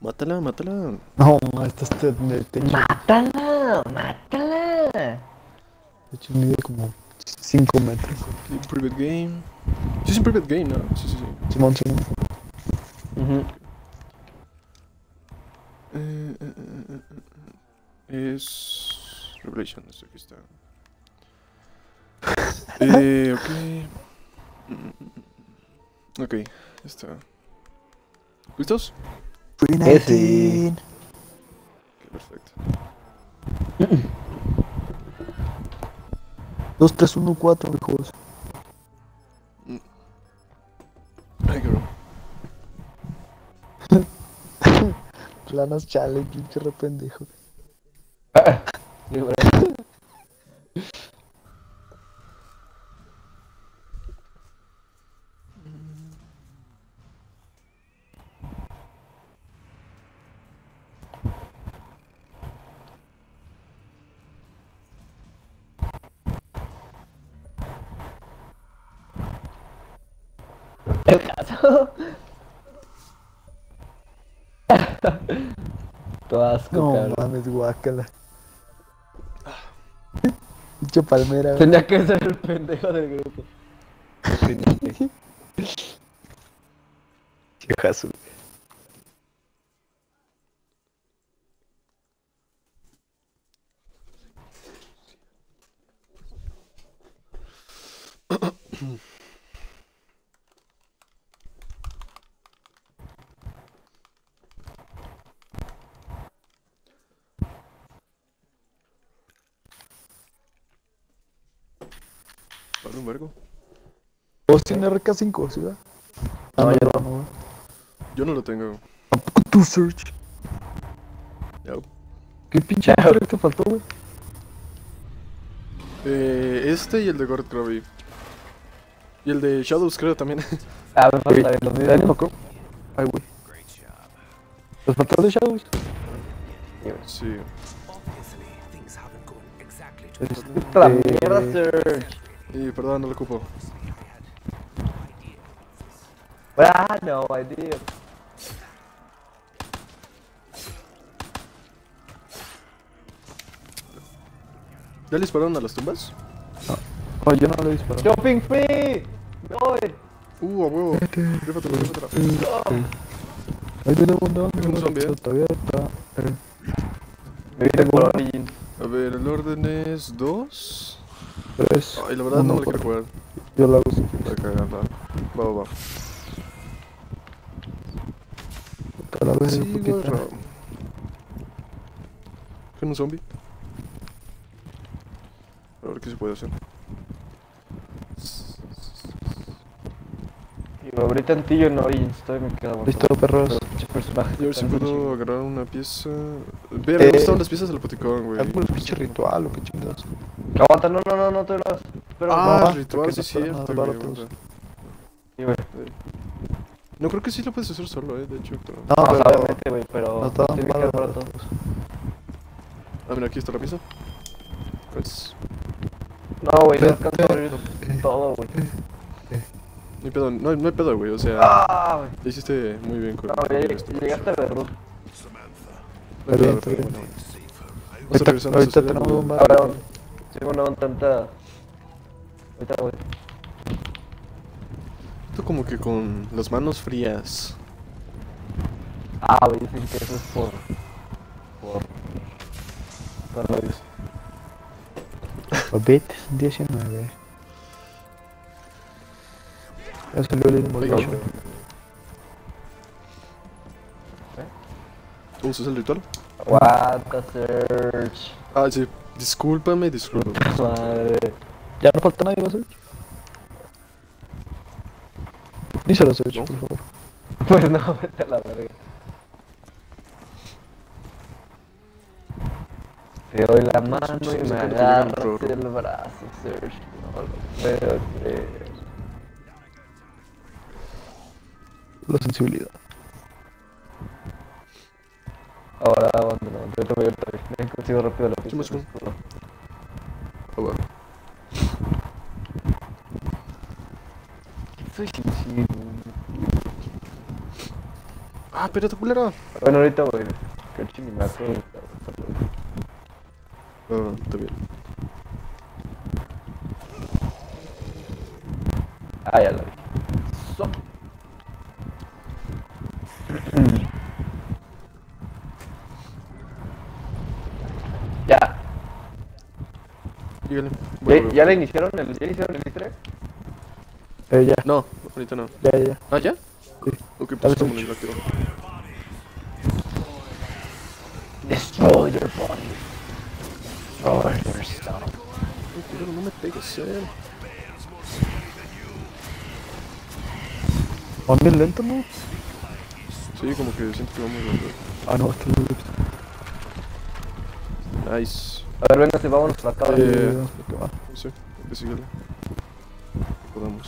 Mátala, mátala. No, esta está en el techo. ¡Mátala! ¡Mátala! De hecho, mide como 5 metros. Private game. Sí, es un private game, ¿no? Sí, sí, sí. Simón, Simón. Es. Revelations, aquí está. Ok. Ok, ya está. ¿Listos? Free Sí. 19. Ok, perfecto. 2, 3, 1, 4, hijos. Ay, cabrón. Planas chale, pinche re pendejo. El caso. Todo asco, No cabrón. mames, guácala. Pinche palmera, güey. Tenía que ser el pendejo del grupo. Viejazo. Vale, un vergo. Vos tiene RK5, ¿sí, verdad? No, yo no. güey. Yo no lo tengo. Tampoco tú, Search. Ya. ¿Qué pinche Ya. track te faltó, güey? Este y el de Gord Krabi. Y el de Shadows, creo también. Ah, me falta Los los de Daniel Macro. Ay, güey. ¿Los faltó de Shadows? Sí. La mierda, Serge. Y perdón, no lo ocupo. Ah, no, I did. ¿Ya le dispararon a las tumbas? Ay, yo no le disparé. ¡Shopping free! ¡Me voy! A huevo. Rífatela, rífatela. Ahí viene un don. Un zombie, Todavía está. Me vine por Origin. A ver, el orden es 2. 3. Ay, la verdad no me lo quiero jugar. Yo lo hago así. Voy a cagarla. Va, va, va. Cada vez Sí, un poquito. gorro. ¿Qué un zombie? A ver qué se puede hacer. Y me abrí tantillo en Origin, estoy me quedo. Listo, perros. Y a ver si puedo agarrar una pieza. Ver, ¿dónde estaban las piezas del boticón, güey? Hazme el pinche ritual o qué chingados. Aguanta, no te lo hagas. Pero Ah, no, ritual, porque sí, no cierto, para güey. baratos. Aguanta. sí, güey. No, creo que sí lo puedes hacer solo, de hecho. Pero... No, No, pero obviamente, güey, pero no estaban tiene que para quedar para todos. baratos. Ah, mira, aquí está la pieza. Pues. No, güey, no Ve- alcanzo a abrir todo, güey. Ni pedo, no hay pedo, güey. O sea, Ah, güey. lo hiciste muy bien con No, ya esto. llegaste a Verrut. Está bien, está bien. Vamos a regresar a Ahorita hacer tenemos el- un bar. Ahora, sí, bueno, tanta. Ahorita, güey. Esto como que con las manos frías. Ah, güey, dicen que eso es por. Por lo dice. Bit 19. Ya salió el Inmolation. ¿Usas el ritual? Aguanta, Search. Ah, sí. Discúlpame. Madre. Ya no falta nadie, ¿va a ser? Ni se lo Search, No. por favor. Pues no, vete a la verga. Te doy la mano y me agarras el brazo, Search. No lo puedo creer. La sensibilidad. Ahora abandono, yo te voy a ir otra vez. Me consigo rápido la pista. Sí, Ah, bueno. Soy sensible. Ah, espérate, culera. Bueno, ahorita voy. Que chini me acuerdo. Ah, está bien. Ah, ya lo vi. So. Ya. Dígale. ¿Ya le iniciaron el easter egg? Ya. No, ahorita no. Ya. ¿Ah, ya? Sí. Ok, Dale, pues estamos switch. en el activo. Destroy your body. Destroy your stuff. Ay, culero, no me pegues, ¿Van bien lento, no? Sí, como que siento que vamos lento. Ah, no, está bien. Nice. A ver, véngase, vámonos para acá. Eh, Va. No sé, hay que seguirle. Podamos.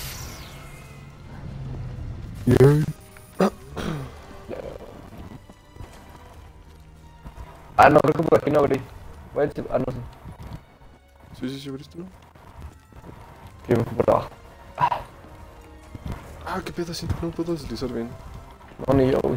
Ah, no, creo que por aquí no abrí. Ah, no sé. Sí, abriste, ¿no? Que me fui por abajo. Ah, qué pedo, siento que no puedo deslizar bien. No, ni yo, güey.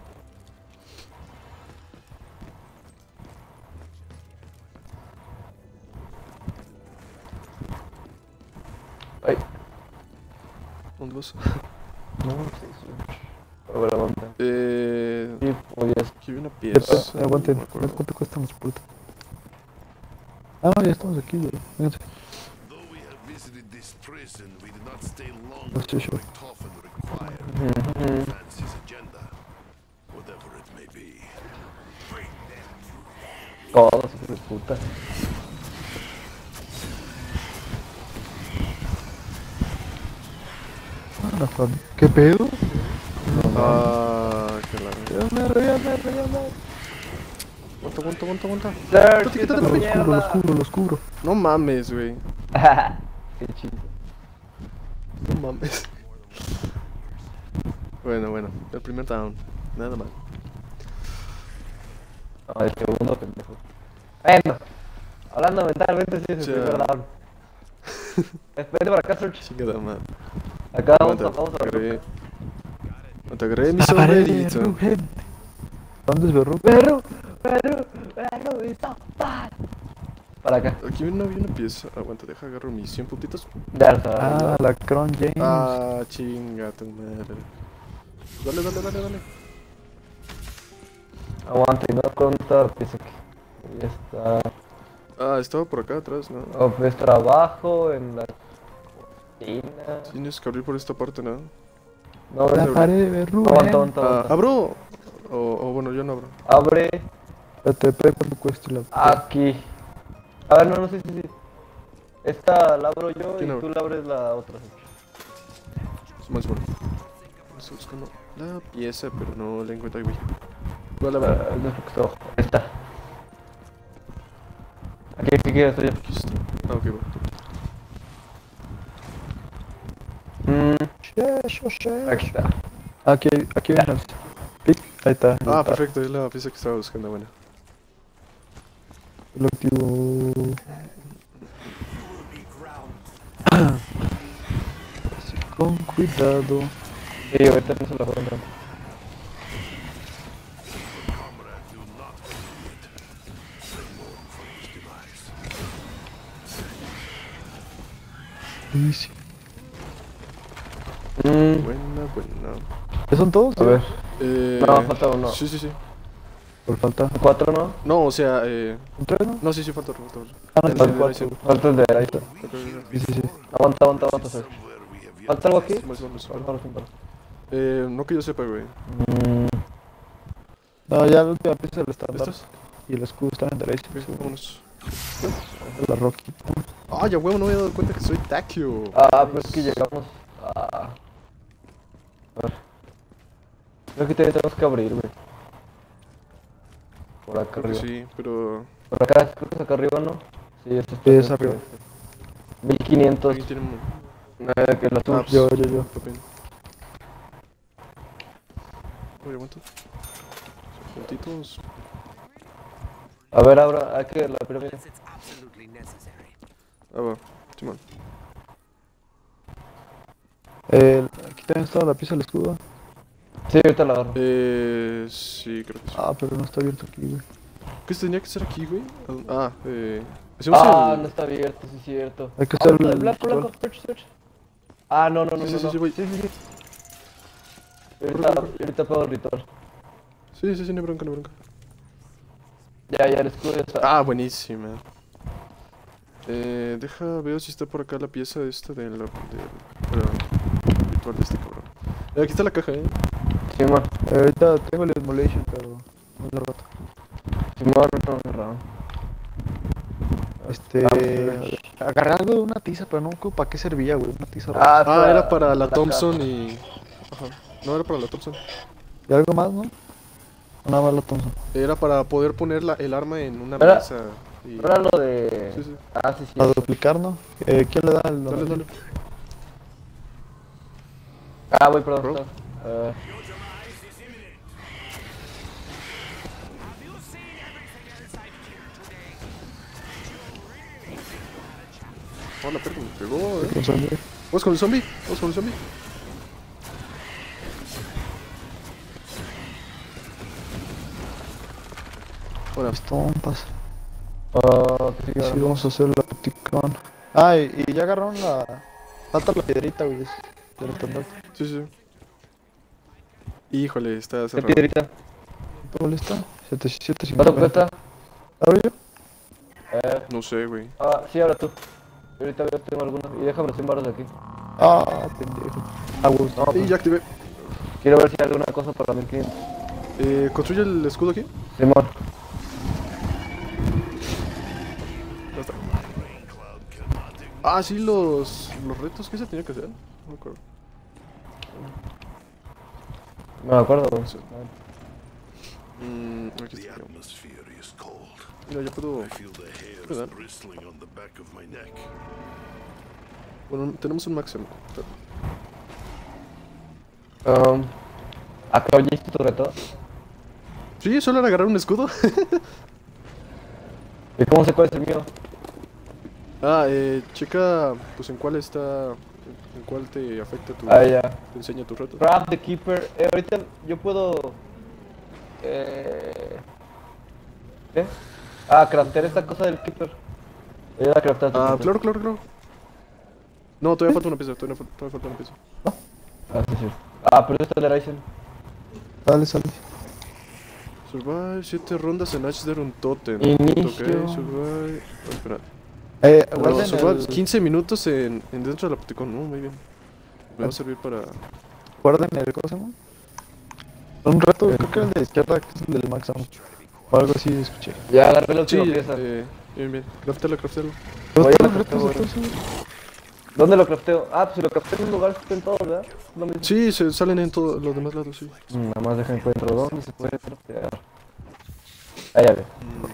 Ay. ¿Dónde vas? No, sí, sí. A ver, aguanta. Sí, podías. Aquí hay una pieza. Aguanten, No me acuerdo. ¿cuánto cuestan los puertos? Ah, ya estamos aquí, güey. Vénganse. Though we have visited this prison, we did not stay long No estoy to sure. toughen required Fancy's agenda, whatever it may be. Todos, hijo de puta. ¿Qué pedo? Ah, que la. Revíame. Aguanta. Search, Quítate, Los cubro. No mames, güey. Qué chido. No mames. Bueno. El primer down. Nada mal. No, el segundo pendejo. Bueno, hablando mentalmente, sí es el Sí. primer down. Vete para acá, Search. Chingada madre. Acá vamos Aguanta, a ver. te agarré mi sombrerito. ¿Dónde es Berru? Perro, está mal. Para acá. Aquí no había una pieza. Aguanta, deja agarro mis 100 puntitos. Ya está. Ah, la Cron James. Ah, chinga tu madre. Dale. Aguanta y no cuenta pieza aquí. Ya está. Ah, estaba por acá atrás, ¿no? Office trabajo en la cocina. Tienes que abrir por esta parte, ¿no? No, La aguanta, pared de Berru. aguanta. ¿Abro? O bueno, yo no abro. Abre TP, ¿cuánto cuesta la aquí. A ver, no, sí. Esta la abro yo ¿Quién y abre? tú la abres la otra. Es más bueno. Estoy buscando la pieza, pero no la encuentro, güey. ¿Cuál la abro? No es porque está abajo. Esta. Aquí estoy yo. Aquí está. Ah, ok, va. Aquí está. Aquí hay unas. Pic, ahí está. Ah, perfecto, es la pieza que estaba buscando, bueno. Lo activo. Así, con cuidado. Sí, ahorita no se la voy a entrar. Easy. Buena. ¿Ya son todos? A ver. No, No, falta uno. Sí. Por falta. 4, ¿no? No, o sea, ¿Un tres, no? no, sí, falta otro. Ah, no, El está de el derecha. 4. Falta el de ahí está. Sí. Aguanta, Search. ¿Falta algo aquí? Más. Falta. No que yo sepa, güey. No, ya la última pieza del estándar. ¿Estas? Y el escudo están en derecha. Ok, vámonos. La roquita. Ah, ya huevo, no me había dado cuenta que soy Takio. Ah, pero es que llegamos a... A ver. Creo que tenemos que abrir, güey. Por acá Creo que arriba. sí, pero... Por acá, creo que es acá arriba, ¿no? Sí, esto está. Es arriba. 1500. Aquí tiene un... Que la azul. Ah, pues, Yo. está bien. Oye, aguanta. Puntitos. A ver, ahora, hay que la pirámide. Ah, va. Simón. Aquí también está la pieza del escudo. Sí, ahorita la agarro. Sí, creo que sí. Ah, pero no está abierto aquí, güey. ¿Qué tenía que ser aquí, güey? Hacemos Ah, el... no está abierto, sí es cierto. Hay que hacer el Blanco, blanco, search. Ah, no, no, no, Sí, no, sí, no. sí, voy. Sí, sí, sí. Ahorita puedo el ritual. Sí, sí, sí, no hay bronca, no hay bronca. Ya, el escudo ya está. Ah, buenísima. Veo si está por acá la pieza esta del ritual de este cabrón. Aquí está la caja, Sí, man. Ahorita tengo el Immolation, pero no lo roto. Sí, man, no, cerrado. Agarré algo de una tiza, pero no me acuerdo para qué servía, güey. Una tiza roja. Ah, era para la casa. Thompson y... Ajá. No, era para la Thompson. ¿Y algo más, no? Nada más la Thompson. Era para poder poner el arma en una Era- mesa y... ¿No era lo de...? Sí, sí. Ah, sí, sí. A duplicar, ¿no? ¿Quién le da el Dale, dale. Ah, voy, perdón. Bro. Oh, la perra me pegó, Un zombie. ¿Vamos con el zombie? ¿Vamos con el zombie? Ahora, Estompas. Sí, Sí, vamos a hacer la puticón. Ah, y ya agarraron la... Falta la piedrita, güey. Del estandarte. sí, sí. Híjole, está ¿Qué cerrado. piedrita? ¿Todo listo? 77.50. ¿Cuánto cuesta? ¿Abro yo? No sé, güey. Sí, ahora tú. Ahorita yo tengo alguna. Y déjame los 100 baros de aquí. Ah, pendejo. Ah, güey. No, Y pues, ya activé. quiero ver si hay alguna cosa para mi cliente. ¿Construye el escudo aquí? Simón. Ya está. Ah, sí, los retos que se tenía que hacer. No me acuerdo. No me acuerdo, güey. Sí. Aquí The está. atmosphere is cold. Mira, ya puedo... I feel the hairs ¿Verdad? bristling on the back of my neck. Bueno, tenemos un máximo. ¿Acá oíste tu reto? Sí, solo era agarrar un escudo. ¿Y cómo sé cuál es el mío? Checa, pues en cuál está... En cuál te afecta tu... Ah, ya. Te enseña tu reto. Craft the Keeper. Ahorita yo puedo... ¿Qué? Ah, craftear esta cosa del Keeper. Voy a craftear tu Ah, Keeper. claro. No, todavía falta una pieza, todavía falta una pieza. Ah, sí, sí. Ah, pero esto es el Ryzen. Sale, sale. Survive 7 rondas en H de un totem. Inicio. Ok, survive... Oh, espera. Guarden Survive el... 15 minutos en dentro del apoticón. Muy bien. Me va a servir para... Guarden el... ¿Cómo se llama? Un rato, creo que era el de la izquierda, que es el del Maxamo. O algo así, escuché. Ya agarré la Sí, última pieza. bien. Craftelo. Voy a Todos los craftear, retos, güey. entonces. ¿Dónde lo crafteo? Ah, pues si lo crafteo en un lugar, está en todo, ¿verdad? Lo mismo. Sí, se salen en todos los demás lados, sí. Nada más deja encuentro dónde se puede craftear. Ah, ya ve.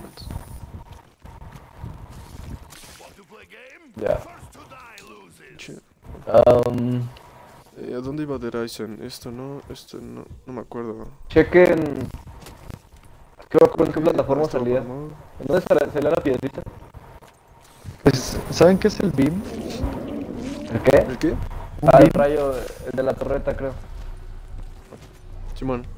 Want to play game? Ya. First to die loses. Che. Um, ¿A dónde iba de Ryzen? Esto no me acuerdo. chequen. ¿Qué me acuerdo en qué plataforma Esto, salía? ¿no? ¿En dónde salía la piedrita? Pues, ¿saben qué es el beam? ¿El qué? ¿El qué? Un Ah, el beam. rayo, el de la torreta, creo. Simón.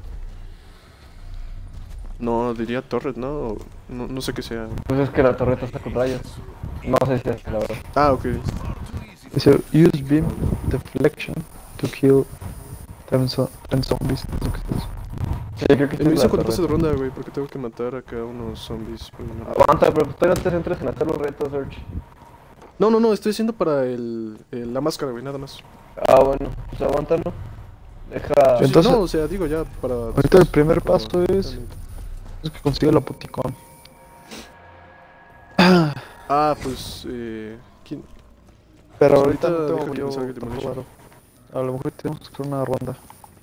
No, diría Torret, ¿no? No sé qué sea. Pues es que la torreta está con rayos. No sé si es la verdad. Ah, ok. Dice, use beam deflection to kill 10 zombies. No sé qué es eso. Sí, creo que Me es hizo la cuando pase de torreta. ronda, güey, porque tengo que matar acá unos zombies. Pues, no. Aguanta, pero todavía no te centres en hacer los retos, Search. No, estoy haciendo para la máscara, güey, nada más. Ah, bueno, pues aguanta, ¿no? Deja. Sí, Entonces- no, o sea, digo ya para... Ahorita el primer para- paso es que consigue la puticón. Ah, pues, ¿quién? Pero Pues ahorita no ahorita tengo deja que yo me salga el tanto Demolition. varo. A lo mejor tenemos que hacer una ronda.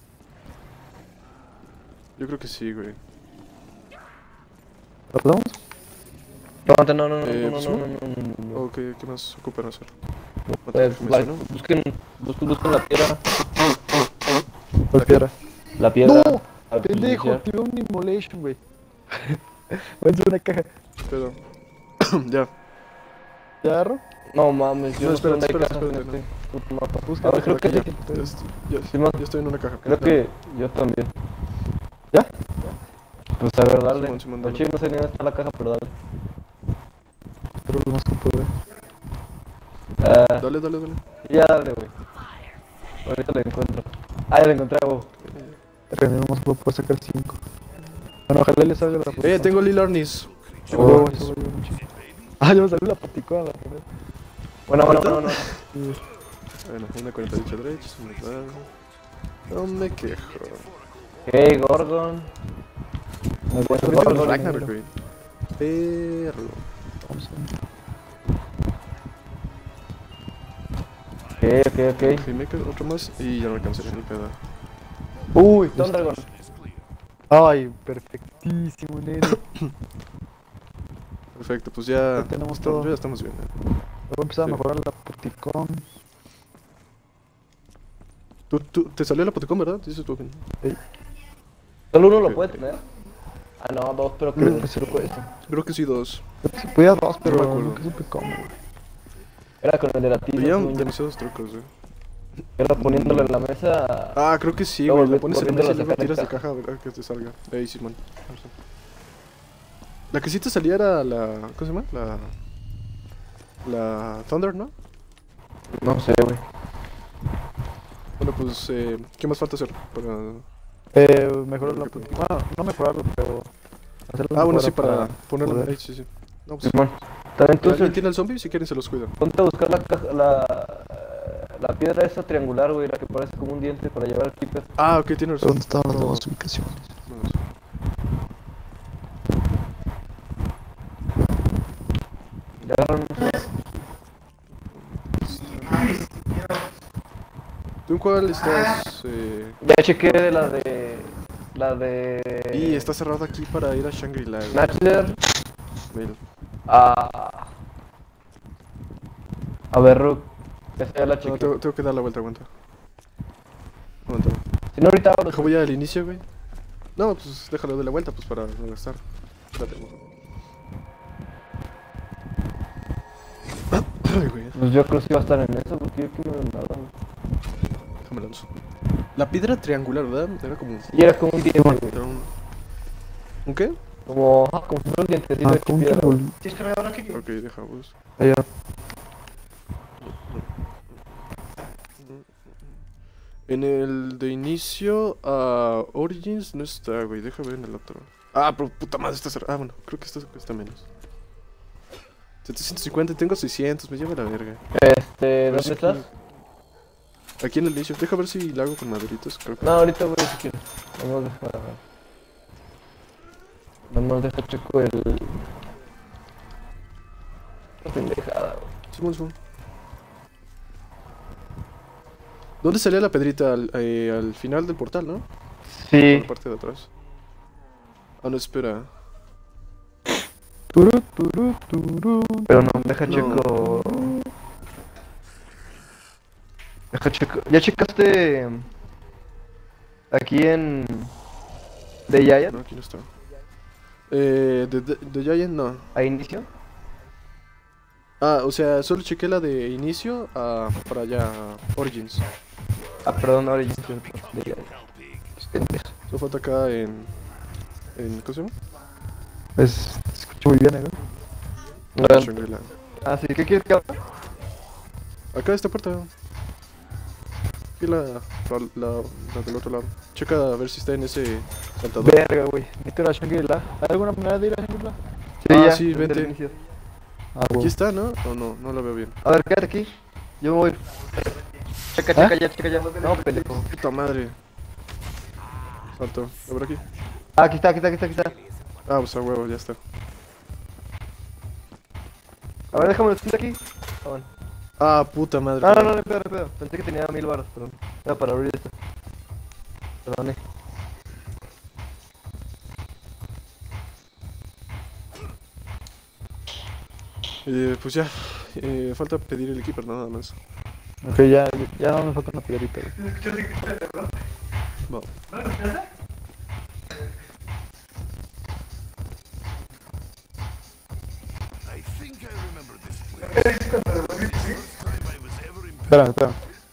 Yo creo que sí, güey. ¿Perdón? Aguanta, no, no, no, Eh, no, pues, no, ¿no? no, no, no. ¿O qué más ocupan hacer? Vale, busquen la piedra. ¿Cuál piedra? La piedra. ¡No! al Pendejo, iniciar. activé un immolation, güey. Voy a hacer una caja. Pero... ya. ¿Ya agarro? No mames, yo No, no sé dónde hay espérate, cajas en espérate, este puto mapa. Busca A ver, por creo que aquí. sí. Ya estoy en una caja. Creo que yo también. ¿Ya? Pues a ver, dale. Simón, Simón, Al dale. chile no sé ni dónde está la caja, pero dale. Pero lo más que puedo ver. Ah, Dale, dale, dale. ya dale, güey. Ahorita lo encuentro. Ah, ya lo encontré, güey. René nomás puedo sacar 5. Bueno, ojalá le salga la Tengo Lil Arnis. Oh, eso valió mucho. Ah, ya me salió la paticona la primera. Bueno. Bueno, una 48 derechos, no me quejo. Hey, Gordon. Tengo Ragnarok, güey. Perro. Ok. Sí, me quedo otro más y ya no alcancé ni pedo. Uy, Thundergon. Ay, perfectísimo, nene. Perfecto, pues ya tenemos todo. Ya estamos bien. Voy a empezar a Sí. mejorar la paticón. ¿Te salió la Poticón, verdad? Dices tú. Solo uno lo Ok. puede tener. Ah, no, dos, pero Creo que que se lo puede. Creo que sí, 2. Se podía 2, pero No me acuerdo. nunca supe cómo. era con el de la tiza. Había según yo. demasiados trucos, güey. Era poniéndolo en la mesa. Ah, creo que sí, Luego güey. Le le pones en la corriendo mesa y la luego sacar de tiras de caja. caja a ver que te salga. Ahí, Simón. La que sí te salía era la. ¿Cómo se llama? La Thunder, ¿no? No sé, güey. Bueno, pues, ¿qué más falta hacer para...? Mejorar la paticón. Bueno, no mejorarlo, pero. hacerlo Ah, bueno, mejor sí, para ponerlo poder. ahí, sí. No, pues, Simón. También tú ¿alguien tiene el zombie? Si quieren se los cuido. ponte a buscar la piedra esa triangular, güey, la que parece como un diente para llevar al keeper. Ah, ok, tiene razón. ¿Dónde estaban las demás ubicaciones? Vamos. Ya agarraron. ¿Tú en cuál estás? Ya chequé de la de Y está cerrado aquí para ir a Shangri-La. güey. Natcher. Mira. A ver, Rook. Ya la No, chequé. tengo que dar la vuelta, aguanta. Aguanta. Si no, ahorita abro. Deja, voy al inicio, güey. No, pues déjalo de la vuelta, pues para no gastar. Espérate. Ay, güey. Pues yo creo que sí va a estar en eso, porque yo quiero nada. Déjame lanzo. La piedra triangular, ¿verdad? Era como... Y era como un diente, güey. Era ¿Un qué? Como si fuera un dientecito Ah, de ¿cómo piedra. que Ok, deja, pues. Allá. En el de inicio a Origins no está, güey. Deja ver en el otro. Ah, pero puta madre, está cerrado. Ah, bueno, creo que está menos. 750 y tengo 600, me lleva la verga. ¿Dónde sí estás? Aquí en el inicio. Deja ver si la hago con maderitas, creo que. No, ahorita voy si quieres. Vamos a dejar. Vamos a dejar checo el. La pendejada, güey. Simón. ¿Dónde salía la pedrita? Al final del portal, ¿no? Por Sí. la parte de atrás. Ah, no, espera. Turu, turu, turu. Pero no, deja No. checo. Deja checo. ¿Ya checaste aquí en The Giant? No, aquí no está. De Giant no. ¿A inicio? Ah, o sea, solo chequé la de inicio para allá, Origins. Ah, perdón, ahora ya estoy The Giant. Solo falta acá ¿cómo se llama? Pues, se escucha muy bien, ¿eh? No, Shangri-La. ah, sí, ¿qué quieres que haga? Acá esta puerta. Aquí la del otro lado. Checa a ver si está en ese saltador. Verga, güey. Necesito ir a Shangri-La. ¿Hay alguna manera de ir a Shangri-La? Ah, sí, desde el vente. inicio. Ah, Aquí güey. está, ¿no? O no, no la veo bien. A ver, quédate aquí. Yo me voy. Checa ya. No, pendejo. Puta madre. Salto. A ver aquí. Ah, aquí está. Ah, pues a huevo, ya está. A ver, déjame decir aquí. Ah, bueno. Ah, puta madre. No, no pedo. Pensé que tenía 1000 baros, perdón. Era para abrir esto. Perdone. Pues ya. Falta pedir el keeper nada más. Ok, ya no me falta una piedrita, güey. Va. I think I remember this place. Espérame, espérame.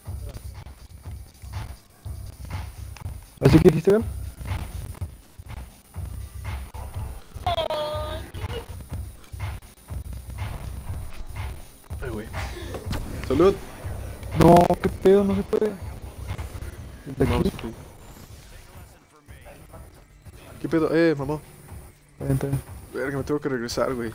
¿Así que dijiste, Gal? Ay, güey. Salud. No, qué pedo, no se puede. ¿De Vamos, aquí? ok. ¿Qué pedo? Mamá. Vente. Verga, me tengo que regresar, güey.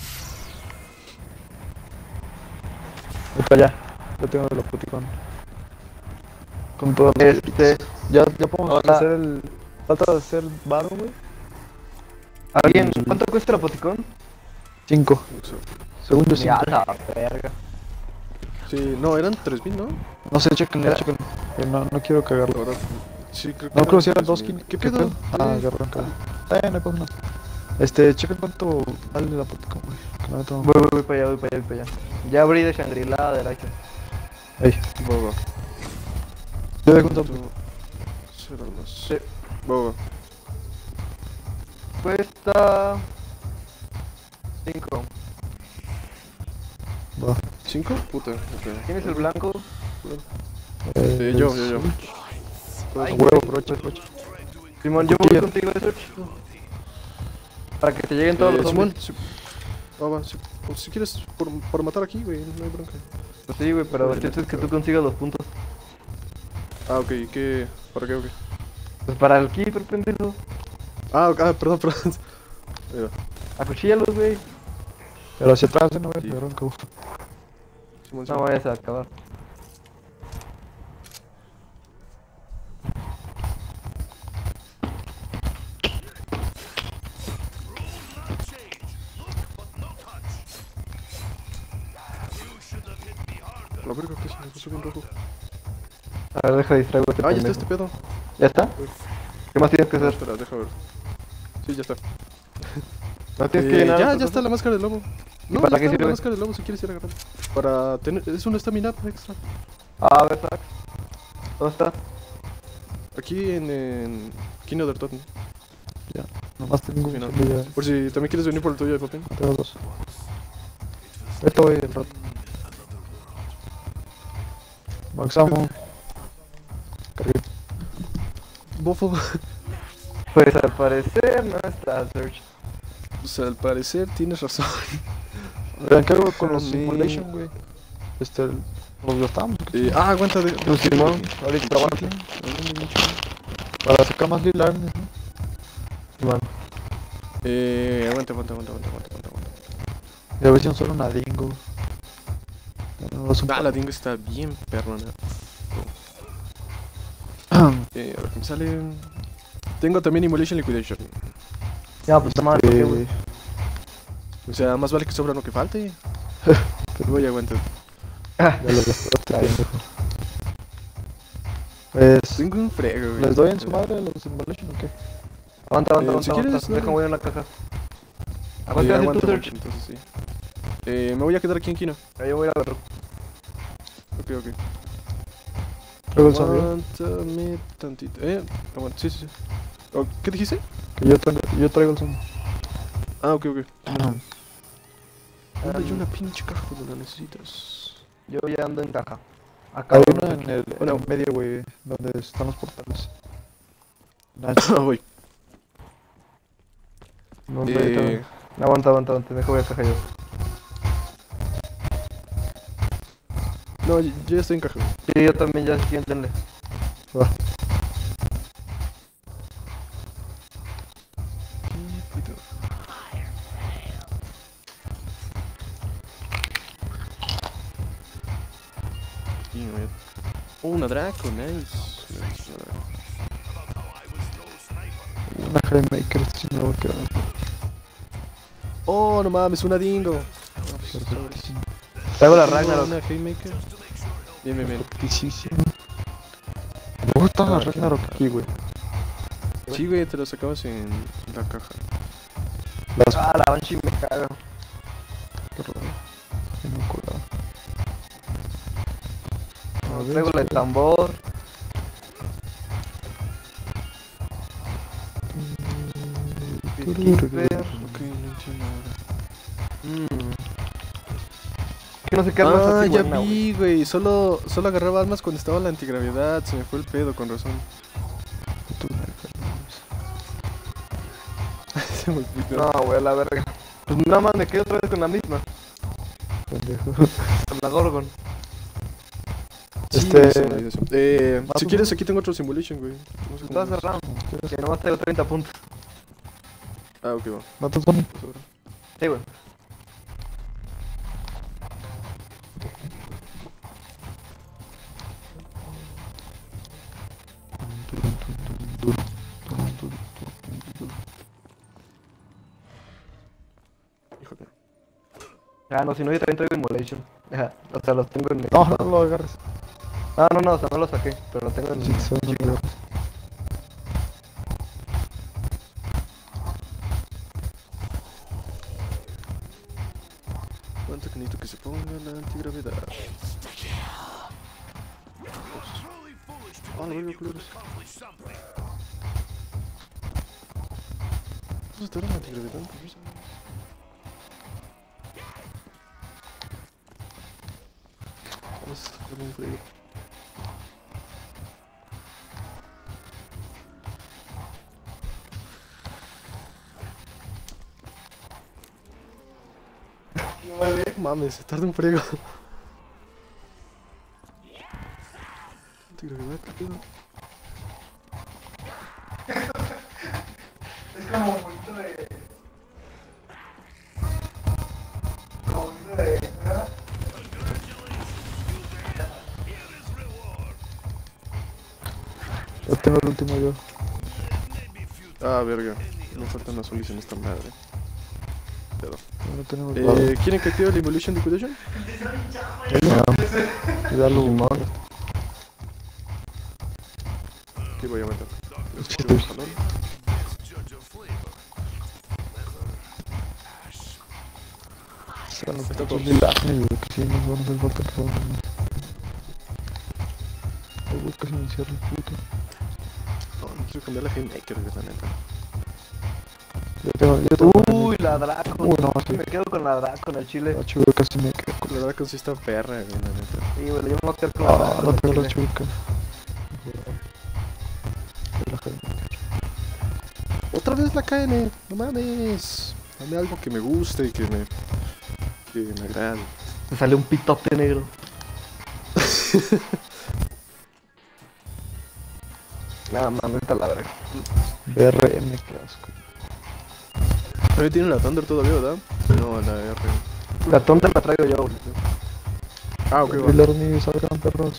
Voy para allá. Yo tengo el puticón. Con todo. Ya podemos Hola. hacer el. Falta de hacer varo, güey. ¿Alguien? ¿Cuánto cuesta el apoticón? 5. Según yo, 5. Ya la verga. Sí, no, eran 3000, ¿no? No sé, chequenle, chequenle. No quiero La cagarlo. verdad. Sí, creo que No eran creo si eran 3000. 2 ¿Qué pedo? Ah, agarraron cada. No hay problema. Chequen cuánto vale el apoticón, güey. Que no tengo. Voy para allá, voy para allá, voy para allá. Ya abrí de Shangri-La a la derecha. Ey, Va. yo dejo un top. Será más. Sí. Va. Cuesta 5. Va. ¿5? Puta, ok. ¿Tienes el blanco? Yo. A huevo, aprovecha. Simón, yo voy Cuchilla. contigo de search. Para que te lleguen todos los Simón, zombies. sí. Va. Pues, si quieres por matar aquí, güey, no hay bronca. Pues sí, güey, pero el chiste es que tú consigas los puntos. Ah, ok, ¿qué? ¿Para qué? Ok. Pues para el keeper, pendejo. Perdón. Ahí va. Acuchíllalos, güey. Pero hacia atrás, no voy a Sí. pegar un cabo. Simón, No vayas a acabar. La verga, que se me puso bien rojo. A ver, deja distraigo a este Ya está pendejo. este pedo. ¿Ya está? ¿Qué más tienes que No, hacer? espera, deja ver. Sí, ya está. No tienes que llenar. Ya otras está la máscara del lobo. No, para ya qué está sirve? la máscara del lobo si quieres ir agarrando. Para tener. Es un stamina up extra. Ah, a ver, Sax. ¿Dónde está? Aquí en Kino del Totten. Ya, nomás tengo Sí, no. un ya. Por si también quieres venir por el tuyo, Papín. Tengo 2. Esto voy el rato. Maxamo. Cargué. Bofo. Pues al parecer no está search. Pues al parecer tienes razón. Vean, ¿qué hago con los Déjame- simulation, güey? ¿Los gastamos? Aguanta. Pues Simón, ahorita aguanta. Para sacar más lila armas, ¿no? Simón. Aguanta. Y a ver si nos solo una dingo. Ya no, es un La dingo está bien perrona. A ver qué me sale. Tengo también Immolation Liquidation. Ya, pues madre, ¿por qué, güey? O sea, más vale que sobra no que falte. Pero voy a aguantar. Ya lo gastaste, pendejo. Pues, Tengo un frego, güey. ¿les doy en su madre a los simulation o qué? Aguanta, si quieres, aguanta. dale. Deja, voy a la caja. Aguanta, Aguanta, aguanta, tu search. entonces sí. Me voy a quedar aquí en Kino. Ahí voy a la otro. Ok. Traigo el zombie. Aguántame tantito. Aguanta, sí. Oh, ¿qué dijiste? Que yo traigo el zombie. Ok. Hay una pinche caja cuando la necesitas. Yo ya ando en caja. Acá Hay voy. una en el medio, güey, donde están los portales. Voy. No, aguanta. Deja, voy a caja yo. No, yo ya estoy en caja. Sí, yo también ya siéntenle. Va. Una Draco, nice. Una Highmaker, si no va a quedar. Oh, no mames, una Dingo. Traigo la Tengo Ragnarok. Una Haymaker. Bien. Fortísimo. Me gusta la Ragnarok aquí, güey. Sí, güey, te lo sacabas en la caja. Las Ah, la Banshee me caga. inoculado. A ver, Traigo el espera. tambor. Ok, no entiendo ahora. que no sé qué arma es Ah, así ya buena, güey. vi, güey. Solo agarraba armas cuando estaba la antigravedad. Se me fue el pedo, con razón. Se me olvidó. No, güey, a la verga. Pues nada más me quedo otra vez con la misma. Pendejo. Con la Gorgon. Sí, Este- sí, me dices. ¿Más Si o quieres, menos? aquí tengo otro simulation, güey. No sé cómo Está es. cerrado. Que nomás tengo 30 puntos. Ah, ok, va. ¿Matas Bonnie? Pues ahora. Sí, güey. Híjole. Ah, no, si no, yo también traigo Immolation. Ajá, o sea, los tengo en el... No, no lo agarres. Ah, no, o sea, no los saqué, pero los tengo en Sí, sí, no lo agarres. ¿Cuánto que necesito que se ponga la antigravedad? Truly foolish to Ah, la believe verga, you could culeros. accomplish something. ¿Cómo se te da la antigravedad? Por eso. Vamos a sacar un frío. No mames, se tarda un frego. Antigravedad, ¿qué pedo? Yo tengo el último yo. Ah, verga. Me faltan azules en esta madre. Pero. No tenemos nada. ¿Quieren que active la Evolution Liquidation? Y dale un mod. Aquí voy a meter. Sí, Quiero un sí. jalón. Judge of flavor. Bueno, Está pues todo. relax, güey, que sí nos van a hacer falta que Ay, güey, casi me cierra el puto. No, no quiero cambiar la Haymaker, güey, la neta. Yo tengo Uy, la Draco. No, sí. Me quedo con la Draco en el chile. La chuga casi me quedo con La verdad que sí está perra, güey, la neta. Sí, güey, yo me voy a quedar con la Ah, Draco no en tengo el la chile. chuca. Relájate. Otra vez la KN, no mames. Dame algo que me guste y que me agrade. Me sale un pitote negro. Nada mames, está la verga. BRM, qué asco. Pero tiene la Thunder todavía, ¿verdad? No, la R. La tonta la traigo yo, güey. Ah, ok, Y va. los niños salgan perros.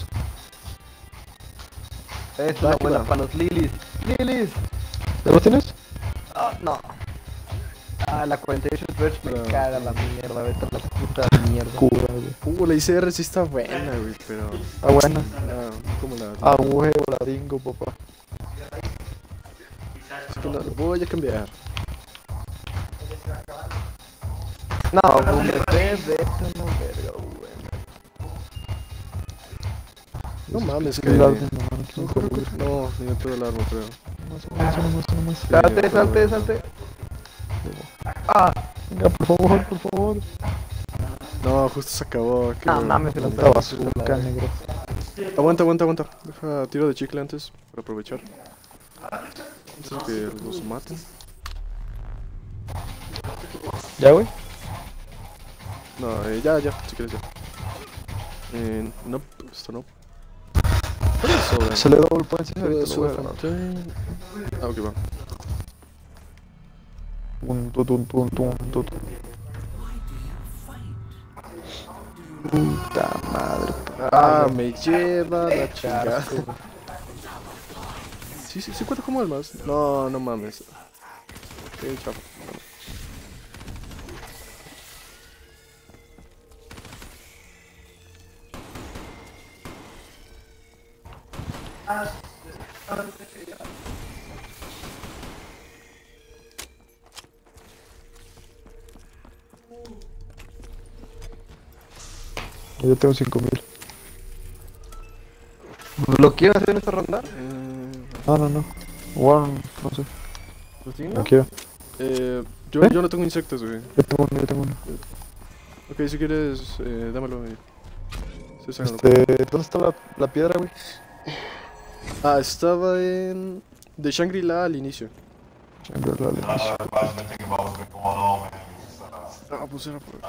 Esta es la Aquí buena va. para los Lilies. ¡Lilies! ¿Ya lo tienes? Ah, no. Ah, la 48 Verge me No. caga la mierda, vete a la puta mierda. Cura, güey. La ICR sí está buena, güey, pero. Ah, buena. Ah, como la. Ah, huevo, la dingo, papá. Así que no, lo voy a cambiar. No, hombre, vete a la verga, güey. No mames, que. El arma, no, No, no, creo que- no, ni de todo el arma, creo. nomás. Salte, salte, salte. Ah, Venga, por favor. No, justo se acabó. qué no bueno. mames, se la Tanta bazooka, negro. Aguanta. Deja tiro de chicle antes para aprovechar. Antes de que los maten. ¿Ya, güey? No, ya, si quieres ya. No, esto no. Por eso, güey. Se le da el puente, ahorita lo Eso, voy a ganar. Ah, ok, va. Tun. Puta madre. Ah, me lleva la chingada. Sí, cuenta como almas. No, no mames. Ok, chavo. Yo tengo 5000. ¿lo quiero hacer en esta ronda? No. Bueno, no sé. Pues sí, No ¿no? quiero. Yo no tengo insectos, güey. Yo tengo uno. Ok, si quieres, dámelo. Sí, sácalo. ¿Dónde está la piedra, güey? Ah, estaba en... De Shangri-La al inicio. Shangri-La al inicio. Ah, pues era por acá.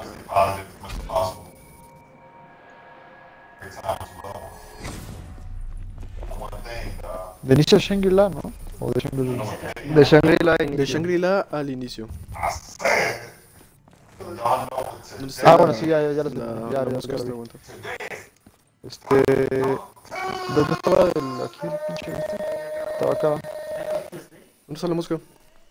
De inicio a Shangri-La, ¿no? O de Shangri-La. De Shangri-La De inicio. Shangri-La al inicio. ¿Dónde Ah, está bueno, sí, ya lo tengo. Ya la lo mosca esta? vi. Aguanta. ¿Dónde estaba aquí el pinche este? Estaba acá. ¿Dónde está la mosca?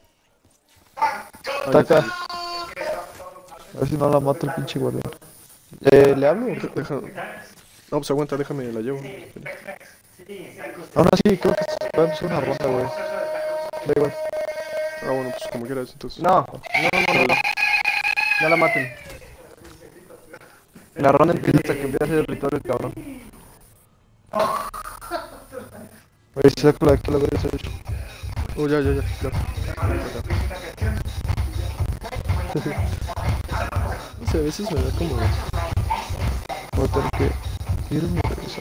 Está acá. A ver si no la mata el pinche guardián. ¿Le hablo? Deja... No, pues aguanta, déjame, la llevo. Aún así, creo que va a empezar una ronda, güey. Da igual. Ah, bueno, pues como quieras, entonces. No. Ya la maten. La ronda empieza hasta que empiece a hacer el ritual el cabrón. Oye, si saco la de aquí, la doy a hacer. Oh, ya. No sé, a veces me da como... Voy a tener que irme y regresar.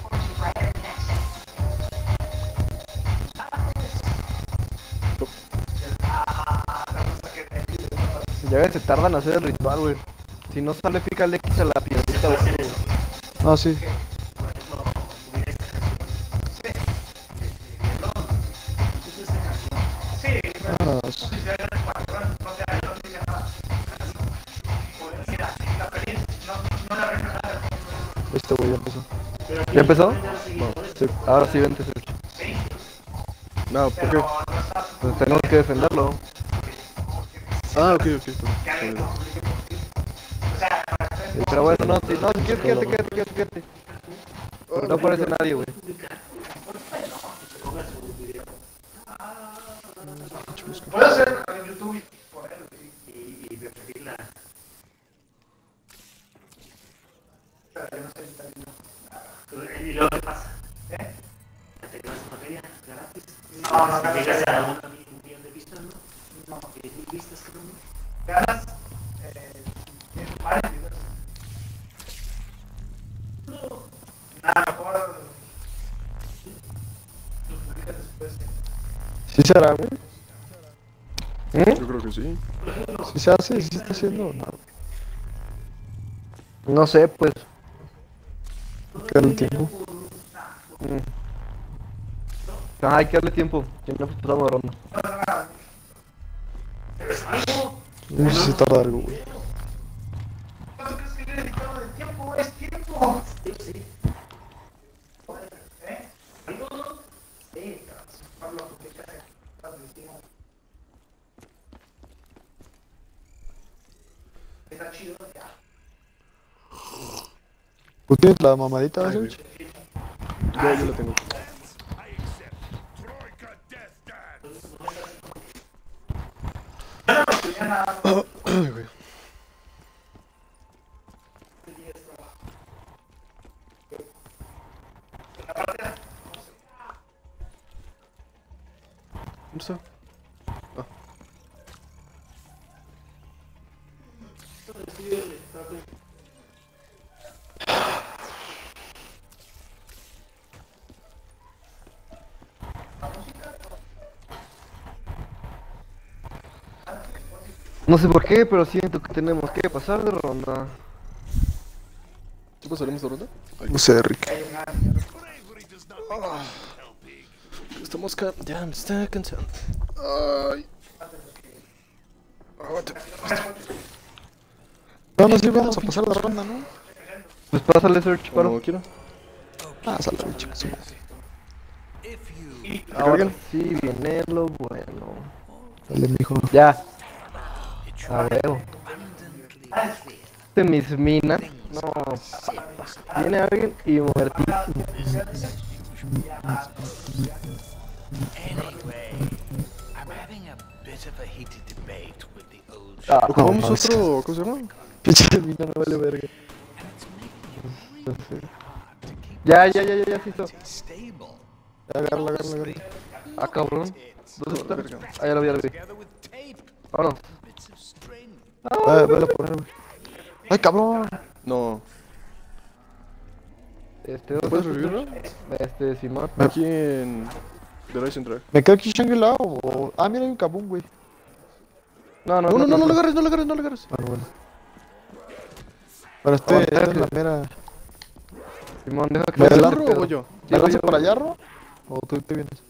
Ya ves, se tardan en hacer el ritual, güey. Si no sale, pícale X a la piedrita, güey. Ah, sí. Vámonos. Este güey ya empezó. ¿Ya empezó? Sí. Ahora sí, vente, Sergio. No, ¿por qué? Pues tenemos que defenderlo. Ah, ok. Pero bueno, no, si quieres, quédate. No aparece nadie, güey. Puedo hacer en YouTube y ponerlo y repetirla. ¿Y luego qué pasa? ¿Te quedas materia gratis? No, llegas a un millón de vistas, ¿no? No, 10,000 vistas, creo. Ganas 10 videos. Nada, mejor lo publicas después. ¿Sí será, güey? Yo creo que sí. ¿Sí se hace? ¿Sí se está haciendo o no? No sé, pues. Queda el tiempo. Hay que darle tiempo. Si no, pues pasamos de ronda. No sé si tarda algo, güey. ¿Cuánto crees que le he dedicado de tiempo? Es tiempo. Sí. ¿Eh? Sí, Pablo, está chido, ya. ¿Tú tienes la mamadita, Ay, Sergio? Yo la tengo. Ay, güey. ¿Dónde está? Ah. No sé por qué, pero siento que tenemos que pasar de ronda. ¿Qué pasaremos de ronda? No sé, Rick. Esta mosca ya me está cansando. Ay. Aguanta. No, sí, vamos a pasar de ronda, ¿no? Pues pásale, Search, Como paro. quiera. Ah, sale, bicho, que su madre. Ahora sí viene lo bueno. Dale, mijo. Ya. A huevo. De mis minas. No. Viene alguien y muertísimo. Anyway, I'm having a bit of a heated debate with the old Ah, Ocupamos no, otro. ¿Cómo se llama? Pinche mina no vale verga. ya, sí está. stable. Agárrala. Ah, cabrón. ¿Dónde está? verga. Ah, ya lo vi. Together with tape, Vámonos. bits of string. Vale a poner, güey. ¡Ay, cabrón! No. ¿dónde ¿Puedes está? revivirlo? Simón. Aquí en... The Rising Drag. ¿Me quedo aquí Shangri-La o...? Ah, mira, hay un Kabum, güey. No, No, no, no, no lo agarres, no lo agarres, no lo agarres. Bueno, bueno. Bueno, Aguanta, esta es la mera... Simón, deja que ¿Me ¿Vas adelanto? tú o voy yo? ¿Me voy lanzo yo, para voy. allá, Ro? ¿O tú te vienes?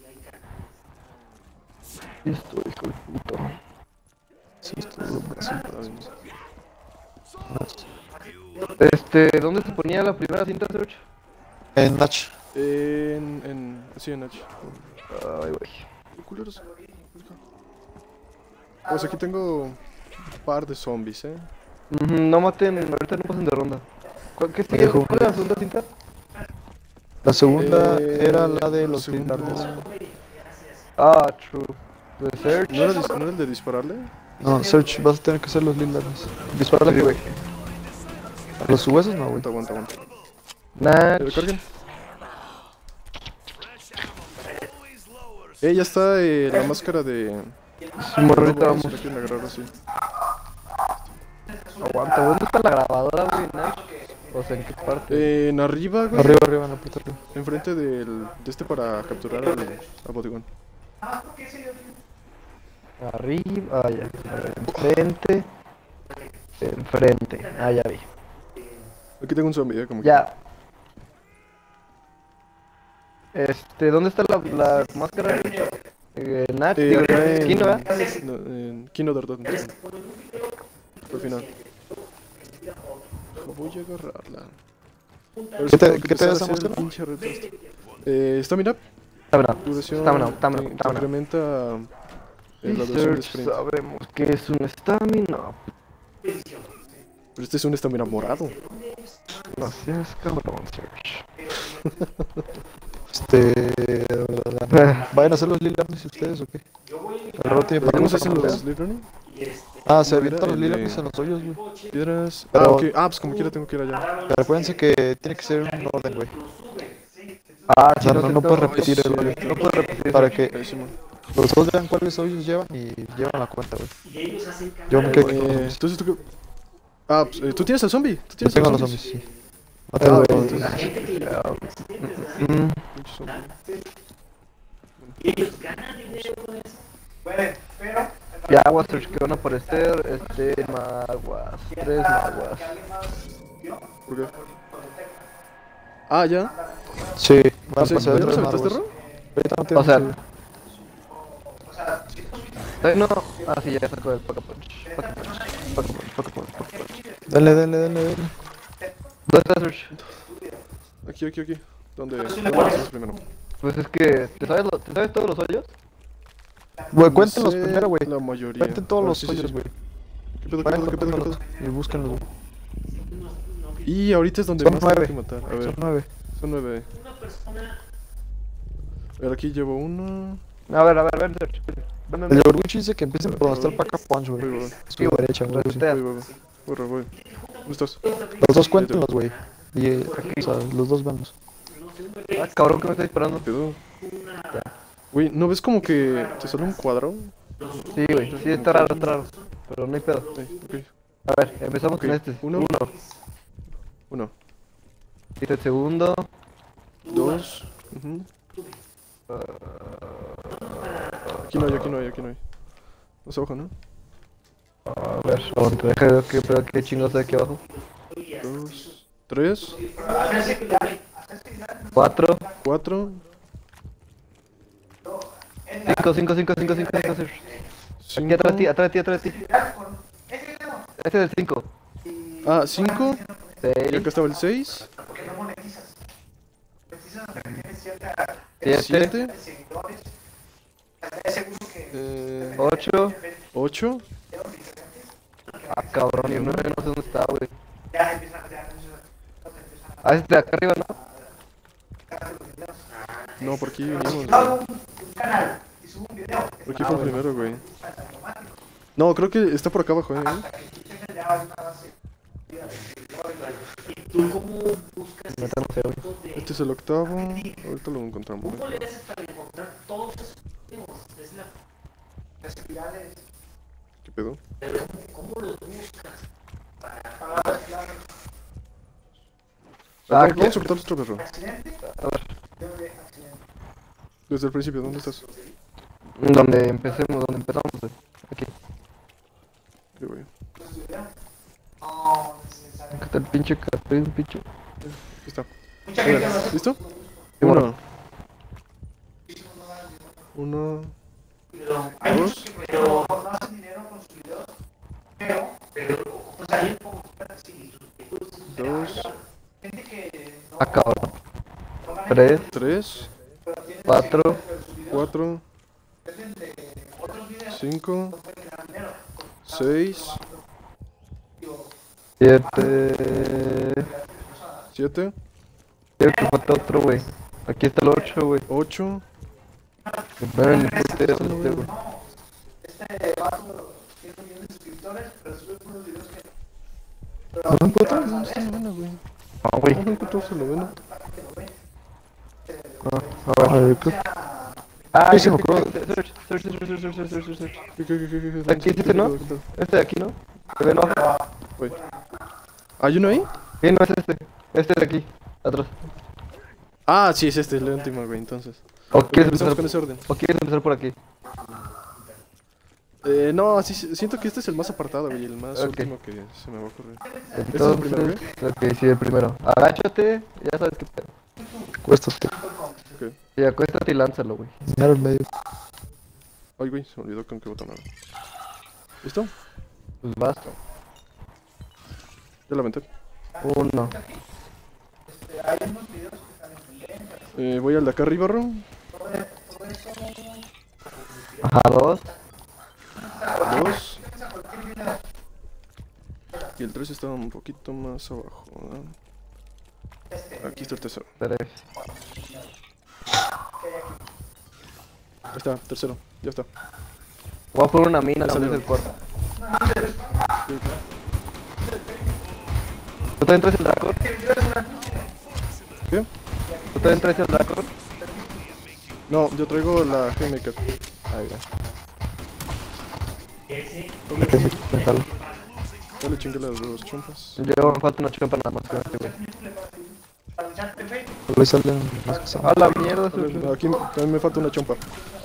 Listo, hijo de puta. Sí, estoy bien. ¿Dónde se ponía la primera cinta, Search? En Natch. Sí, en H. Ay, güey. ¿Qué culeros? Pues aquí tengo un par de zombies, No maten, ahorita no pasen de ronda. ¿Qué sigue? Dejo. ¿Cuál es la segunda cinta? La segunda Eh, era la de la los segunda- blindardos. Ah, true. The Search. ¿No era el de dispararle? No, Search, vas a tener que hacer los blindardos. Disparale, Sí, güey. güey. Los huesos no, güey. Aguanta. Nah, Recarguen. Ya está la máscara de... Simón, ahorita Si vamos. la quieren agarrar así. Aguanta, ¿dónde está la grabadora, güey? Nah. O sea, ¿en qué parte? En arriba, güey. Arriba, en la puerta arriba. Enfrente de este para capturar al botigón. Arriba, ya. Enfrente. Enfrente. Ah, ya vi. Aquí tengo un zombie, como Ya. ¿Dónde está la máscara? Nat, que... digo, acá en... Kino, ¿verdad? No, en Kino Dardot. Al final. Voy a agarrarla. ¿Qué te da esa máscara? Stamina. Estamina, Duración. estamina. Incrementa la duración de Research, sprint. sabremos que es un estamina. Pero este es un stamina morado. No seas cabrón, Search. ¿Vayan a hacer los lilanes ustedes o qué? El Ro tiene ¿Cómo se para hacen para los lead running? Ah, se Mira, avientan los el de- lilanes en los hoyos, güey. Piedras. Pero- Ok. Pues como quiera tengo que ir allá. Pero acuérdense que tiene que ser un orden, güey. Ah, O sea, no puedes repetir el sí, hoyo. No puedes repetir. Para que Ahí, Simón. los dos vean cuáles hoyos llevan y llevan la cuenta, güey. Yo me quedo con los zombies. Entonces tú qué... ¿tú tienes al zombie? ¿Tú Yo tienes tengo al los zombie? zombies, sí. No tengo ok, los- Pinche zombie. Ya, aguas, Search, que van a aparecer. Maguas. 3 maguas. ¿Por qué? Ya. Sí, van a ¿Ya pasar los tres aventaste, magos. Ro? Ahorita no O tengo sea, que- No. Ah, sí, ya sacó el Paca Punch. Paca Punch. Dale. ¿Dónde está Search? Aquí. ¿Dónde estás primero? Pues es que, ¿te sabes todos los hoyos? Güey, No cuéntenlos sé, primero, güey. La mayoría. Cuenten todos los Sí, hoyos, sí. güey. ¿Qué pedo? Vayan contándolos y búsquenlos, güey. Y ahorita es donde Son más hay 9. que matar. A ver, Son 9. son 9. A ver, aquí llevo uno. A ver, ven, Search. Ven. El Yorguchi dice que empiecen por donde está el Paca Punch, güey. Voy. Su derecha, güey. Sí. Resetea. Voy. ¿Dónde estás? Los dos cuéntenlos, güey. Y, o sea, los dos vamos. Ah, cabrón, que me está disparando. ¿Qué pedo? Güey, ¿no ves como que te sale un cuadro? Sí, güey, sí, está raro. Pero no hay pedo. Ok. A ver, empezamos Ok, con este. uno. 1, Y el segundo. 2. Aquí no hay. Más abajo, ¿no? A ver, aguanta, deja ver qué chingados hay aquí abajo. 2, 3, 4, 4, 5, Aquí atrás de ti. Este es el 5. 5. Y acá 6, estaba el 6. 7, 7. 8. 8. Ah, cabrón, y el 9 no sé dónde está, güey. Ah, este de acá arriba, ¿no? No, por aquí venimos, güey. Por aquí fue el primero, güey. No, creo que está por acá abajo, Neta, no sé, güey. Este es el octavo. Ahorita lo encontramos. güey. ¿Qué pedo? Vamos a cortar los perro. A ver, Desde el principio, ¿dónde estás? donde empezamos, güey. Aquí. Sí, güey. Acá está el pinche cartel, pinche. Ahí está. Mucha gente Mira, no ¿listo? Sí, bueno. Uno. pero hay muchos que no hacen dinero con sus videos, pero pues ahí como sí, Dos. gente que no Cabrón. 3, Tres. 4, 4. 5. 6. 7. 7. Creo que falta otro, güey. Aquí está el 8, güey. 8. Pero en el putero este, güey. ¿No encuentras? ¿Dónde está la novena, güey? No, güey. ¿No encuentras la novena? A ver, Sí, sí, me creo acuerdo. que- search. ¿Qué? Aquí este, ¿no? Este de aquí, ¿no? ¿Se ve, no? Güey. ¿Hay uno ahí? Sí, no es este. Este de aquí, atrás. Ah, sí, es este, el último, güey, entonces. ¿O quieres Empezamos empezar, con ese orden. ¿O quieres empezar por aquí? No, sí, siento que este es el más apartado, güey, el más Ok. último que se me va a ocurrir. Entonces, primero, ok, sí, el primero. Agáchate, ya sabes qué pedo. Acuéstate. Ok. Y acuéstate y lánzalo, güey. Mira el medio. Ay, güey, se me olvidó con qué botón era. ¿Listo? Pues basta. Ya la aventé. 1. Voy al de acá arriba, Ro. Ajá, 2. 2. Y el 3 está un poquito más abajo, ¿verdad? Aquí está el tercero. 3. Ahí está, tercero. Ya está. Voy a poner una mina, Ya no es salió. el cuarto. ¿Tú también traes el Dracor? ¿Qué? ¿Tú también traes el Dracor? No, yo traigo la G-Maker. Ahí va. Déjalo. Ya le chingué las dos chompas. Yo me falta una chompa nada más que este, güey. Por ahí salen las que son. A la mierda, Aquí también me falta una chompa.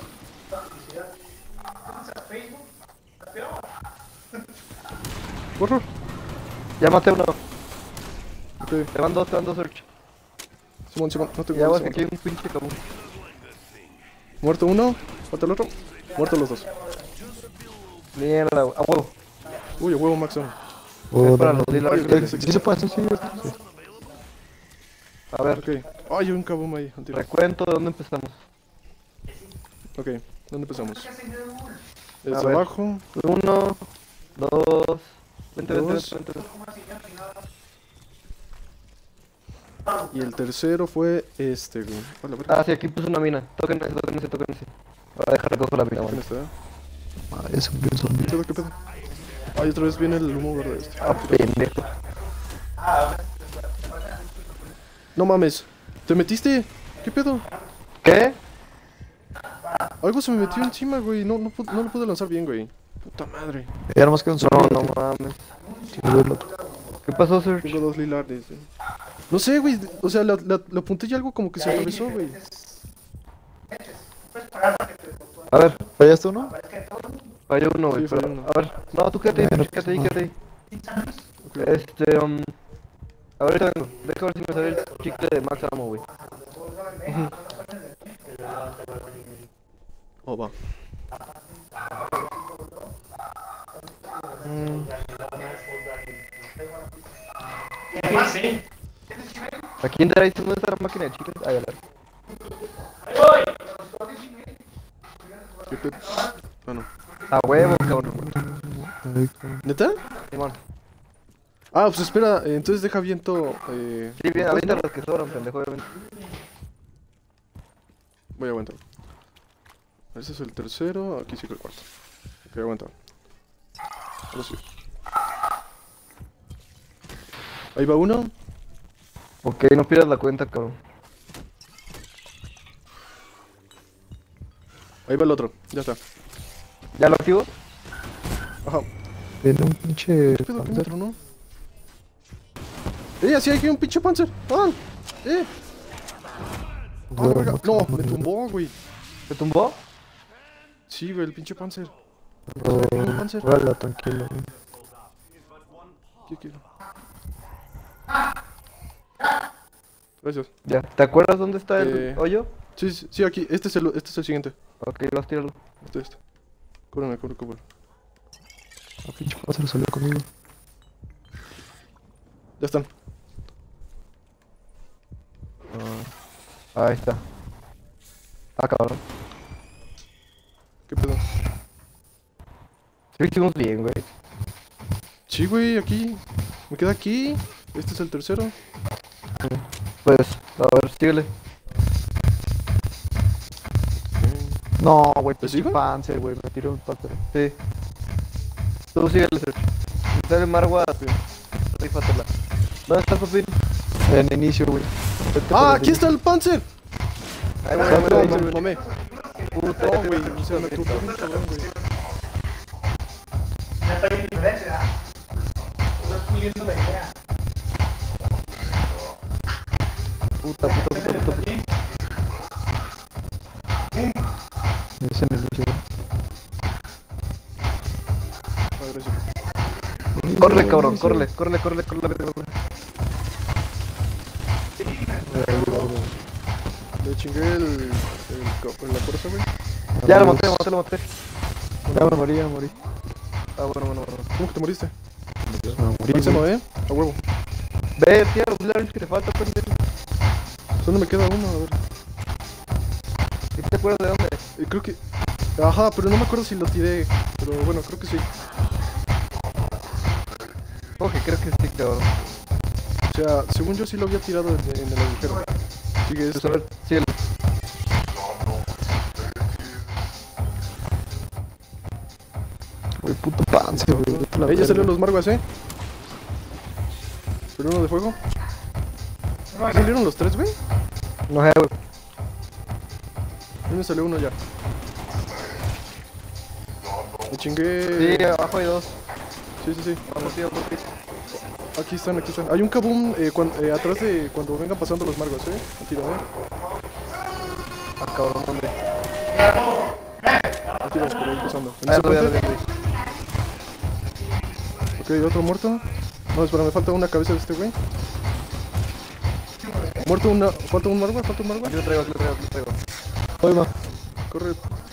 ¡Corro! Ya maté uno. Ok, Te van dos, search. Simón, no tengo Ya vas, Simón. aquí hay un pinche cabrón. Muerto uno, falta el otro. Muerto los dos. Mierda, güey. A huevo. Uy, a huevo, Maxon. Oh, para no, los no, dealers. sí se puede, sí, sí. A ver, Ok. Ay, hay un kaboom ahí. al tiro. recuento de dónde empezamos. Ok, ¿dónde empezamos? A Desde ver. abajo. 1, 2. Vente. Dos. Y el tercero fue este, güey. Hola, verga. Ah, sí, aquí puse una mina. Toquen ese. Ahora deja recojo la mina, ¿Quién güey. está? Ah, es un bien zombie. ¿Qué pedo, qué pedo? Ay, otra vez viene el humo verde este. Ah, pendejo. No mames. ¿Te metiste? ¿Qué pedo? ¿Qué? Algo se me metió encima, güey. No lo pude lanzar bien, güey. Puta madre. Ya nomás queda un zombie. No mames. Quiero verlo. ¿Qué pasó, Serge? Tengo dos lilares, güey. No sé, güey. O sea, lo apunté y algo como que se atravesó, güey. A ver, ¿Fallaste uno? falló uno, güey. Sí, falló uno. A ver, no, tú quédate ahí, quédate ahí. Ahorita vengo. Deja ver si me sale el chicle de Max Ammo, güey. Oh, va. Aquí en Drive, ¿dónde está la máquina de chicles? Ahí, a ver. ¿Qué pedo? Ah, no. A huevo, cabrón. Ay, cabrón. ¿Neta? Simón. Ah, pues espera. Entonces deja viento. Sí, bien, avienta los que sobran, pendejo, obviamente. Voy a aguantar. Ese es el tercero. Aquí sigue el cuarto. Ok, aguanta. Ahora sí. Ahí va uno. Ok, no pierdas la cuenta, cabrón. Ahí va el otro. Ya está. ¿Ya lo activo? Ajá. Tiene un pinche. ¿Qué pedo que me tronó? Así hay que un pinche Panzer. ¡Ah! ¡Eh! ¡Ah, la verga! No, me tumbó, güey. ¿Te tumbó? Sí, güey, el pinche Panzer. Panzer. Vale, tranquilo, güey. ¿Qué quiero? Gracias. Ya. ¿Te acuerdas dónde está el hoyo? Sí, sí, sí, aquí. Este es el siguiente. Ok, vas, tíralo. Este. Cúbreme. La pinche pájaro salió conmigo. Ya están. Ahí está. Ah, cabrón. ¿Qué pedo? Sí, lo hicimos bien, güey. Sí, güey, aquí. Me queda aquí. Este es el tercero. Pues, a ver, síguele. No, güey, ¿Te pinche sigo? Panzer, güey, me tiró un Panzer. Sí. Tú síguele, Sergio. Si sale Marwa, rífatela. ¿Dónde estás, Popín? En inicio, güey. ¡Ah, aquí está el Panzer! Ahí Me mamé. Puta, No, güey, o sea, me tumbó un cabrón, güey. Ya está bien diferente, ¿verdad? Estás puliendo la idea. Puta. Es en el inicio, güey. Ah, gracias. Córrele, cabrón, córrele. Le chingué la fuerza, güey. Ya lo maté. Ya me morí. Ah, bueno. ¿Cómo que te moriste? Me morí, Máximo, güey. A huevo. Ve, tira los Larry que te falta, pendejo. Solo me queda uno, a ver. ¿Y te acuerdas de dónde? Creo que... Ajá, pero no me acuerdo si lo tiré. Pero bueno, creo que sí. Oje, creo que sí, cabrón. O sea, según yo sí lo había tirado en el agujero. Sigue Pues esto. a ver, síguele. Güey, puto Panzer, güey. vete a la Ahí ya verga. salieron los Marguas, Pero uno de fuego. ¿Ya salieron los tres, güey? No sé, güey. A mí me salió uno ya. Me chingué. Sí, abajo hay dos. Sí. Vamos, tío, por ti. Aquí están. Hay un kaboom atrás de cuando vengan pasando los Marguas, Tira, Ah, cabrón, ¿dónde? Tiras por ahí pasando. ¿En Ah, ese lo vi, puente? Ok, otro muerto. No, espera, me falta una cabeza de este güey. Muerto una. ¿Falta un Margua? Aquí lo traigo. Oye, ma. Corre.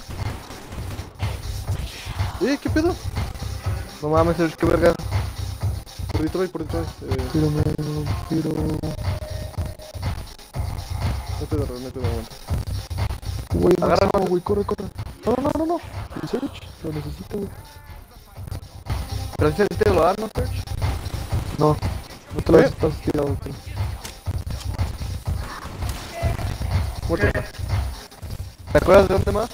¿Qué pedo? No mames, Sergio, qué verga. Por Detroit. Tírame, no tiro. No te da, aguanta. Güey, Agarra, no, güey, corre. No. El Search lo necesito, güey. Pero si te lo dan, ¿no, Sergio? No te lo estás tirado, güey. Muerto. ¿Te acuerdas de dónde más?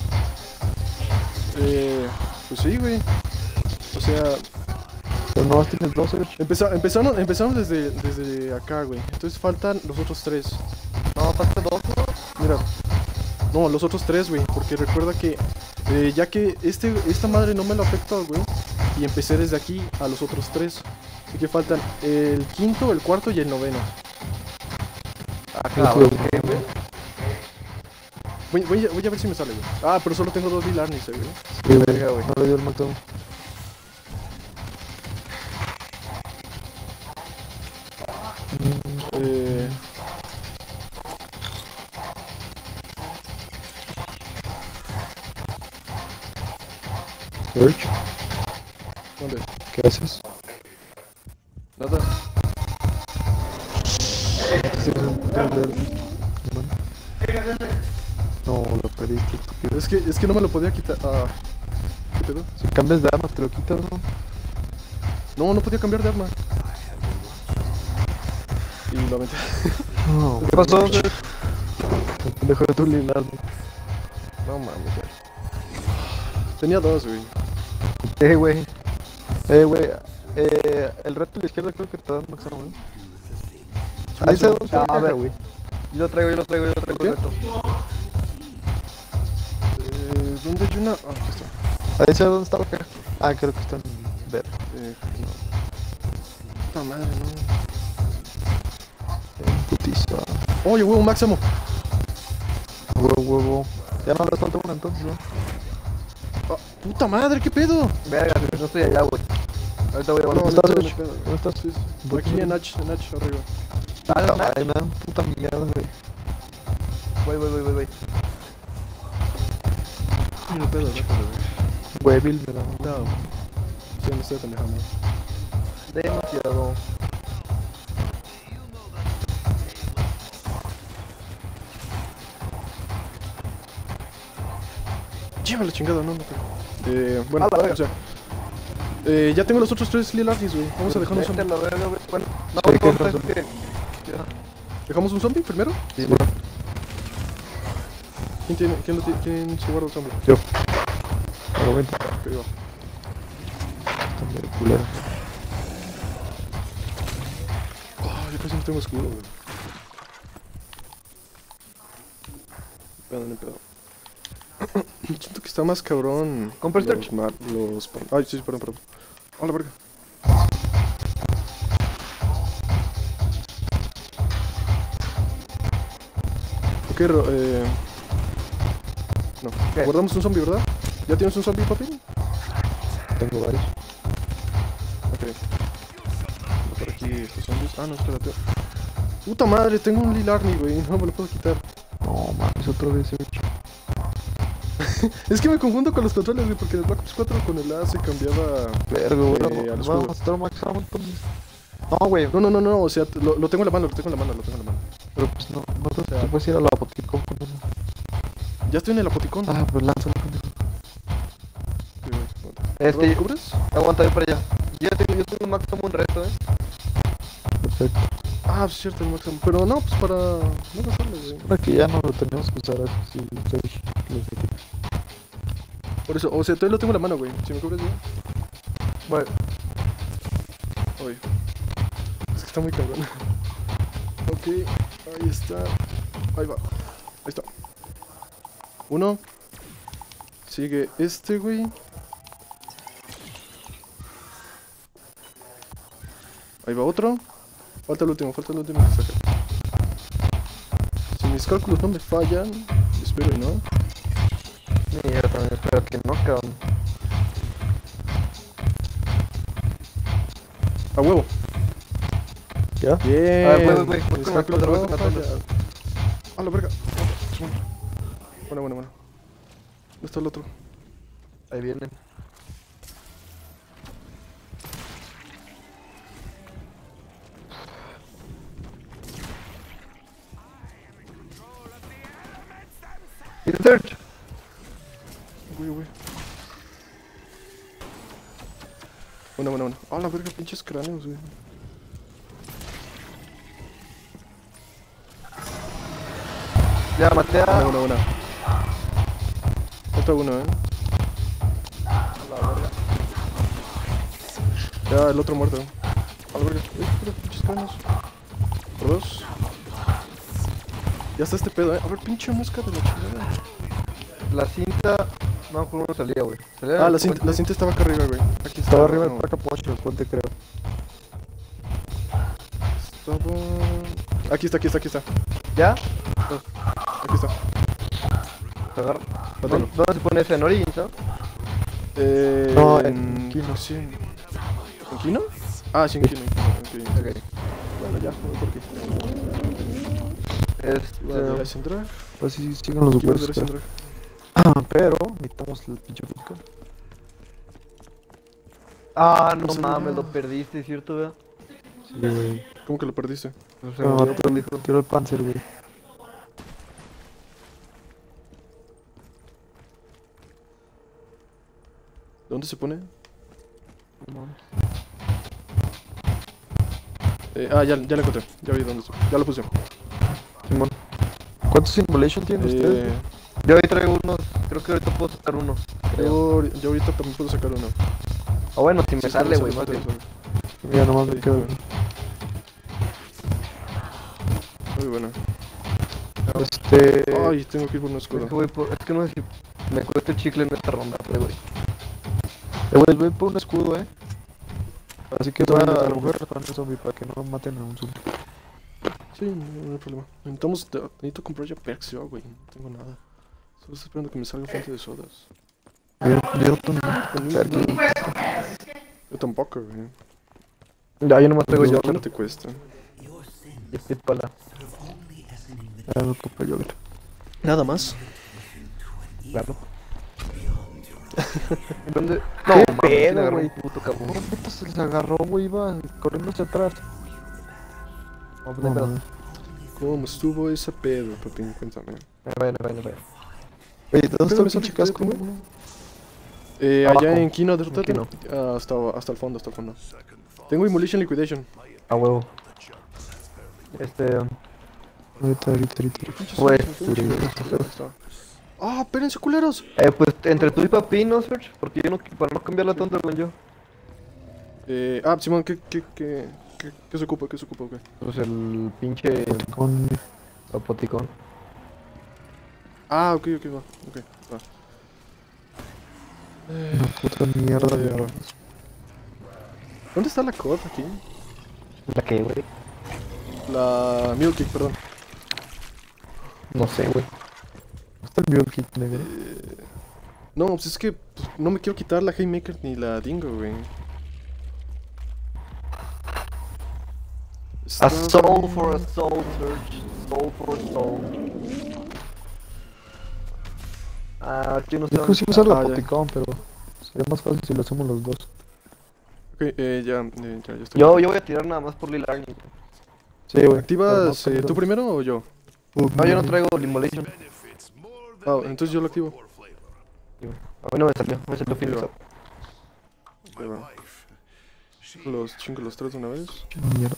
Pues sí, güey. O sea, Pero no tienes dos, Search. empezaron desde acá, güey. Entonces faltan los otros tres. No, falta dos, ¿no? Mira. No, los otros tres, güey. Porque recuerda que ya que esta madre no me lo afectó, güey. Y empecé desde aquí a los otros tres. Así que faltan el quinto, el cuarto y el noveno. Ah, cabrón, ¿qué, güey? Voy a ver si me sale, güey. Ah, pero solo tengo 2 Vilarnis, güey. Sí, güey, no le dio el matón. Search, ¿Dónde? ¿qué haces? Nada. No, lo perdiste, estúpido. Es que no me lo podía quitar. Ah. ¿Qué pedo? Si cambias de arma, te lo quitas, ¿no? No podía cambiar de arma. Y lo aventé. No, ¿Qué pasó, Sergio? el pendejo de tu lilar, No mames, Sergio. Tenía 2, güey. Güey. Güey, el reto de la izquierda creo que te da máximo, güey. Ahí se A ver, güey. Yo lo traigo el ¿Qué? reto. ¿Dónde hay una? Ah, aquí está. Ahí sé dónde está la caja. Ah, creo que está en verde. No. Puta madre, no. Oye, huevo, máximo. Huevo. Ya no le falta una entonces, ¿no? Ah, puta madre, ¿qué pedo? Verga, no estoy allá, güey. Ahorita voy a No, volver. no, estás, no, Serge? no, ¿Dónde estás? sí, sí. Aquí en H arriba. Ay, me dan puta mierda, güey. Voy. No pedo, no pedo, Huevil me da. no. Sí, me estoy pendejando. Demasiado. Lleva la chingada, no creo. Bueno, A la verga. o sea. Ya tengo los otros 3 Lilargis, güey. Vamos a dejarnos Vete a un... la verga, güey. Bueno, no, Sí, que no, no que... ¿Dejamos un zombie primero? Sí, bueno. ¿Quién se guarda el zombie? Yo. Pero vente. Ok, va. Está medio culero. Oh, yo casi no tengo escudo, güey. No pedo. Siento que está más cabrón. Compra el los... Ay, sí, perdón. A la verga. Ok, no. ¿Qué? Guardamos un zombie, ¿verdad? ¿Ya tienes un zombie, papi? Tengo varios. Ok. Por aquí estos zombies. Ah, no, espérate. Puta madre, tengo un Lilarni, güey. No me lo puedo quitar. No, mames, otra vez, Serge. Es que me confundo con los controles, güey, porque en el Black Ops 4 con el A se cambiaba... Verga, güey. al Vamos escudo. a estar maxado entonces. No, güey. No, o sea, lo tengo en la mano, Pero pues no te puedes ir a la boticón con uno. Ya estoy en el apoticón. Ah, pues lánzalo, pendejo. ¿Me cubres? Aguanta, voy para allá. Yo tengo un máximo un resto, Perfecto. Ah, es cierto, el máximo. Pero no, pues para... No gastarlo, güey. Ahora que ya no lo tenemos que usar así, si Serge les dice. Por eso, o sea, todavía lo tengo en la mano, güey. Si me cubres ya. Bueno, Oye. Es que está muy cabrón. Ok, ahí está. Ahí va. Ahí está. Uno. Sigue este, güey. Ahí va otro. Falta el último que saca. Si mis cálculos no me fallan, espero y no. y yo también espero que no, cabrón. A huevo. ¿Ya? Bien. A ver, güey, Mis con cálculos la no pelota, fallan. A la verga. Bueno. ¿Dónde está el otro? Ahí vienen. Search. Güey. Bueno. A la verga, pinches cráneos, güey. Ya maté a... Buena. Falta uno, Ya, el otro muerto. A la verga. Pinches cráneos. Por dos. Ya está este pedo, A ver, pinche mosca de la chingada. La cinta... No, con uno salía, güey. Ah, la cinta estaba acá arriba, güey. Aquí Estaba arriba no. del placa pocho, después te creo. Estaba... Aquí está. ¿Ya? Aquí está. Agarra. Mátalo. ¿Dónde se pone ese? ¿En Origins, no? No, en Kino. Sí. ¿En Kino? Ah, sí, en Kino. Ok. Bueno, ya, voy por aquí. Vale, sin drag. Pues sí, sigan los Aquí voy a superos. dar sin drag. Pero necesitamos el pinche físico. Ah, no No sé, mames, no. lo perdiste, ¿cierto, güey? Sí, güey. ¿Cómo que lo perdiste? No sé, No, me dio pendejo. tiro el Panzer, güey. ¿Dónde se pone? Ya lo encontré. Ya vi dónde está. Ya lo puse. Simón. ¿Cuántos simulation tienen ustedes? Yo ahí traigo unos, creo que ahorita puedo sacar uno. Creo. Yo ahorita también puedo sacar uno. O bueno, si me Sí, sale, güey. sale. Ya nomás me Sí, quedo. Muy bueno. Ay, Tengo que ir por una Es escuela. que, es que no sé si me cuesta el chicle en esta ronda, pero güey. güey, voy por un escudo, Así que voy Yo también a lo recoger el zombie para que no maten a un zombie. Sí, no hay problema. Necesito comprar ya perks yo, güey. No tengo nada. Solo estoy esperando que me salga fuente de sodas. Yo también. Yo tampoco, güey. Ya, yo nomás traigo ¿Qué yogurt. no te cuesta? Y pala. Ya no compro yogurt. Nada más. Claro. ¿Dónde? No, ¿Qué mames, pedo, le agarró güey? un puto cabrón. ¿Cómo puta se les agarró, güey? Iba corriendo hacia atrás. No, pues, no, no. ¿Cómo estuvo ese pedo, papi? Cuéntame. Vaya. Oye, ¿dónde está Pero el me pinche sale casco, que- güey? Allá Abajo. en Kino de En Kino. hasta el fondo, Tengo Immolation Liquidation. A huevo. Ahorita. Pues, ¡Ah, espérense, culeros! pues entre tú y papi, ¿no, Serge? Porque yo no, para no cambiar la tonta con yo. Simón, ¿qué se ocupa? ¿Qué se ocupa? ¿Qué? Pues el pinche Con... apoticón. Ah, ok, va. Una puta mierda de armas. ¿Dónde está la COD aquí? ¿La qué, güey? La Mule Kick, perdón. No sé, güey. ¿Dónde está el Mule Kit negro? No, pues es que no me quiero quitar la Haymaker ni la Dingo, güey. A soul for a soul, Serge. Soul for a soul. Ah, yo no sé. Yo creo que sí usar la ya. Poticón, pero sería más fácil si lo hacemos los dos. Ok, ya estoy. Yo voy a tirar nada más por Lil Arnie. Sí, güey. ¿Activas pero no tú primero o yo? No, yo no traigo Immolation. Ah, entonces yo lo activo. A mí no me salió Phoenix va. Up. Ahí va. Los chingo los tres de una vez. Mierda.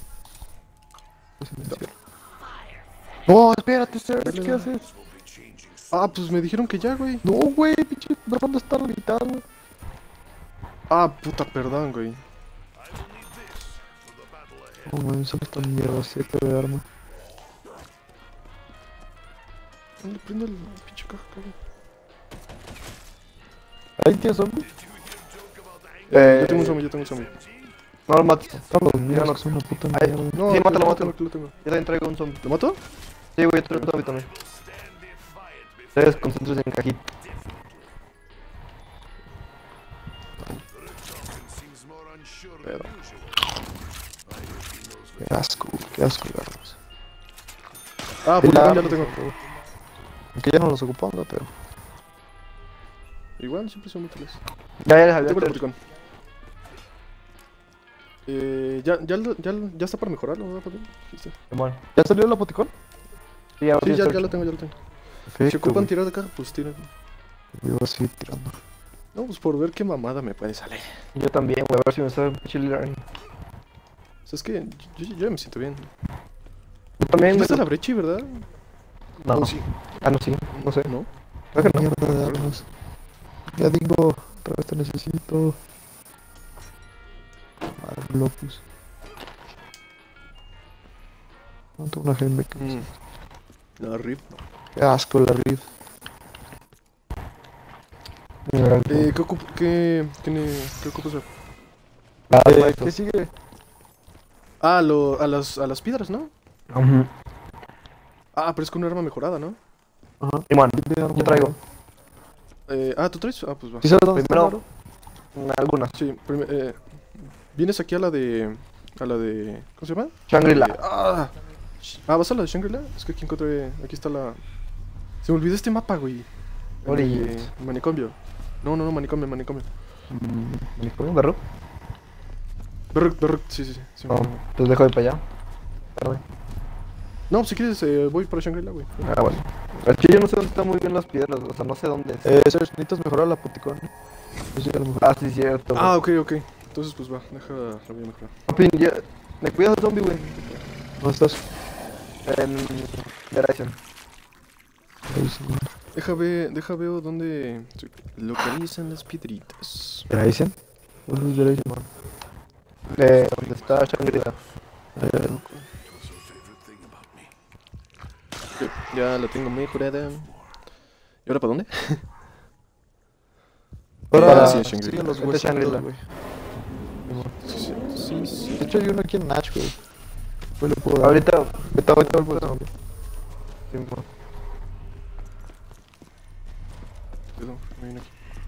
No, espérate, Serge, ¿qué haces? Ah, pues me dijeron que ya, güey. No, güey, pinche, ¿dónde está la mitad, güey? Ah, puta, perdón, güey. No, man, solo esta mierda 7 de arma. ¿Dónde prendo el pinche caja, cabrón? ¿Ahí tienes zombie? Yo tengo un zombie. No lo mates. Están los míos, no. que son una puta Ay, mierda. No, Sí, que mátalo. que lo tengo. Yo también traigo un zombie. ¿Lo mato? Sí, güey, yo traigo un zombie también. Ustedes concéntrense en cajita. Pero. Qué asco de armas. Ah, pues ya lo tengo. Aunque ya no los ocupamos, ¿no? Pero... Igual, siempre son útiles. Ya les había Tengo el hecho. boticón. Ya está para mejorarlo, ¿verdad, papi? Sí, Bueno. ¿Ya salió el apoticón? Sí, ahora ya Serge. lo tengo. Perfecto, Si ocupan güey. tirar de caja, pues tiren. Yo voy a seguir tirando. No, pues por ver qué mamada me puede salir. Yo también, güey, a ver si me sale un pinche Lil Arnie. O sea, es que yo ya me siento bien. Yo también, ¿Ya güey. está la brecha, verdad? No, ¿O sí? Ah, no, sí. No sé. ¿No? Creo que no. Mierda de armas. Ya digo, otra vez te necesito. Madre Lopus. No tengo una Helmet. La RIP. Qué asco la Rift. ¿Qué ocupas? ¿Qué sigue? Ah, a las piedras, ¿no? Ujú. Ah, pero es con una arma mejorada, ¿no? Ajá. Simón, De arma. yo traigo. ¿Tú traes? Ah, pues va. ¿Sí sabes dónde está, Primero- Maro? Algunas. Sí, vienes aquí a la de... ¿Cómo se llama? Shangri-La. ¿vas a la de Shangri-La? Es que aquí encontré... Aquí está la... Se me olvidó este mapa, güey. Orillas. Manicomio. No, manicomio. ¿Manicomio, Berro? Berruk, sí. No, pues dejo de para allá. Espérame. No, si quieres, voy para Shangri-La, güey. Ah, bueno. Aquí yo no sé dónde están muy bien las piedras, o sea, no sé dónde es. Serge, necesitas mejorar la Poticón. Yo sí, a lo mejor. Ah, sí, cierto. Ah, ok. Entonces, pues va, la voy a mejorar. Papi, ya. ¿Me cuidas del zombie, güey? ¿Dónde estás? En Verizon. Ahí sí. Deja veo dónde se localizan las piedritas. ¿Verizon? ¿Dónde es Verizon? Donde está Shangri-La. Ok, ya la tengo mejorada. ¿Y ahora para dónde? Ahora sí, siguen Shangri-La. los Este huesitos, Shangri-La. güey. Sí. De hecho hay uno aquí en Natch, güey. Pues le puedo dar. Ahorita vuelvo a zombie. sí, mo. Perdón, me vine aquí.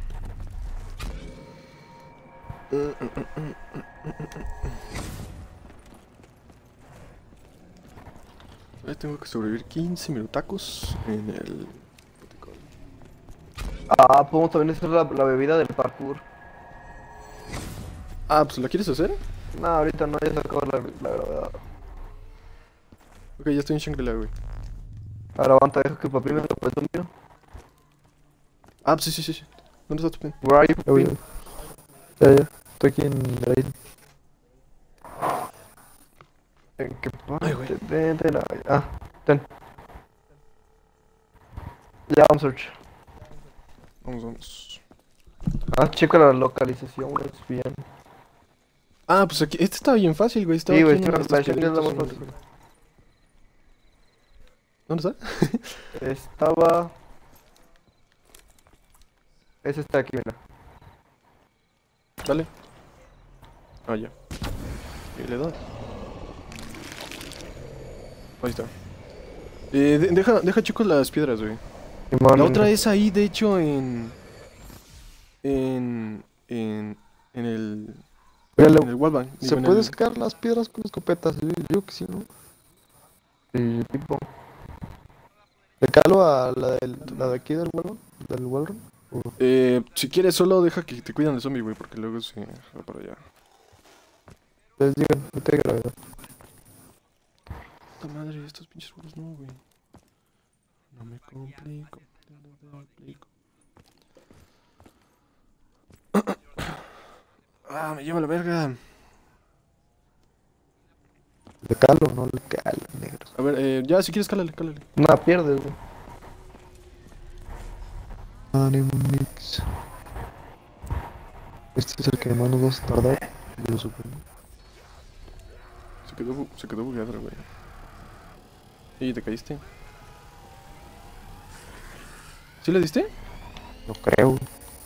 Tengo que sobrevivir 15 minutacos en el boticón. Ah, podemos también hacer la bebida del parkour. Ah, pues ¿la quieres hacer? No, ahorita no, ya se acabó la gravedad. Ok, ya estoy en Shangri-La, güey. Ahora aguanta, deja que papi me lo presume. Ah, pues sí. ¿Dónde está tu pin? Where are you, Ya voy. papi? Ya. Estoy aquí en la isla. ¿En qué Ay, güey. parte de la... Ah, ten. Ya, vamos, Search. Vamos. Ah, checa la localización, güey, es bien. Ah, pues aquí, este está bien fácil, güey. Estaba Sí, güey, aquí en la estos Shangri-La es la más cuadritos. fácil. ¿Dónde está? Estaba... Ese está aquí, mira. Dale. Ah, ya. Y le da. Ahí está. Deja chicos las piedras, güey. Simón, La otra es ahí, de hecho, en el Mira, en el wallbang. ¿se Digo, en puede el- sacar las piedras con escopetas? Yo digo que sí, ¿no? Sí, tipo. ¿Le calo a la de aquí del Wallrun? Si quieres, solo deja que te cuidan de zombie, güey, porque luego se va para allá. Les digan, no te gravedad. Puta madre, estos pinches juegos no, güey. No me complico. No me complico. Ah, me lleva la verga. ¿Le calo o no le calo, negro? A ver, ya, si quieres, cálale. No, pierdes, güey. Ánimo mix. Este es el que más nos vamos a tardar. Yo supongo. Se quedó bugueado, güey. ¿Y te caíste? ¿Sí le diste? No creo.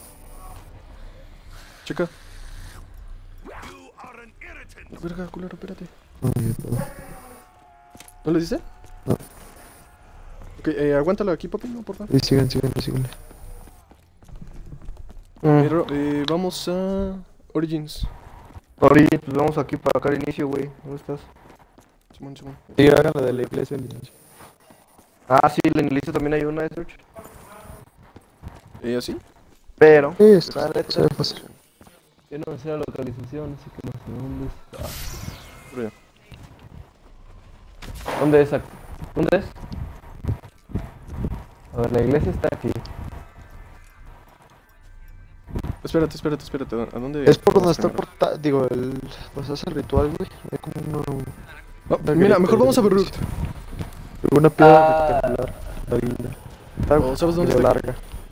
Checa. You are an irritant. La verga, culero, espérate. No, ya no. ¿No le diste? No. Ok, aguántalo aquí, papi, no, por favor. Y síganle. Vamos a Origins. Ahorita, pues vamos aquí para acá al inicio, güey. ¿Dónde estás? Simón. Sí, hagan la de la iglesia al inicio. Ah, sí, en el inicio también hay una de Search. ¿Así? Pero... Sí, está fácil. Yo no sé la localización, así que no sé dónde está. Por allá. ¿Dónde es? ¿Dónde es? A ver, la iglesia está aquí. Espérate. ¿A dónde? Es por donde vamos está primero? digo, pues hace el ritual, güey. Hay como No, una mira, grieta mejor de vamos a la Beirut. iglesia. Una piedra Ah. rectangular. La isla. Está Oh, ¿sabes dónde medio está? larga.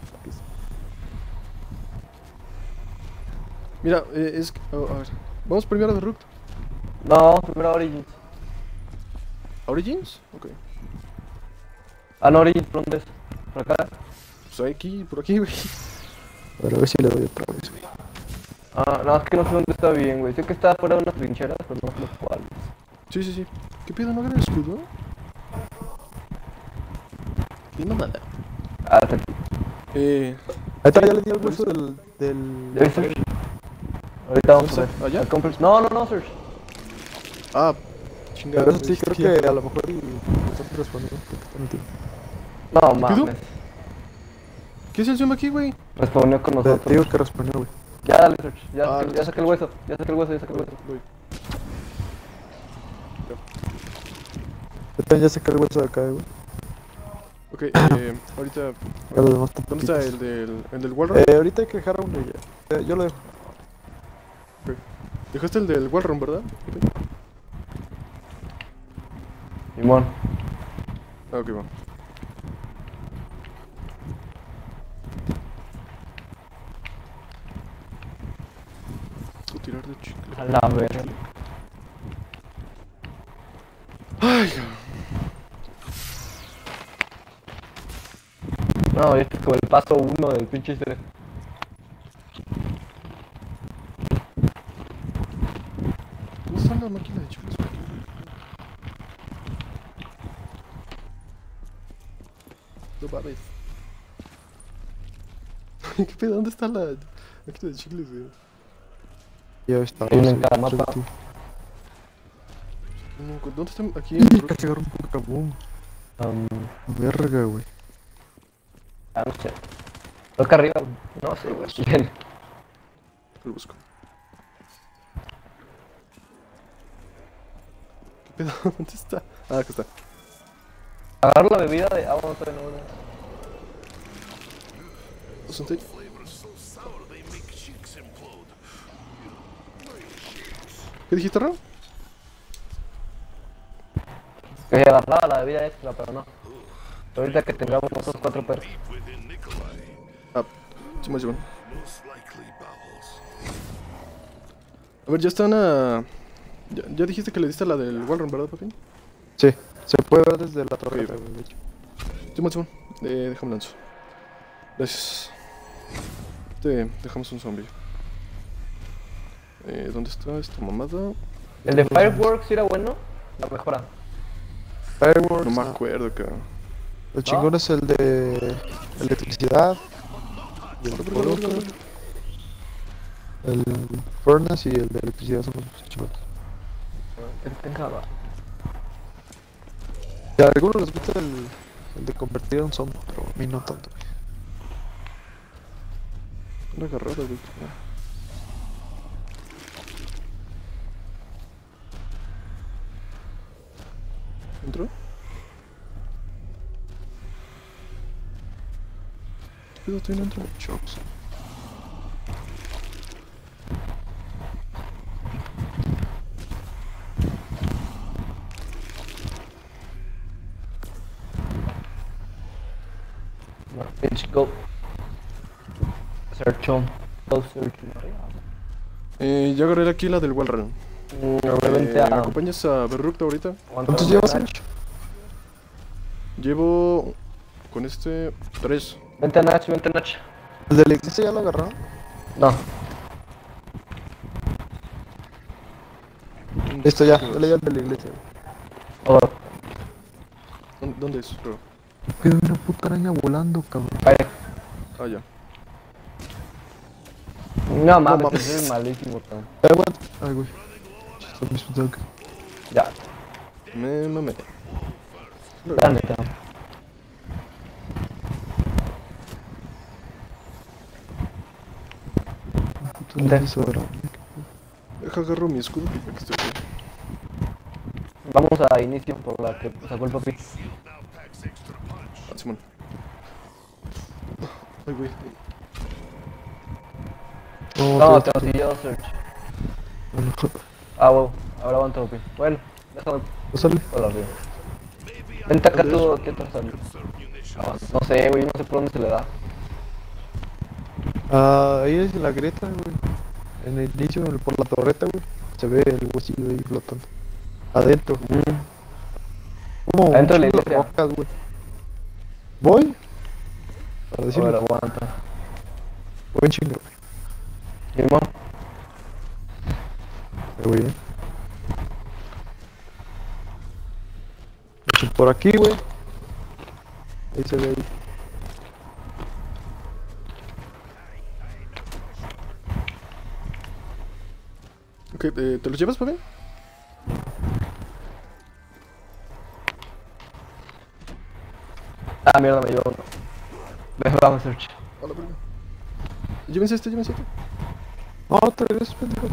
Mira, es... a ver. Vamos primero a Beirut. No, primero Origins. ¿A Origins? Ok. Ah, no, Origins, ¿por dónde es? ¿Por acá? Pues aquí, por aquí, güey. A ver si le doy otra vez, güey. Ah, no, es que no sé dónde está bien, güey. Sé que está fuera de unas trincheras, pero no sé los cuales. Sí. ¿Qué pedo? ¿No agarra el escudo? ¿Qué mamada? Ah, está aquí. Ahí está, ya le di el hueso del... ¿Ya viste? Ahorita vamos a ver. ¿Allá? No, Serge. Ah, chingada. Pero eso sí, creo que a lo mejor y están respondiendo. No, pido? mames. ¿Qué es el zoom aquí, güey? Respondió con Te nosotros. digo que respondió, güey. Ya, dale, Serge. Ya, Ah, ya saqué el hueso. Ya saqué el hueso. Voy. Yo también ya saqué el hueso de acá, güey. Ok, ahorita... Ya los demás ¿Dónde está tampoquitos. el del Wallrun? Ahorita hay que dejar a uno ya. Yo lo dejo. Dejaste el del Wallrun, ¿verdad? Simón. Ah, ok, va. Puedo tirar de chicle. A la verga. Ay, No, este es como el paso 1 del pinche historia. ¿dónde está la máquina de chicles? No mames. ¿Qué pedo? ¿Dónde está la máquina de chicles, güey? Ya está. Hay uno en cada mapa. ¿Dónde está? Aquí. Casi agarro un Pokémon. Um, Verga, güey. no sé. Creo que arriba. No sé, güey. Bien. Lo busco. ¿Qué pedo? ¿Dónde está? Ah, acá está. Agarro la bebida de agua, no, todavía no. 60. Flavor so sour they make cheeks implode. ¿Qué dijiste, Ro? Que agarraba la bebida extra, pero no. Ahorita que tengamos otros 4 perros. Within Nikolai, Ah, Simón. most likely bowels. A ver, ya están a... Ya dijiste que le diste a la del Wallrun, ¿verdad, papi? Sí, se puede ver desde la torre, Ok, güey, de hecho. Simón. Déjame lanzo. Gracias. Dejamos un zombie. ¿Dónde está esta mamada? El de Fireworks era bueno. La mejora. Fireworks. No me acuerdo, cabrón. El chingón es el de electricidad. Y el poroto. El furnace y el de electricidad son los chingones. Que tenga. Y a algunos les gusta el de convertir a un zombie, pero a mí no tanto. Una agarrada, güey. ¿Entró? ¿Qué pedo? Estoy no entro. Shocks. Let's go. Search on. Go search. Ya agarré aquí la del Wallrun. Obviamente ¿Me a. acompañas a Berruk ahorita? ¿Cuántos llevas, Sergio? Llevo con este 3. Vente a Nach, vente a Nach. ¿El de la iglesia ya lo agarraron? No. Listo, ya le di al de la iglesia. Oh, ¿Dónde es? Bro? Quedó una puta araña volando, cabrón. vaya. Ah, ya. No mames, mames. eso es malísimo, cabrón. Aguanta. Ay, güey. Está mismo tanque. Ya, Me mamé. la neta. Puta hizo araña. Deja agarro mi escudo para que esté bien. Vamos a inicio por la que sacó el papi. Ah, Simón. Ay, güey. No, te consiguió Search. Bueno, Ah, wow. Ahora aguanta, papi. Bueno, déjame pásale. por arriba. Vente acá tú, ¿qué te sale? No sé, güey, no sé por dónde se le da. Ah, ahí es la grieta, güey. En el inicio, por la torreta, güey. Se ve el huesillo ahí flotando. Adentro. Como Adentro de la un chingo iglesia. rocas, güey. ¿Voy? Para A decirlo. ver, aguanta. Buen chingo, güey. Mismo. Ahí voy, Echo por aquí, güey. Ahí se ve ahí. Ok, ¿te los llevas, papi? Ah, mierda, me llevó uno. Vamos, Search. A la verga. Llévense este. No, te regresas, pendejo.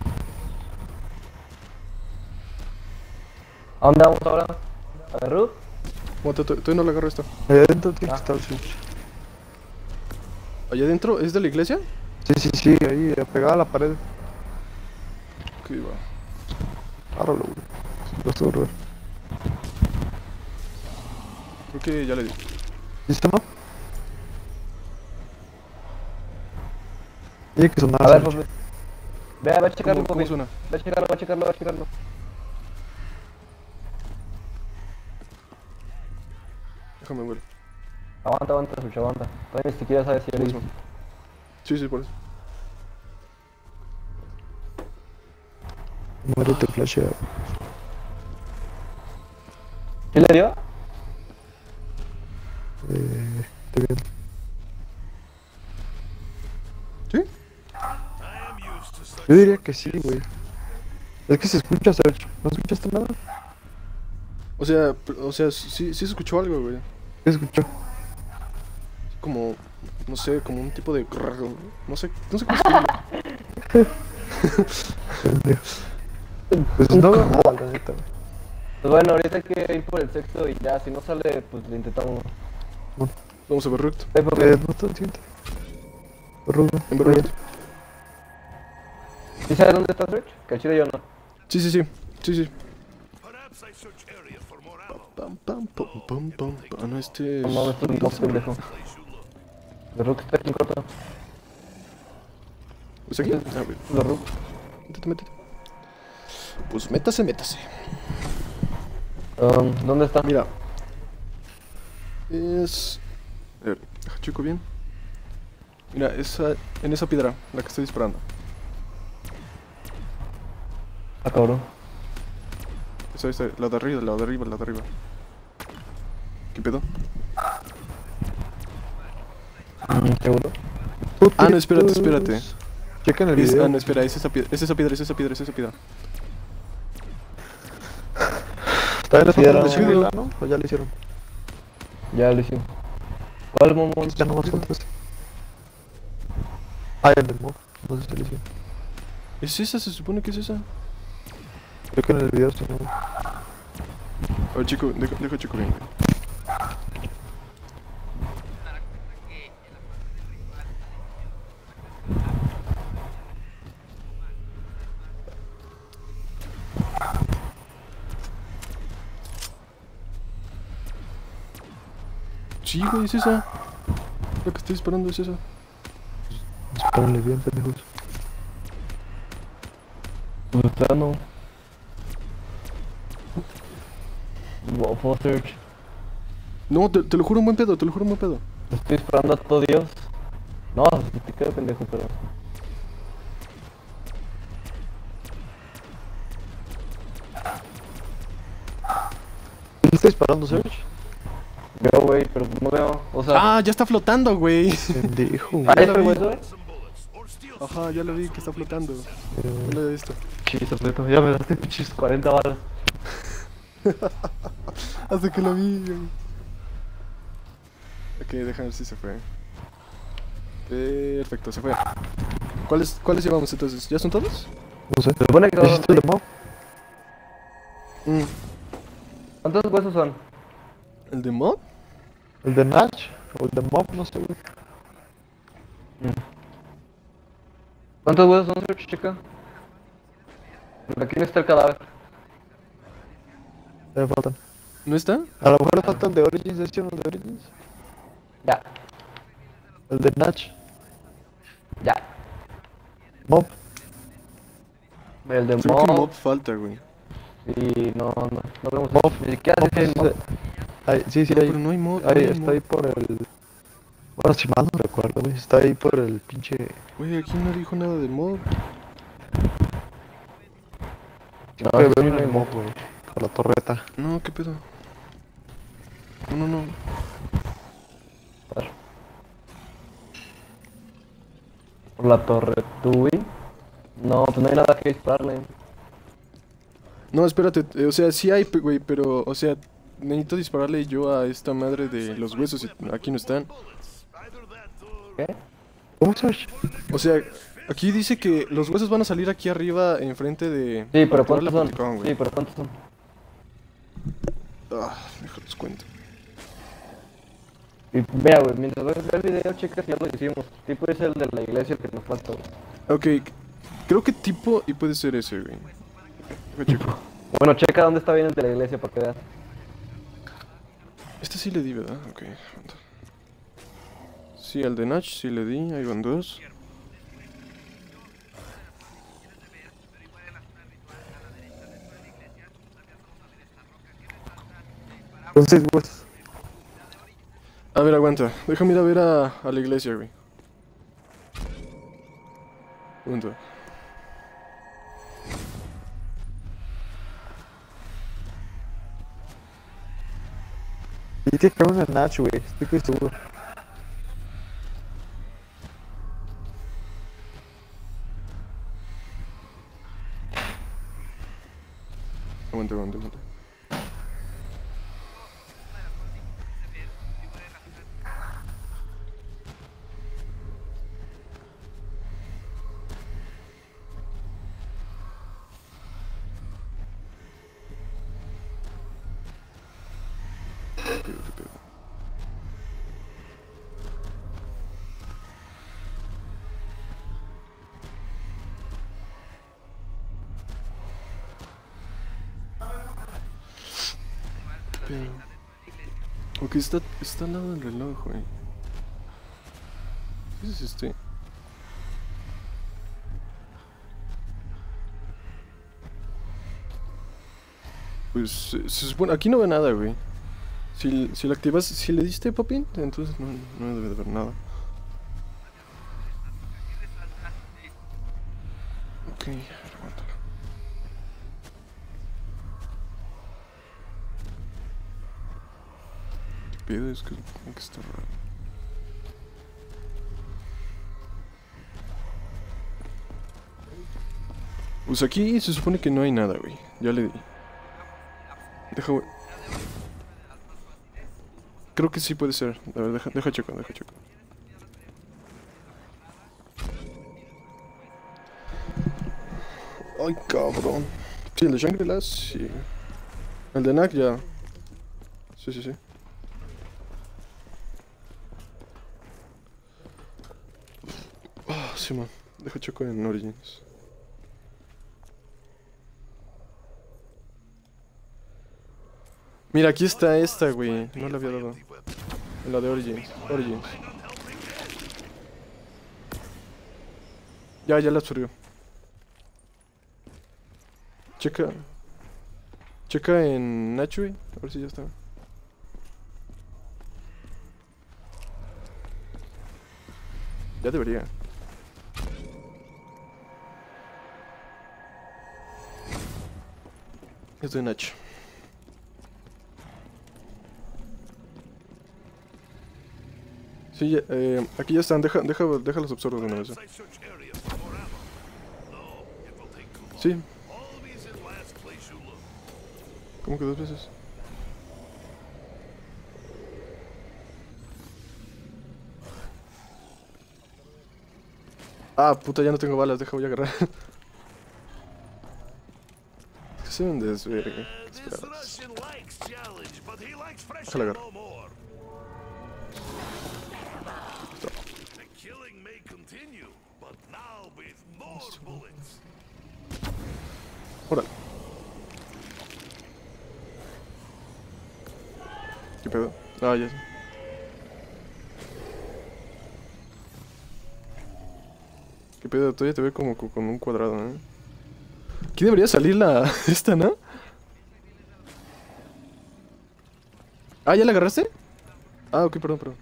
¿A dónde vamos ahora? ¿A Perú? Bueno, todavía no le agarro esta. Ahí adentro tiene que estar el switch. ¿Allá adentro es de la iglesia? Sí, ahí, pegada a la pared. Ok, va. Áralo, güey. Lo estoy raro. Creo que ya le di. ¿Listo, no? Tiene que sonar. A ver, Sergio. papi. Ve a checarlo, ¿Cómo papi. suena? Ve a checarlo. Déjame ver. Aguanta, Search, aguanta. Todavía ni siquiera sabes si Por eres. eso. Sí, por eso. Muérete, flashea. ¿Quién le dio? estoy viendo. ¿Sí? I am used to such Yo diría que sí, güey. Es que se escucha, Sergio. ¿No escuchaste nada? O sea, sí se escuchó algo, güey. ¿Qué escuchó? Como, no sé, como un tipo de... No sé cómo escribirlo. Pendejo. Pues no, nada, la neta, güey. Pues bueno, ahorita hay que ir por el sexto y ya, si no sale, pues lo intentamos. Vamos a ver recto. Porque No está siguiente. Rudo. En verdad. ¿sí sabes dónde está Rich? Que al chile yo no. Sí. perhaps I search area for more ammo. Pam, pam, pam, pam, pam. Ah, no, este No mames, tú no, pendejo. De Rook está aquí en corto. ¿Es aquí? Ah, güey. De Rook. Métete. Pues métase. ¿Dónde está? Mira. Es... A ver, deja checo bien. Mira, en esa piedra, la que estoy disparando. Ah, cabrón. Esa, la de arriba. ¿Qué pedo? ¿Seguro? Ah, no, espérate. Checa en el video. No, espera, es esa piedra. ¿Todavía les falta Piedra, el de güey. Shangri-La, no? ¿O ya lo hicieron? Ya lo hicimos. ¿Cuál momón? Ya no más falta este. Ah, el del mob. No sé si lo hicieron. ¿Es esa? Se supone que es esa. Checa en el video, si no. A ver, chico, deja chico bien. Sí, güey, es esa. La que estoy disparando es esa. Dispárenle bien, pendejos. Pues está, no. Wow, full search. No, te lo juro un buen pedo, Estoy esperando a todo Dios. No, te quedo pendejo, pero. ¿Quién está disparando, Serge? Veo, güey, pero no veo. O sea. Ah, ya está flotando, güey. Pendejo, güey. ¿Ah, ya lo pegó vi. eso, güey? Some bullets or steal Ajá, ya lo vi que está flotando. Ya lo he visto. Chis, completo. Ya me daste pinches 40 balas. Hasta que lo vi, güey. Ok, déjame ver si se fue. Perfecto, se fue. ¿Cuáles llevamos entonces? ¿Ya son todos? No sé. Se supone que ¿Hiciste el de mob? ¿Cuántos huesos son? ¿El de mod? ¿El de Natch? ¿O el de mob? No sé, güey. ¿Cuántos huesos son, Sergio, chica? Porque aquí no está el cadáver. Ya me faltan. ¿No está? A lo mejor le falta el de Origins. ¿Es el de Origins? Ya, El de Natch. ya. Mob. El de Creo que Mob. mod falta, güey. Y no vemos. Mob. Ni siquiera Mob sé si hay es Mob. ahí, sí, No, ahí. pero no hay mod. Ahí no hay está mod. ahí por el... Bueno, si mal no recuerdo, güey. Está ahí por el pinche... Güey, aquí no dijo nada de mod. No, Puede sí, haber no hay un mob, güey. Por la torreta. No, ¿qué pedo? No. Por la torre Tui. No, pues no hay nada que dispararle. No, espérate, o sea, sí hay, güey, pero, o sea, necesito dispararle yo a esta madre de los huesos y aquí no están. either that or ¿Qué? ¿Cómo, Serge? O sea, aquí dice que los huesos van a salir aquí arriba enfrente de... Sí, pero para activar ¿cuántos la son? Poticon, güey. Sí, pero ¿cuántos son? Ah, déjales cuento. Y mira, güey, mientras ves el video, checa si ya lo hicimos. Tipo es el de la iglesia el que nos falta, güey. Ok, creo que tipo y puede ser ese, güey. Deja checo. Bueno, checa dónde está bien el de la iglesia para que veas. Este sí le di, ¿verdad? Ok. Sí, al de Nach sí le di, ahí van dos. Son 6 huesos. A ver, aguanta. Déjame ir a ver a la iglesia, güey. Aguanta. Y tiene que haber una Natch, güey. Estoy seguro. Aguante, aguante, aguante. ¿Qué pedo? Ok, está al lado del reloj, güey. ¿Qué es este? Pues se supone... Aquí no ve nada, güey. Si lo activas... Si le diste Popin, entonces no debe de ver nada. Ok, aguántalo. ¿Qué pedo? Es que está raro. Pues aquí se supone que no hay nada, güey. Ya le di. Deja, güey. Creo que sí puede ser. A ver, deja checo. Ay, cabrón. Sí, el de Shangri-La, sí. El de Nak ya. Sí. Sí, man. Deja checo en Origins. Mira, aquí está esta, güey. No la había dado. En la de Origins. Ya la absorbió. Checa en Nacho, güey. A ver si ya está. Ya debería. Es de Nacho. Sí, ya, aquí ya están. Deja los absorbo de una vez. Sí. ¿Cómo que 2 veces? Ah, puta, ya no tengo balas. Voy a agarrar. Es que soy un desvergue. Déjala agarrar. Órale. ¿Qué pedo? Ah, ya sé. ¿Qué pedo? Todavía te veo como con un cuadrado, ¿eh? Aquí debería salir la... esta, ¿no? Ah, ¿ya la agarraste? Ah, ok, perdón.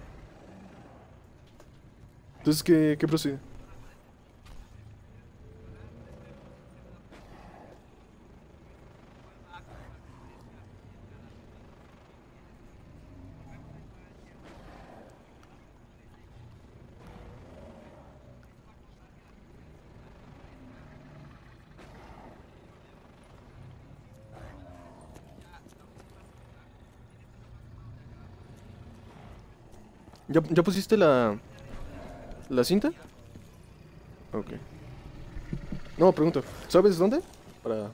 Entonces, ¿qué procede? ¿Ya pusiste la cinta? Ok. No, pregunto. ¿Sabes dónde? Para...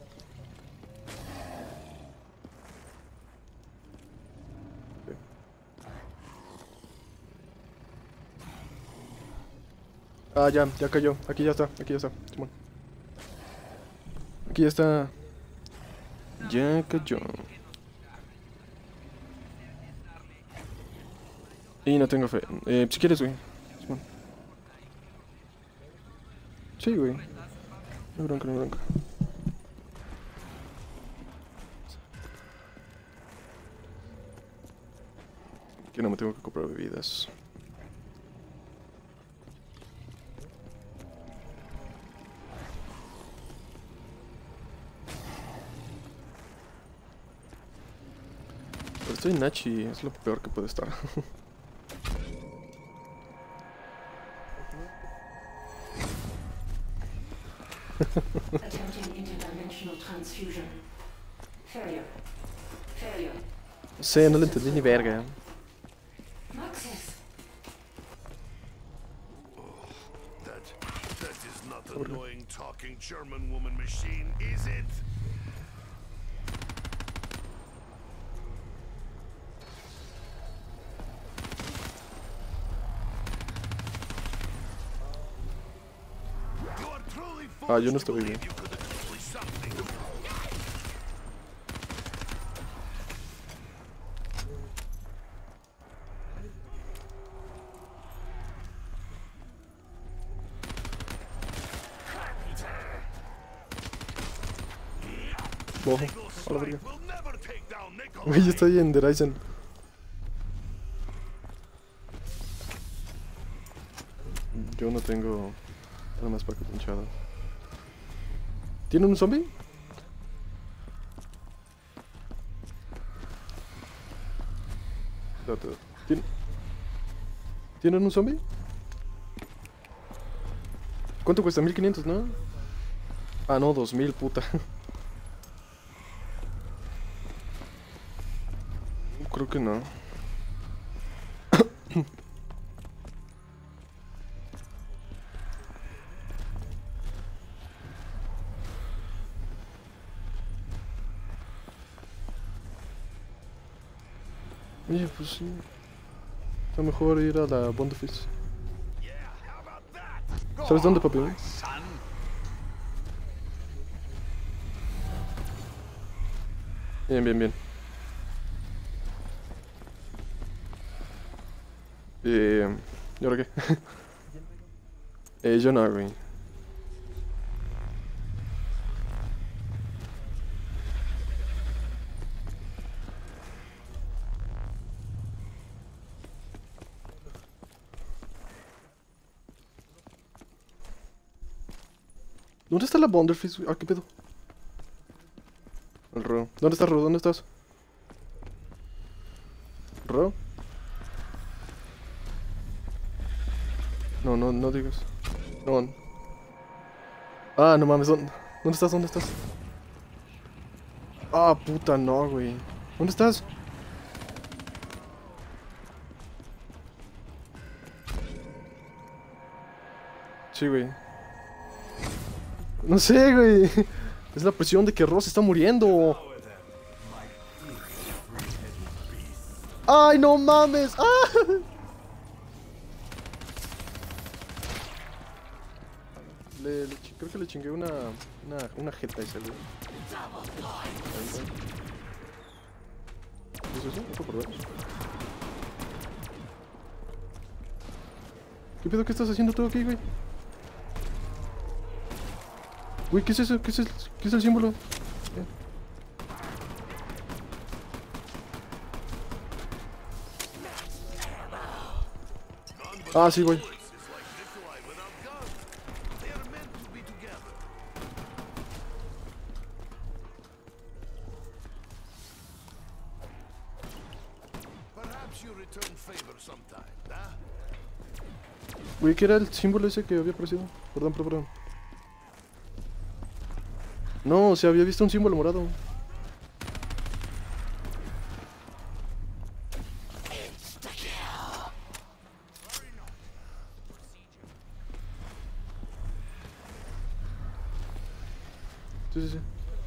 Ah, ya cayó. Aquí ya está. Simón. Aquí ya está. Ya cayó. Y no tengo fe. Si quieres, güey. Simón. Sí, güey. No bronca. Que no me tengo que comprar bebidas. Pero estoy Nachi, es lo peor que puede estar. Attempting interdimensional transfusion. Failure. Failure. No sé, no le entendí ni verga. Access. That is not annoying talking German woman machine, is it? You are truly Ah, yo foolish no to estoy bien. believe you could accomplish something. Ojo, Eagle a la verga. Strike will never take down Nikolai. Güey, yo estoy en The Ryzen. Yo no tengo nada más para que pinchada. ¿Tienen un zombie? ¿Tienen un zombie? ¿Cuánto cuesta? 1500, ¿no? Ah, no, 2000, puta. Creo que no. Oye, pues sí. Está mejor ir a la Bond Office. ¿Sabes dónde, papi? Bien, bien, bien. ¿Y ahora qué? Yo no, güey. ¿Dónde está la Bonderfish? Ah, ¿qué pedo? El Ro. ¿Dónde estás, Ro? ¿Dónde estás? ¿Ro? No, no, no digas. No. Ah, no mames, ¿dónde estás? ¿Dónde estás? Ah, puta, no, güey. ¿Dónde estás? Sí, güey. No sé, güey. Es la presión de que Ross está muriendo. ¡Ay, no mames! ¡Ah! Creo que le chingué una jeta a ese, güey. ¿Qué es eso? ¿Otro por ver? ¿Qué pedo? ¿Qué estás haciendo tú aquí, güey? Güey, ¿qué es eso? ¿Qué es el símbolo? Ah, sí, güey. Güey, ¿qué era el símbolo ese que había aparecido? Perdón, perdón. No, o sea, había visto un símbolo morado. Sí, sí, sí.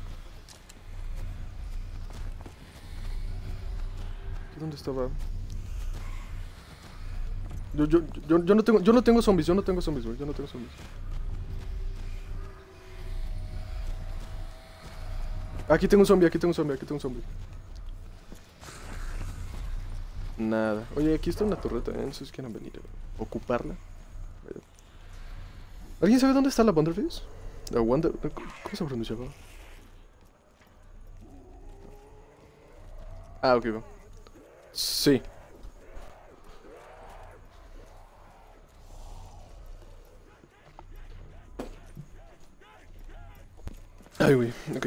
¿Dónde estaba? Yo no tengo zombies, güey. Yo no tengo zombies. Aquí tengo un zombie. Nada. Oye, aquí está una torreta, no sé si quieren venir a ocuparla. ¿Alguien sabe dónde está la Wonderfish? La Wonder... ¿Cómo se pronunciaba? Ah, ok, va. Sí. Ay, güey, ok.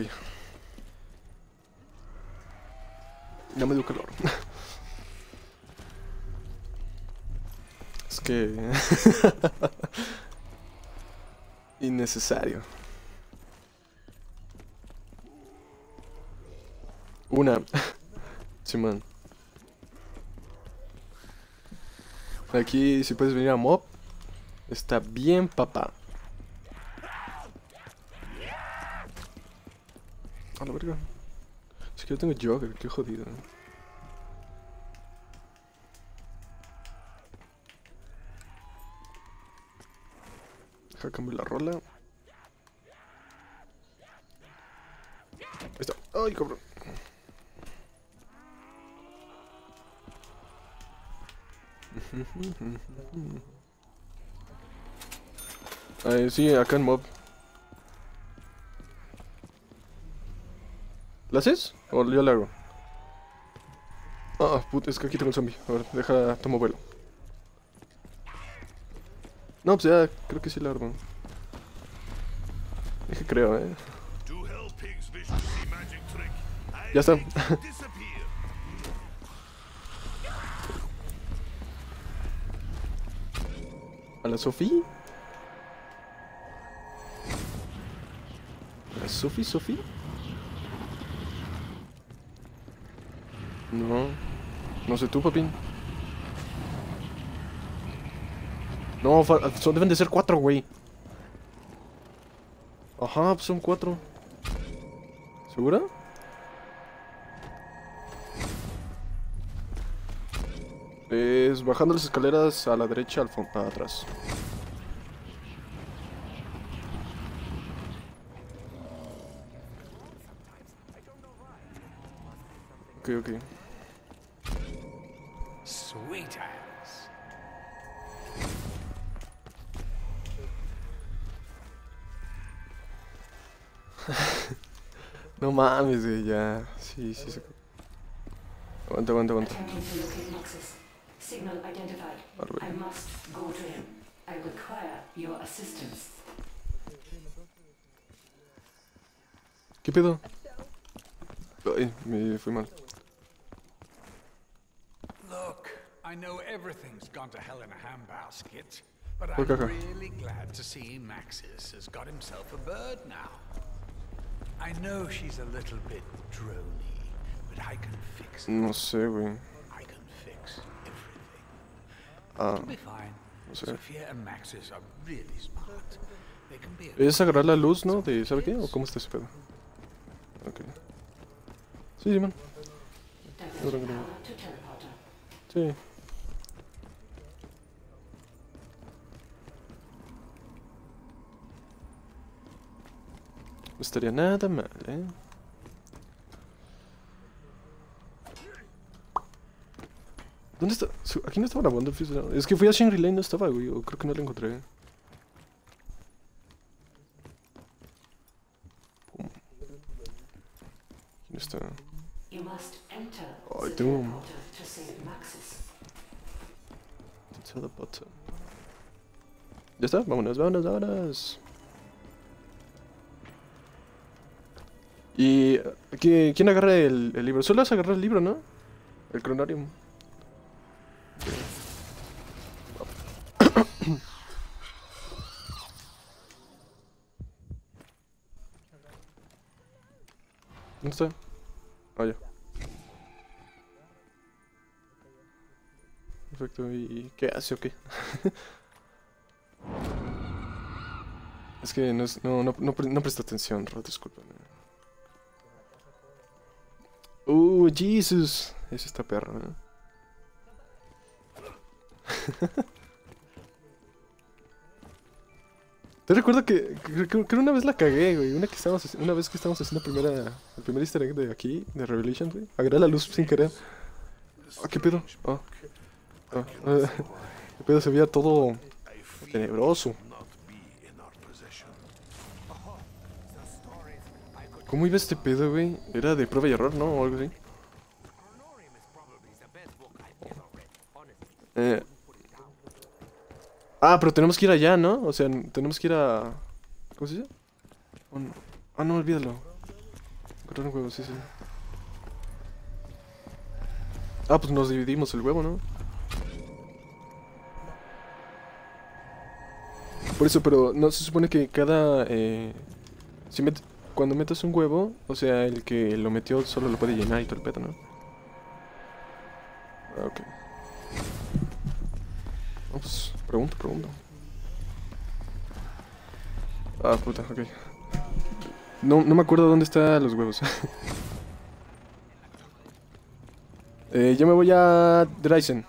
Ya me dio calor. Es que... innecesario. Una. Simón. Aquí si puedes venir a mob. Está bien, papá. A la verga. Es que yo tengo Jogger, qué jodido. Deja cambiar la rola. Ahí está. Ay, cabrón. Sí, acá en mob. ¿La haces? ¿O yo la hago? Ah, puta, es que aquí tengo el zombie. A ver, deja, tomo vuelo. No, pues ya, creo que sí la armo. Es que creo, To help pigs vision see magic trick, I Ya está. make you disappear. ¿A la Sophie? ¿A la Sophie? No. No sé tú, papín. No, deben de ser 4, güey. Ajá, pues son 4. ¿Segura? Es bajando las escaleras a la derecha, al fondo, atrás. Ok. Sweet ass. No mames, güey, ya. Sí. Aguanta. Attempting to locate Moxes. Signal identified. Árbol. I must go to him. I require your assistance. ¿Qué pedo? Ay, me fui mal. Look, I know everything's gone to hell in a handbasket, but Okay. I'm really glad to see Maxis has got himself a bird now. I know she's a little bit drony, but I can fix it. No sé, güey. I can fix everything. Ah, It'll be fine. no sé. Sophia and Maxis are really smart. They can be a Es agarrar la luz, ¿no? De, ¿sabe qué? ¿O cómo está ese pedo? Ok. Sí, man. Divert Ahora, power to teleporter. Sí. No estaría nada mal, ¿eh? ¿Dónde está? Aquí no estaba la Wonder Fist. Es que fui a Shangri-La y no estaba, güey. O creo que no la encontré. Pum. ¿Quién está? You must enter Ay, the tengo- teleporter to save Maxis. To the bottom. ¿Ya está? Vámonos. ¿Y quién agarra el libro? Solo vas a agarrar el libro, ¿no? El cronarium. ¿Dónde está? Ah, ya. Perfecto, ¿y qué hace o qué? Es que no presta atención, discúlpame. Jesus. Ese está perro, ¿eh? Te recuerdo que una vez la cagué, güey. Una vez que estábamos haciendo el primer easter egg de aquí, de Revelation, güey. Agarré la luz sin querer. Ah, ¿qué pedo? ¿Qué pedo? Se veía todo I fear tenebroso. not be in our possession. ¿Cómo iba este pedo, güey? Era de prueba y error, ¿no? O algo así. Pero tenemos que ir allá, ¿no? O sea, tenemos que ir a... ¿Cómo se dice? No, olvídalo. Encontrar un huevo, sí. Pues nos dividimos el huevo, ¿no? Por eso, pero no se supone que cada... cuando metas un huevo, o sea, el que lo metió solo lo puede llenar y todo el pedo, ¿no? Ah, ok. No, pues, pregunto. Ah, puta, ok. No me acuerdo dónde están los huevos. Yo me voy a Drysen.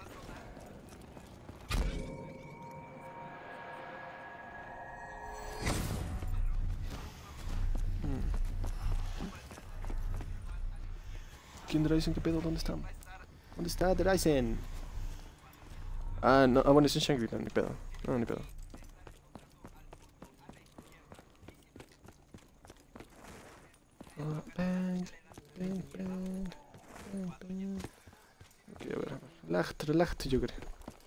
¿Quién Drysen? ¿Qué pedo? ¿Dónde está? ¿Dónde está Drysen? Ah, no, bueno, es en Shangri-La, ni pedo. No, ni pedo. Bang. Ok, a ver. Relájate, yo creo.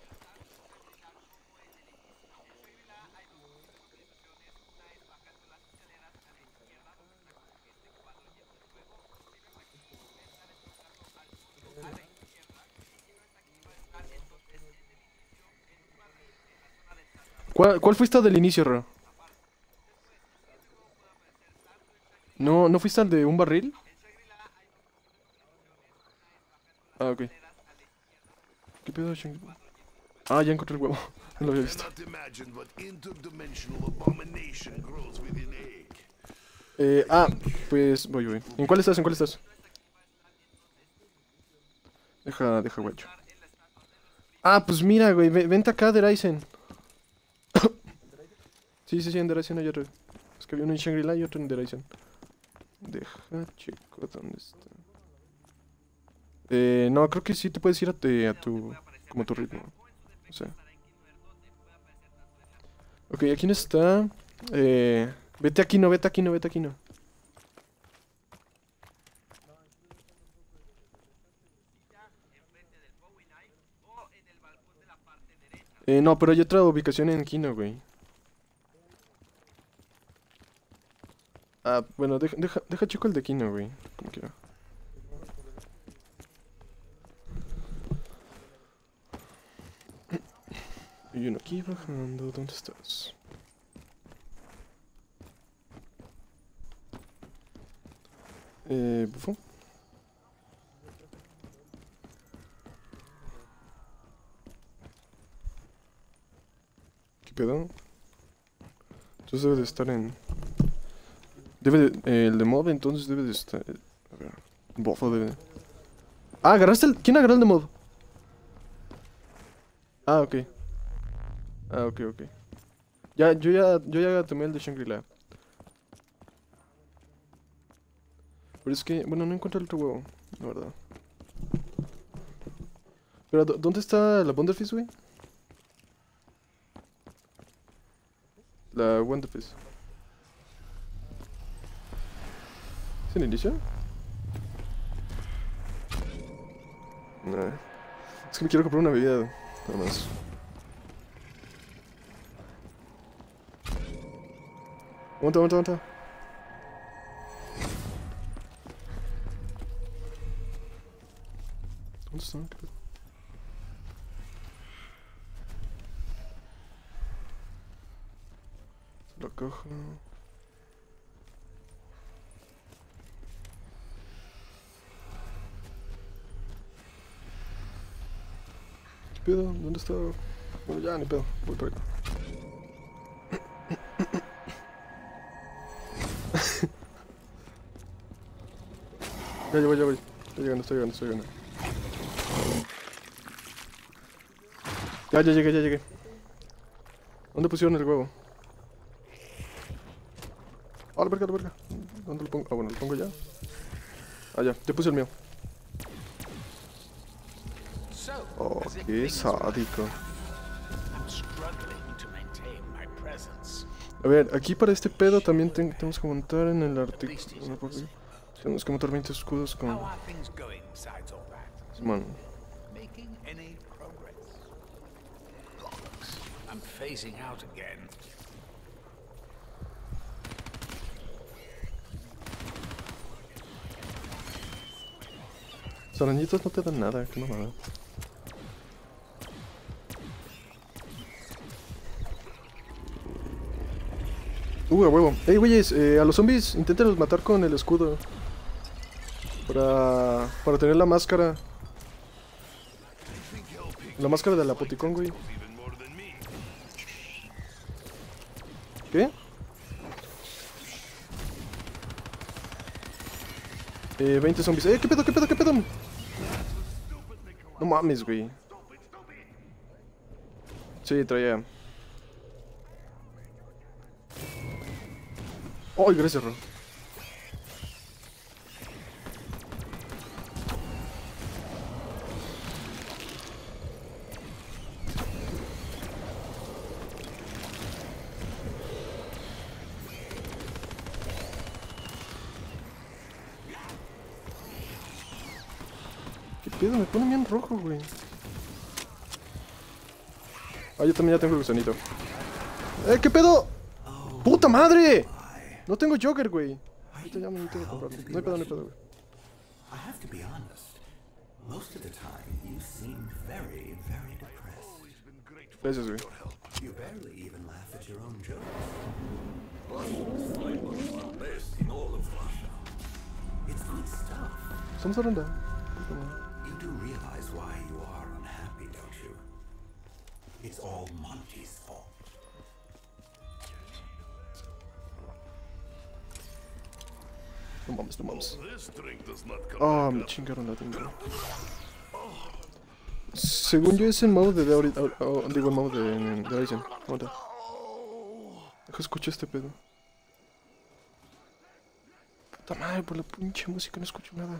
¿Cuál fuiste del inicio, Ro? ¿No fuiste al de un barril? Ah, ok. ¿Qué pedo, Shang? Ah, ya encontré el huevo. No lo había visto. Cannot imagine what interdimensional abomination grows within egg. Pues voy. ¿En cuál estás? Deja, guacho. Ah, pues mira, güey, vente acá, Drysen. Sí, en Drysen hay otro. Es que había uno en Shangri-La y otro en Drysen. Deja, chico, ¿dónde está? No, creo que sí te puedes ir a tu ritmo. O sea. Ok, aquí no está. Vete aquí, no. No, pero hay otra ubicación en Kino, güey. Ah, bueno, deja chico el de Kino, güey. Como quiera. Y uno aquí bajando. ¿Dónde estás? Bufo. ¿Qué pedo? Entonces debe de estar en... el de mob entonces debe de estar... A ver... Bofo debe de... Ah, agarraste el... ¿Quién agarró el de mob? Ah, ok. Ok. Yo ya tomé el de Shangri-La. Pero es que... Bueno, no encontré el otro huevo. La verdad. Pero, ¿dónde está la Wonderfist, güey? La Wonderfist. ¿Es el inicio? Nah. Es que me quiero comprar una bebida. Nada más. Aguanta. ¿Dónde están? ¿Qué pedo? La caja. ¿Qué pedo? ¿Dónde está? Bueno, ya, ni pedo. Voy para acá. Ya voy. Estoy llegando. Ya llegué. ¿Dónde pusieron el huevo? Ah, la verga. ¿Dónde lo pongo? Ah, bueno, lo pongo ya. Ah, ya puse el mío. Oh, qué sádico. A ver, aquí para este pedo también tenemos que montar en el artículo. Tenemos que montar 20 escudos con... Man. Los arañitos no te dan nada, qué mamada. A huevo. Ey, güeyes, a los zombies inténtenlos matar con el escudo. Para tener la máscara. La máscara del apoticón, güey. ¿Qué? 20 zombies. ¿Qué pedo, qué pedo, qué pedo? No mames, güey. Sí, traía. ¡Ay, gracias, Ro! ¿Qué pedo? Me pone bien rojo, güey. Ah, yo también ya tengo el gusanito. ¿Qué pedo? ¡Puta madre! No tengo Joker, güey. Ahorita ya no tengo que comprarlo. No hay pedo, no hay pedo, güey. I have to be honest. Most of the time, you seem very, very depressed. Gracias, güey. You barely even laugh at your own jokes. Best in all of Russia. It's good stuff. Estamos hablando. You do realize why you are unhappy, don't you? It's all Monty's fault. No mames, no mames. This drink does not come Ah, back me up. chingaron la tinta. Según yo es el modo de digo el modo de Ryzen. Aguanta. Deja escuchar este pedo. Puta madre, por la pinche música no escucho nada.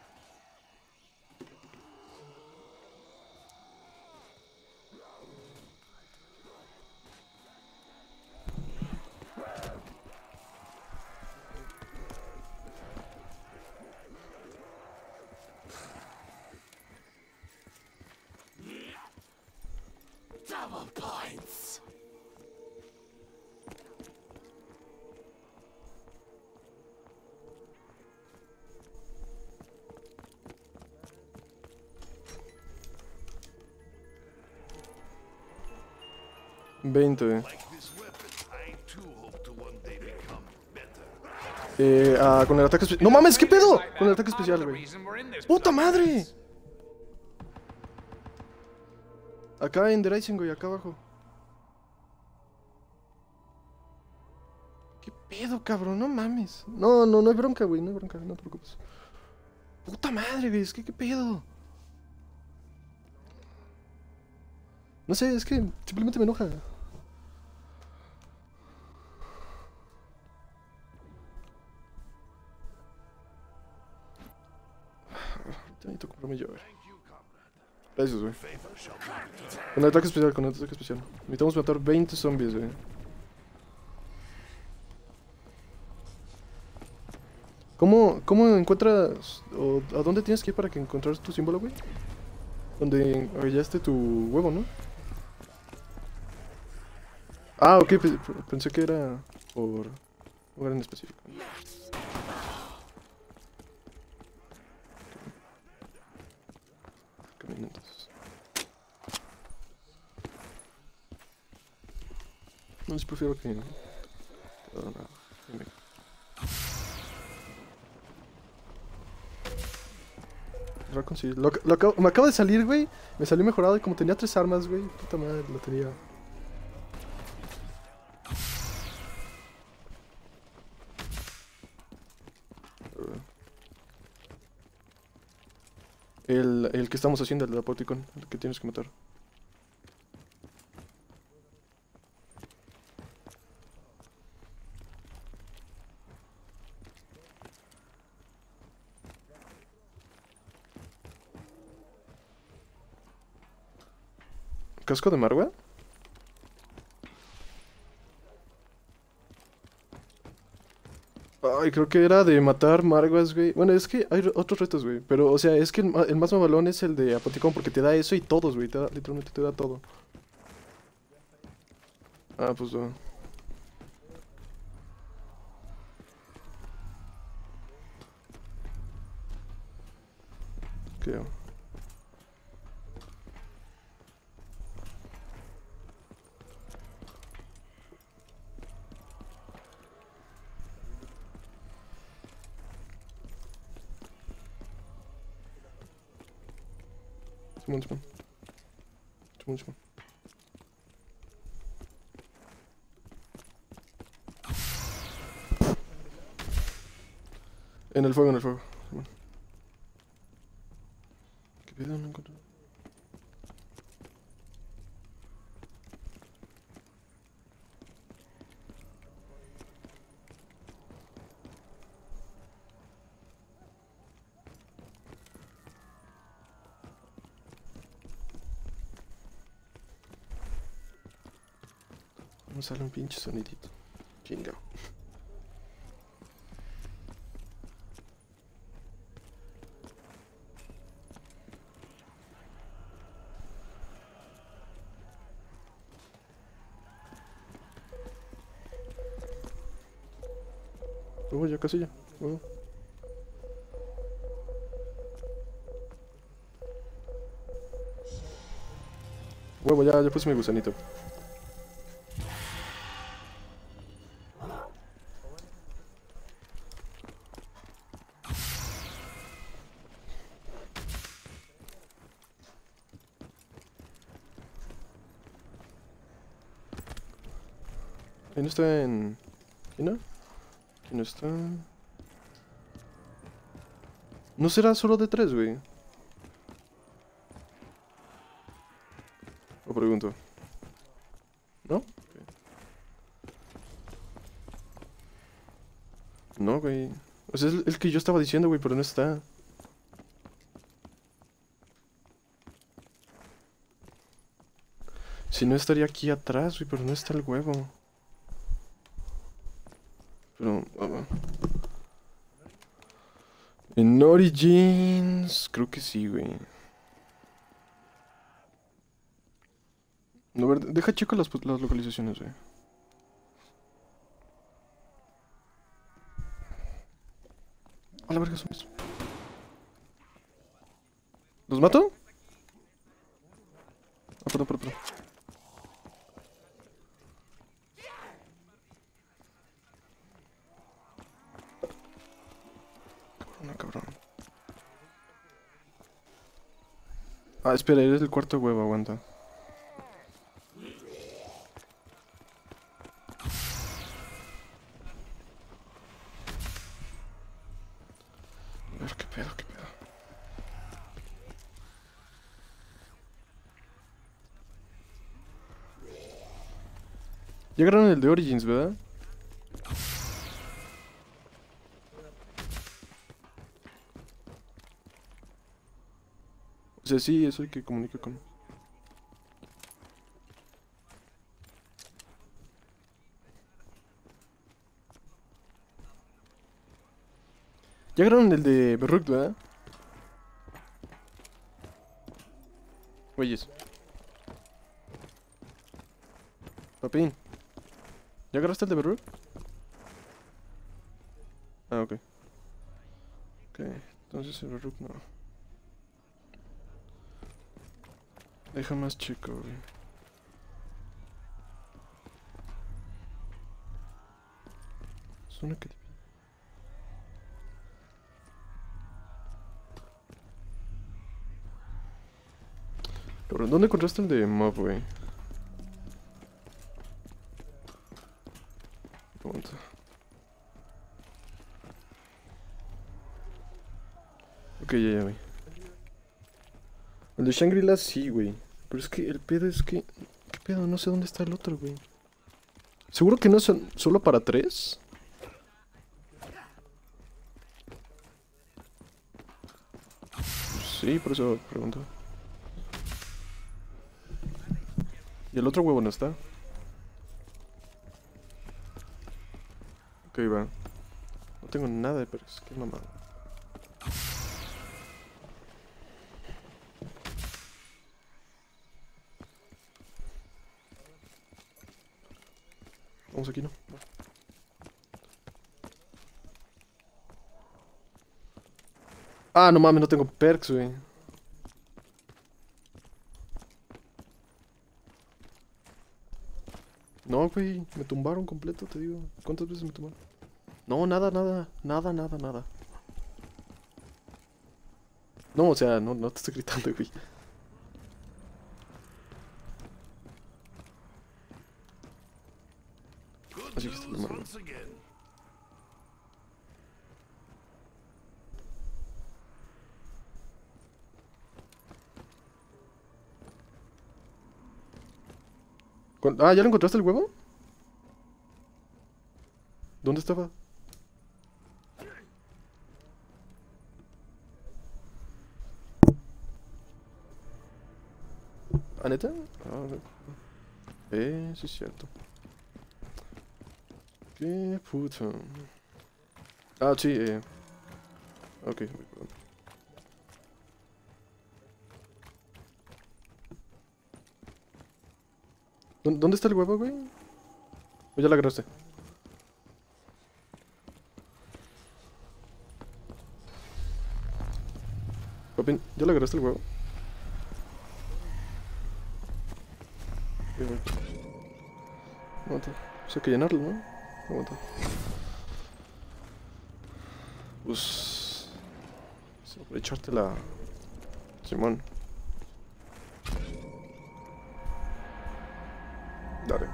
Double points. Veinte. Like this weapon, I too hope to one day become better. Con el ataque especial. ¡No mames! ¿Qué pedo? Con el ataque especial, güey. ¡Puta madre! Acá en The Rising, güey, acá abajo. ¿Qué pedo, cabrón? No mames. No hay bronca, güey, no hay bronca, no te preocupes. Puta madre, güey, es que qué pedo. No sé, es que simplemente me enoja. Necesito comprarme yo, a ver. Gracias, güey. Con el ataque especial, con el ataque especial. Necesitamos matar 20 zombies, güey. ¿Cómo encuentras... o a dónde tienes que ir para que encontrar tu símbolo, güey? Donde hallaste tu huevo, ¿no? Ah, ok, pensé que era por un lugar en específico. Camino entonces. No, sí prefiero que... Me acaba de salir, güey. Me salió mejorado y como tenía 3 armas, güey. Puta madre, lo tenía. El que estamos haciendo, el apoticón, el que tienes que matar. ¿Casco de Marwa? Ay, creo que era de matar Marguas, güey. Bueno, es que hay otros retos, güey. Pero, o sea, es que el más mamalón es el de Apoticón, porque te da eso y todos, güey. Literalmente te da todo. Ah, pues no. ¿Qué? Simón, Simón. Simón, Simón. En el fuego, en el fuego. Simón. ¿Qué pedo? No encuentro. Me sale un pinche sonidito. Chingao. Ya casi ya. Bueno. Huevo, ya puse mi gusanito. Ahí no está en... ¿Aquí no? Aquí no está... ¿No será solo de 3, güey? Lo pregunto. ¿No? Ok. No, güey. O sea, es el que yo estaba diciendo, güey, pero no está. Si no estaría aquí atrás, güey, pero no está el huevo. Pero... en Origins... Creo que sí, güey. A ver, deja checo las localizaciones, güey. A la verga, son estos. ¿Los mato? Ah, perdón. Cabrón. Ah, espera, eres el cuarto huevo, aguanta. A ver, qué pedo. Llegaron el de Origins, ¿verdad? O sea, sí, eso hay que comunicar con... Ya agarraron el de Berruk, ¿verdad? Güeyes. Papín. ¿Ya agarraste el de Berruk? Ah, ok. Ok, entonces el Berruk no. Deja más chico, güey. Suena que... Cabrón, ¿dónde encontraste el de mob, güey? Aguanta. Ok, ya, güey. El de Shangri-La sí, güey. Pero es que el pedo es que... ¿Qué pedo? No sé dónde está el otro, güey. ¿Seguro que no son solo para 3? Sí, por eso pregunto. Y el otro huevo no está. Ok, va. No tengo nada, pero es que mamada. Vamos aquí, ¿no? Ah, no mames, no tengo perks, güey. No, güey, me tumbaron completo, te digo. ¿Cuántas veces me tumbaron? No, nada. No, o sea, no te estoy gritando, güey. Ah, ¿ya lo encontraste el huevo? ¿Dónde estaba? ¿Ah, neta? Sí es cierto. Qué puto. Ah, sí, ok, perdón. ¿Dónde está el huevo, güey? ¿O ya lo agarraste? Papín, ¿ya lo agarraste el huevo? Aguanta. Pues hay que llenarlo, ¿no? Aguanta. Pues... echarte la... Simón. Dale.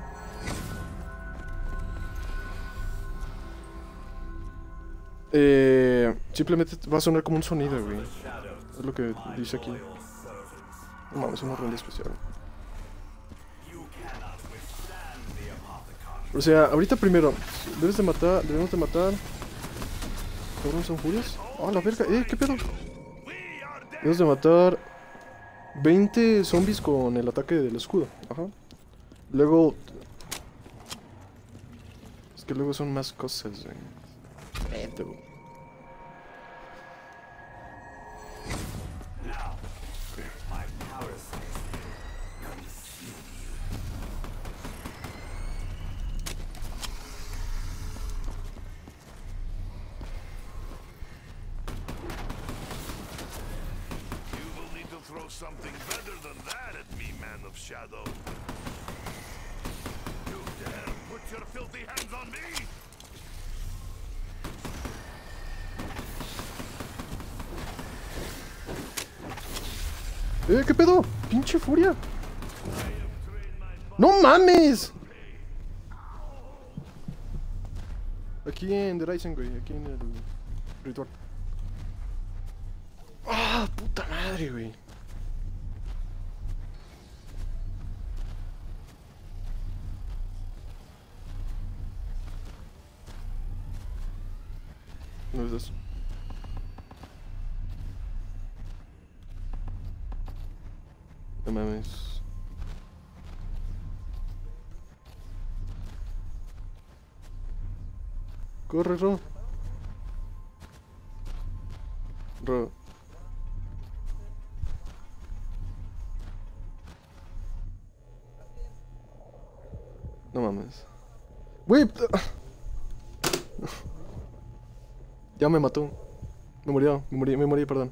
Simplemente va a sonar como un sonido, güey. Es lo que dice aquí. No mames, es una ronda especial. O sea, ahorita primero debemos de matar. ¿Cabrón, son furias? ¡Ah, la verga! ¿Qué pedo? Debemos de matar 20 zombies con el ataque del escudo. Ajá. Luego... Es que luego son más cosas, güey. Güey. Something better than that at me, man of shadow. You dare put your filthy hands on me? ¿Qué pedo? ¡Pinche furia! ¡No mames! Aquí en The Rising, güey. Aquí en el ritual. ¡Ah, puta madre, güey! No es eso. No mames. Corre, Ro. No mames. Güey. Ya me mató. Me morí, perdón.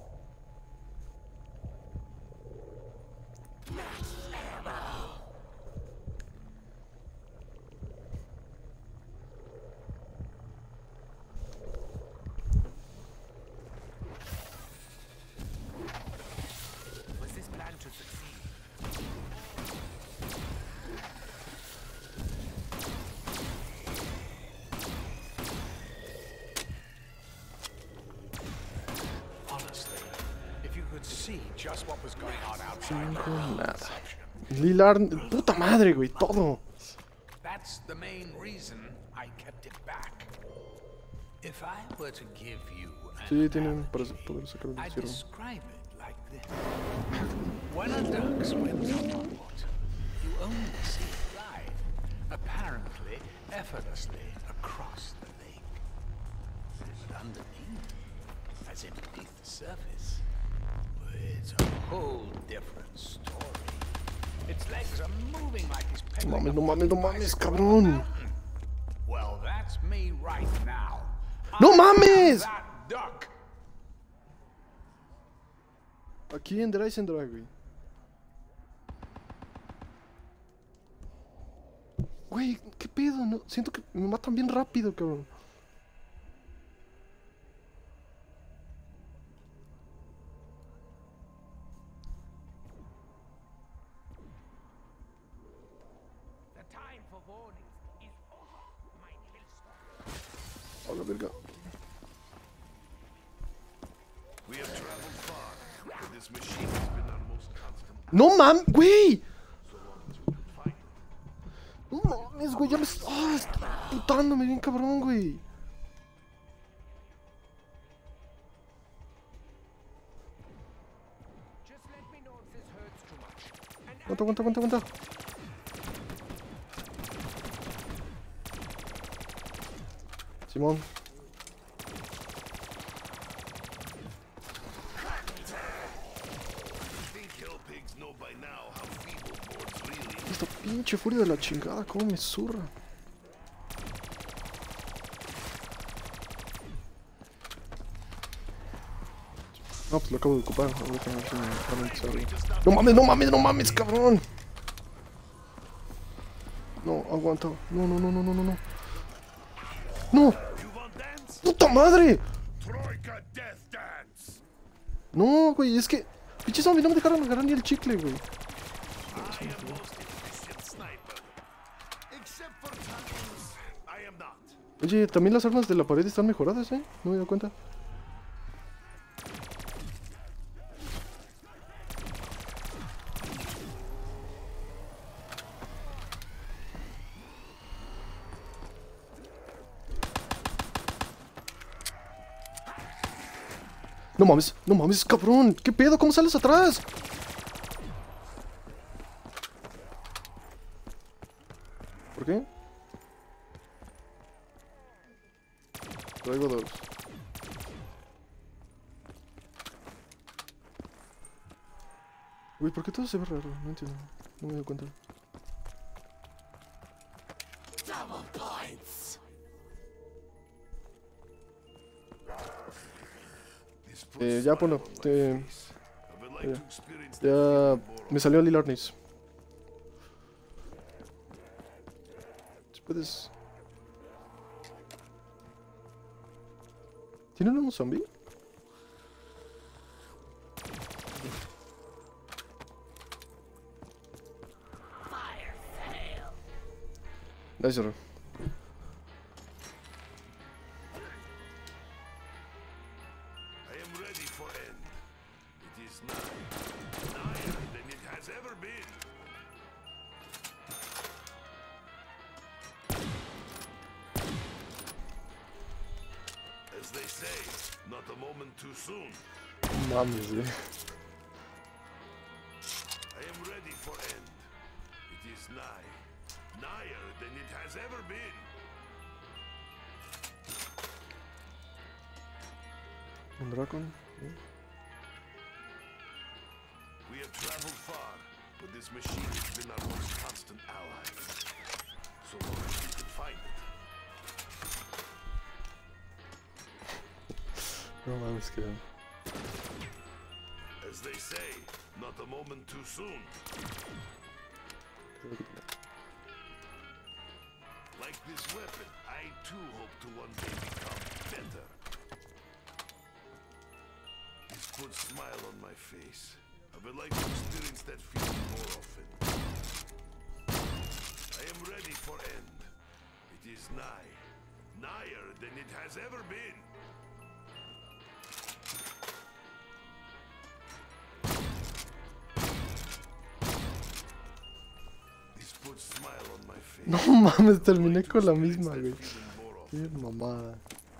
Nada. Lilar, puta madre, güey, todo. That's the main reason I kept it back. If I were to give you Sí, tienen para poder sacar el I'd cierre. describe it like this. When a duck swims on the water, you only see it glide, apparently effortlessly across the lake. But underneath, as in beneath the surface, it's a whole different story. Its legs are moving like he's pedaling No mames, cabrón. Well, that's me right now. ¡No mames! That duck. Aquí en The Rising Drag, güey. Güey, ¿qué pedo? No, siento que me matan bien rápido, cabrón. A la verga. ¡No mames, güey! mames, güey, ya me... ¡Ah! Está putándome bien cabrón, güey. Aguanta. Simón. Esta pinche furia de la chingada, cómo me zurra. No, pues lo acabo de ocupar. No mames, cabrón. No, aguanta. No. ¡No! ¡Puta madre! No, güey, es que... Pinche zombie, no me dejaron agarrar ni el chicle, güey. Oye, también las armas de la pared están mejoradas, ¿eh? No me he dado cuenta. No mames, cabrón. ¿Qué pedo? ¿Cómo sales atrás? ¿Por qué? Traigo dos. Uy, ¿por qué todo se ve raro? No entiendo. No me doy cuenta. Ya ponlo. Ya me salió Lil Arnis. Si puedes. ¿Tienen un zombie? Nice, bro. As they say, not a moment too soon. Mames, I am ready for end. It is nigh, nigher than it has ever been. Un dragón. We have traveled far, but this machine has been our most constant ally. So long as we can find it. No mames, que... As they say, not a moment too soon. Like this weapon, I too hope to one day become better. This puts a smile on my face. I would like to experience that feeling more often. I am ready for end. It is nigh, nigher than it has ever been. No mames, terminé con la misma, güey. Qué mamada.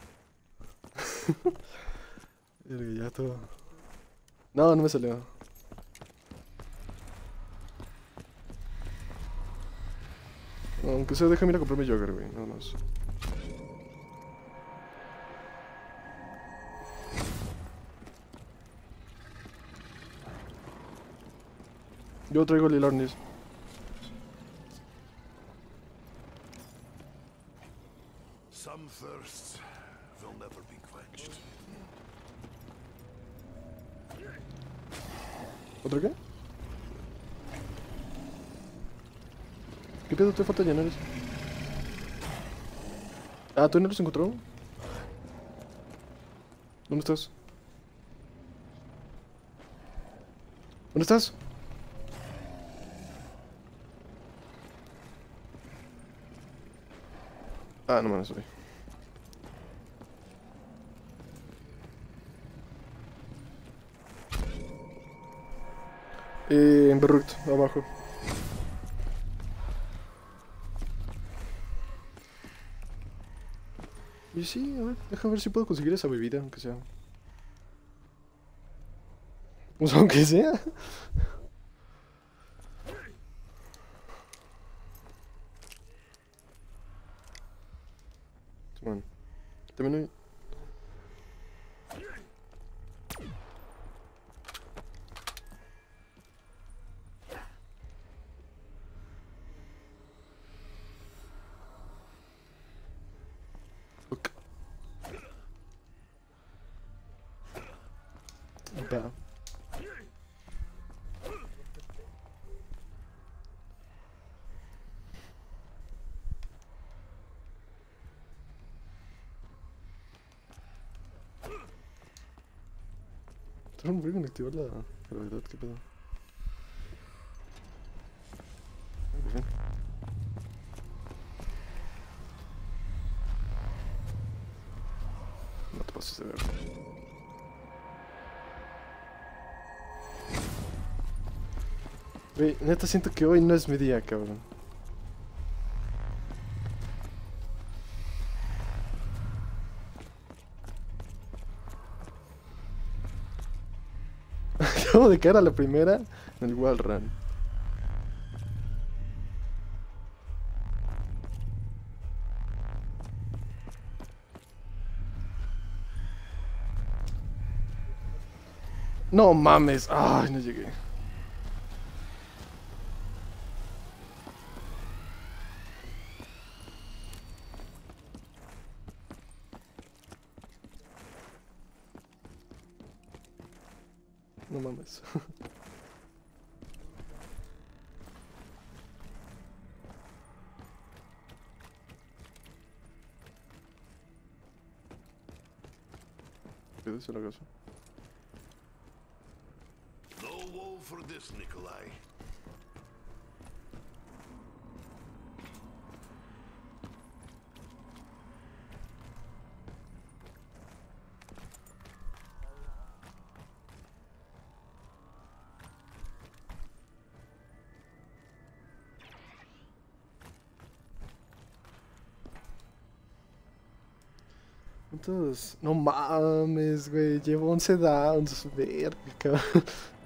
Ya todo. No, no me salió. Aunque sea, déjame ir a comprarme Jogger, güey. Nada más. Yo traigo Lil Arnis. Some thirsts will never be quenched. ¿Otra qué? ¿Qué pedo te falta llenar eso? Ah, ¿tú no los encontró? ¿Dónde estás? ¿Dónde estás? Ah, no mames, güey. En Berruct, abajo. Y sí, a ver, déjame ver si puedo conseguir esa bebida, aunque sea. Pues aunque sea. Bueno, también hay... Ok. Va. Tengo un buen activar la gravedad, qué pedo. Por fin. No te pases de ver. Güey, neta siento que hoy no es mi día, cabrón. Acabo de caer a la primera en el wall run. No mames. Ay, no llegué. No mames. ¿Qué dice la casa? No woe for this, Nikolai. ¿Cuántos? No mames, güey. Llevo 11 downs. Verga, cabrón.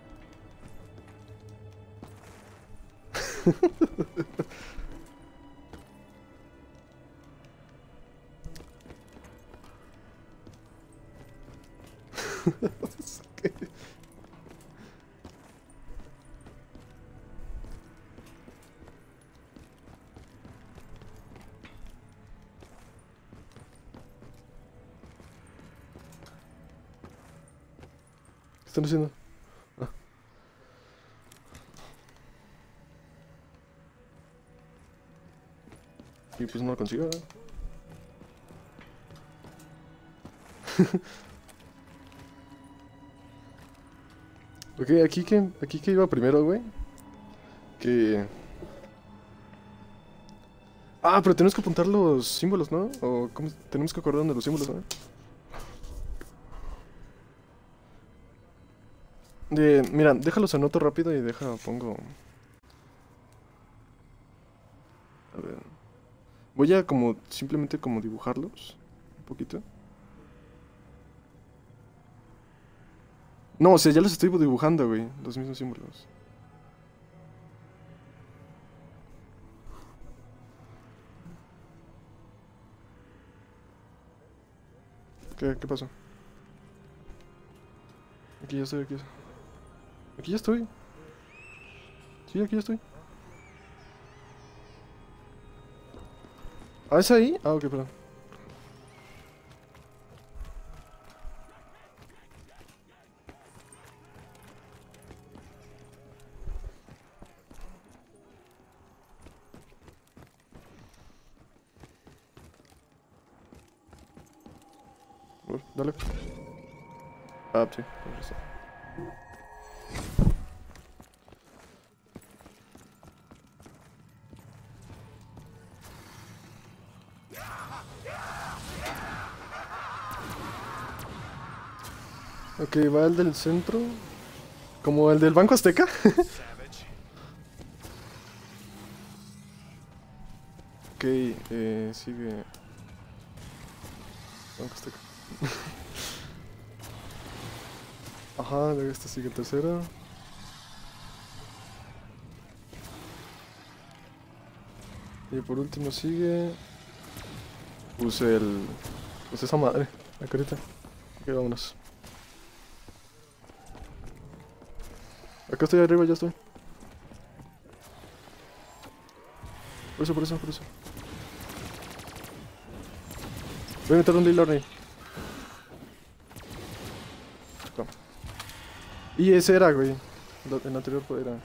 ¿Qué están haciendo? Ah. Y pues no lo consigo, ¿verdad? Ok, aquí que iba primero, güey. Que... Ah, pero tenemos que apuntar los símbolos, ¿no? O ¿cómo? Tenemos que acordarnos de los símbolos, ¿no? Mira, déjalos anoto rápido y pongo... A ver... Voy a como, simplemente como dibujarlos. Un poquito. No, o sea, ya los estoy dibujando, güey. Los mismos símbolos. ¿Qué pasó? Aquí ya estoy, aquí. Aquí ya estoy. Sí, aquí ya estoy. ¿Ah, es ahí? Ah, ok, perdón. Dale. Ah, sí, tienes razón. Ok, va el del centro. Como el del Banco Azteca. Ok, sigue. aunque esté acá. Ajá, luego este sigue el tercero. Y por último sigue... Puse el... Pues esa madre, la carita. Ok, vámonos. Acá estoy arriba, ya estoy. Por eso. Voy a meter un Lil ahí. Y ese era, güey. El anterior era.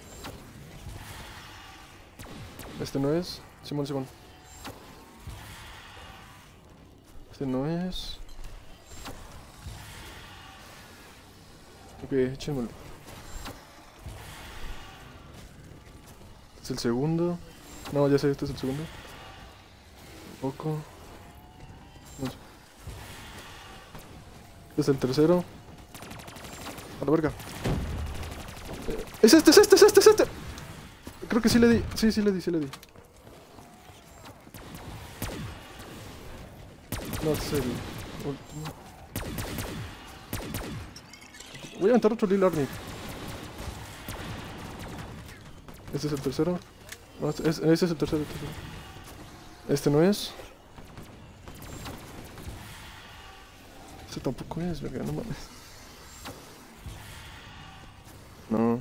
Este no es. Simón. Este no es. Ok, échenmelo. Este es el segundo. No, ya sé, este es el segundo. Un poco. No sé. Este es el tercero. A la verga. Es este. Creo que sí le di. Sí le di. No, este es el último. Voy a aventar otro Lil Arnie. Este es el tercero. No, ese es el tercero. Este no es. Este tampoco es, verga, no mames. No.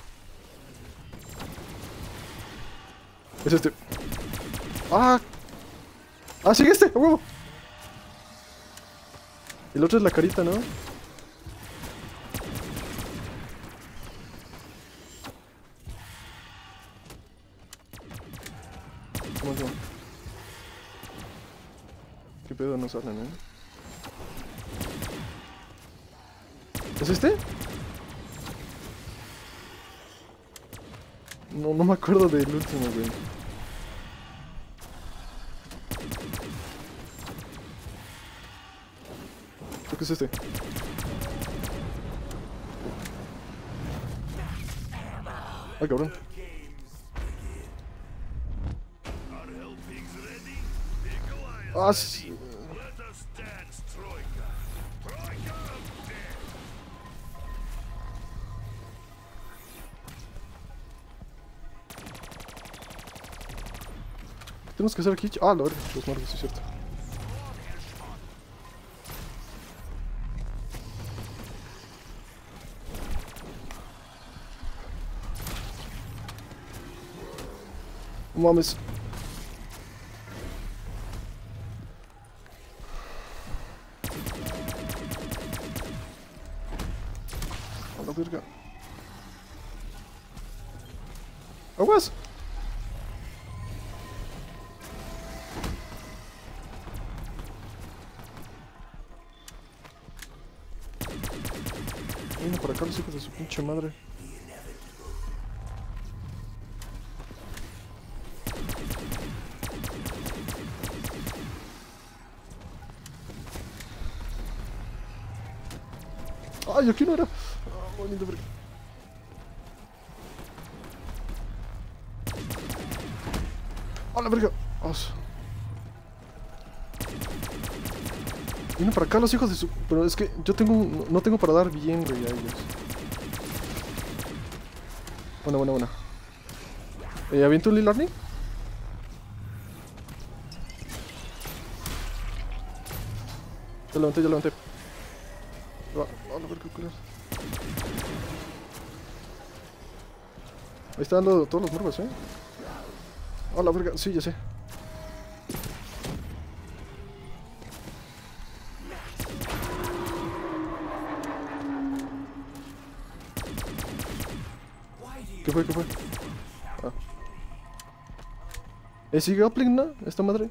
Es este. ¡Ah! ¡Ah, sigue este! ¡A huevo! El otro es la carita, ¿no? ¿Cómo? ¿Qué pedo no salen, ¿Es este? No me acuerdo del último, güey. Creo que es este. Ay, cabrón. Ah, sí. Tenemos que hacer aquí. Ah, la verga, los muertos, sí es cierto. No mames. A la verga. ¡Aguas! Vienen por acá los hijos de su pinche madre. ¡Ay, aquí no era! ¡Ah, bonito, verga! ¡Ah, la verga! ¡Os! Vienen para acá los hijos de su... Pero es que yo tengo... No tengo para dar bien, güey, a ellos. Buena. ¿Aviento un Lil Arnie? Ya levanté. A ver qué culero. Ahí están todos los morbos, A la verga, sí, ya sé. ¿Qué fue? Ah. ¿Sigue uplink, no? ¿Esta madre?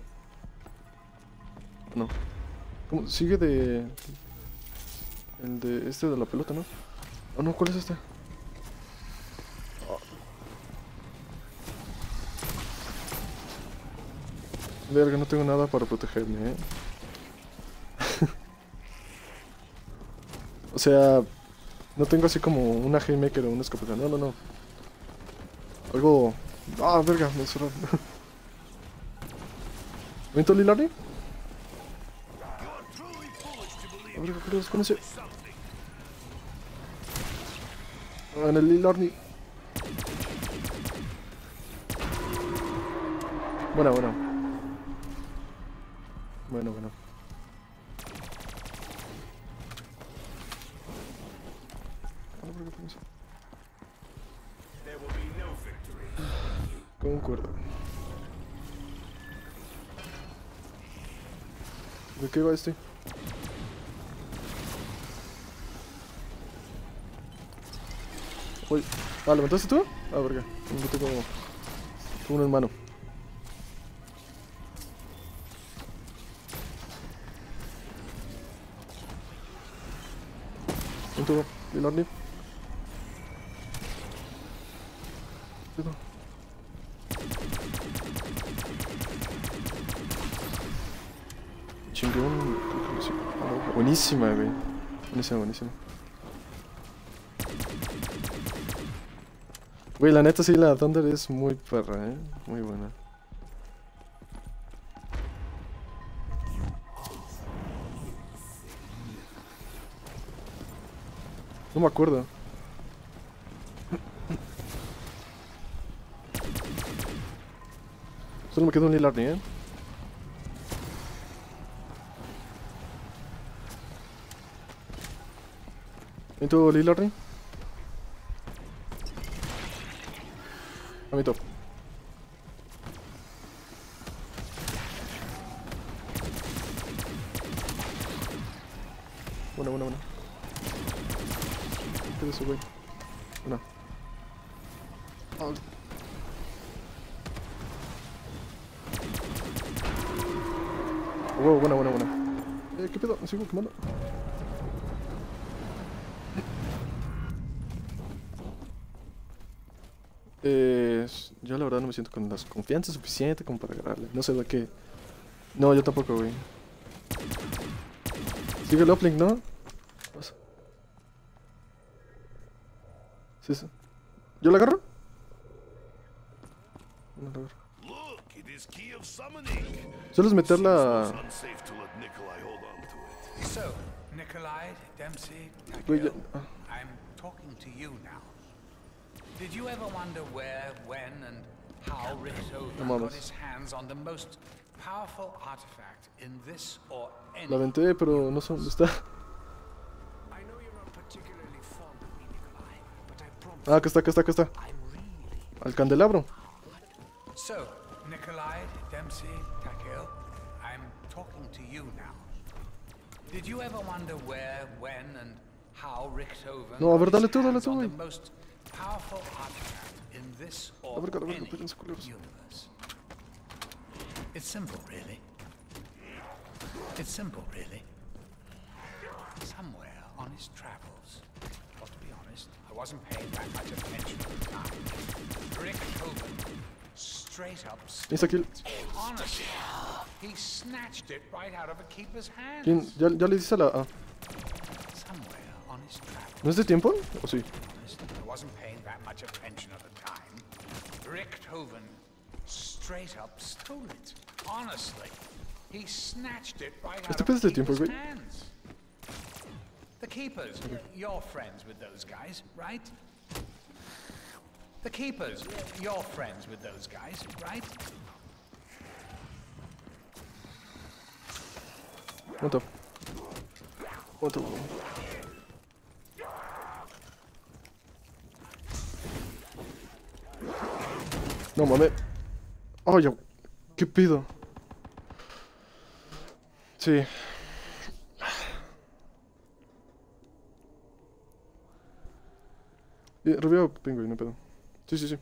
No. ¿Cómo? Sigue de... El de este de la pelota, ¿no? Oh, no, ¿cuál es este? Oh. Verga, no tengo nada para protegerme, O sea... No tengo así como una Haymaker o una escopeta. No. Algo... Ah, verga, me cerraron. ¿Viento Lil Arnie? A ver, culeros, con ese. En el Lil Arnie. Bueno. Concuerdo. ¿De qué va este? Uy. Ah, ¿lo mataste tú? Ah, verga. Me meto como un hermano. Un tubo, Lil Arnie. Chingón. Buenísima, güey. Buenísima. Güey, la neta sí, la Thunder es muy perra, muy buena. No me acuerdo. Solo me quedó un Lil Arnie, ¿Y tú, Lil Arnie? A mí top. Buena. ¿Qué es eso, güey? Buena. Oh. Wow, buena. ¿Qué pedo? Me sigo quemando. Yo la verdad no me siento con la confianza suficiente como para agarrarle. No sé de qué. No, yo tampoco, güey. Sigue el uplink, ¿no? Pasa. Sí. ¿Yo la agarro? No la agarro. Solo es meterla. So, Nikolai, Dempsey, Takeo, I'm talking to you now. Did you ever wonder where, when, and how Richthofen got his hands on the most powerful artifact in this or any? La aventé, pero no sé dónde está. Ah, acá está. Al candelabro. So, Nikolai, Dempsey, Takeo, I'm talking to you now. Did you ever wonder where, when, and how Richthofen No, a ver, dale tú, the most powerful artifact in this or any universe? It's simple, really. Somewhere on his travels. Well, to be honest, I wasn't paying that much attention at the time. Richthofen straight up stole it. Honestly, he snatched it right out of a keeper's hands. ¿Quién? Ya le dice a la... Ah. Somewhere on his travels. ¿No es de tiempo? ¿O sí? I wasn't paying that much attention at the time. Richthofen straight up stole it. Honestly, he snatched it right out of a keeper's hands. The keepers, you're friends with those guys, right? The keepers, you're friends with those guys, right? What the? No mames. Oh, yo. ¿Qué pido? Sí. Revivo Penguin, no pedo. Sí.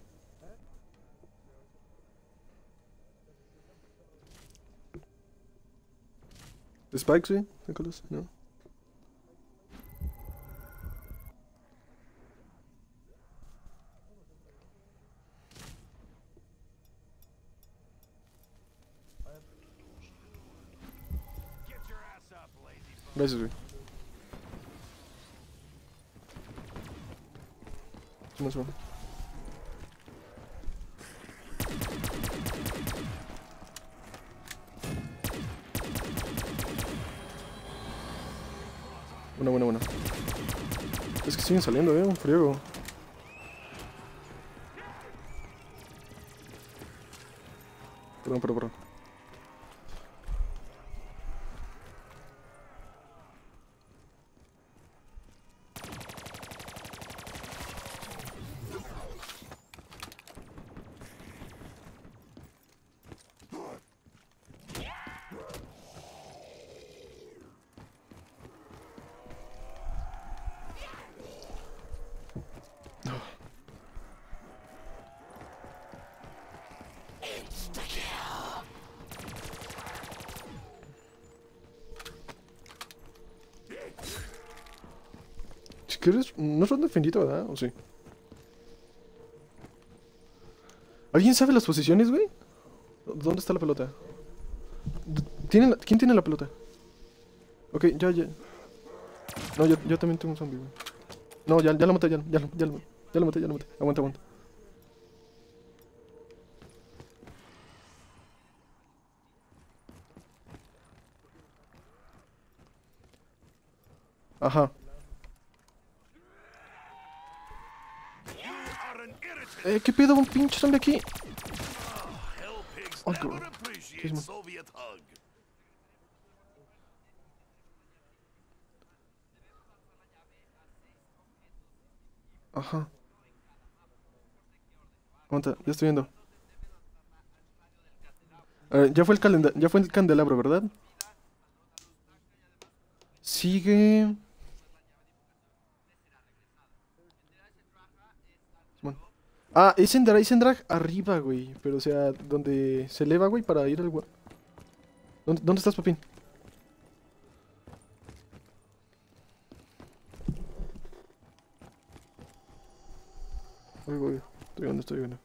Spikes, güey. Nicolás, no. Gracias, güey. Suma. siguen saliendo, un friego. Perdón. Si quieres, no es ronda infinita, ¿verdad? ¿O sí? ¿Alguien sabe las posiciones, güey? ¿Dónde está la pelota? ¿Quién tiene la pelota? Ok, ya. No, yo también tengo un zombie, güey. No, ya lo maté, ya lo maté. Aguanta. Ajá. ¿Qué pedo? Un pinche zombie aquí. Ay, cabrón. ¿Qué es, man? Ajá. Aguanta, ya estoy viendo. A ver, ya fue el candelabro, ¿verdad? Sigue. Ah, es en drag arriba, güey. Pero o sea, donde se eleva, güey, para ir al... ¿Dónde estás, papín? Voy. Estoy viendo.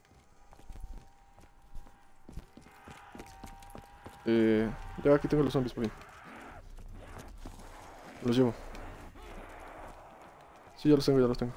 Ya aquí tengo los zombies, papín. Los llevo. Sí, ya los tengo.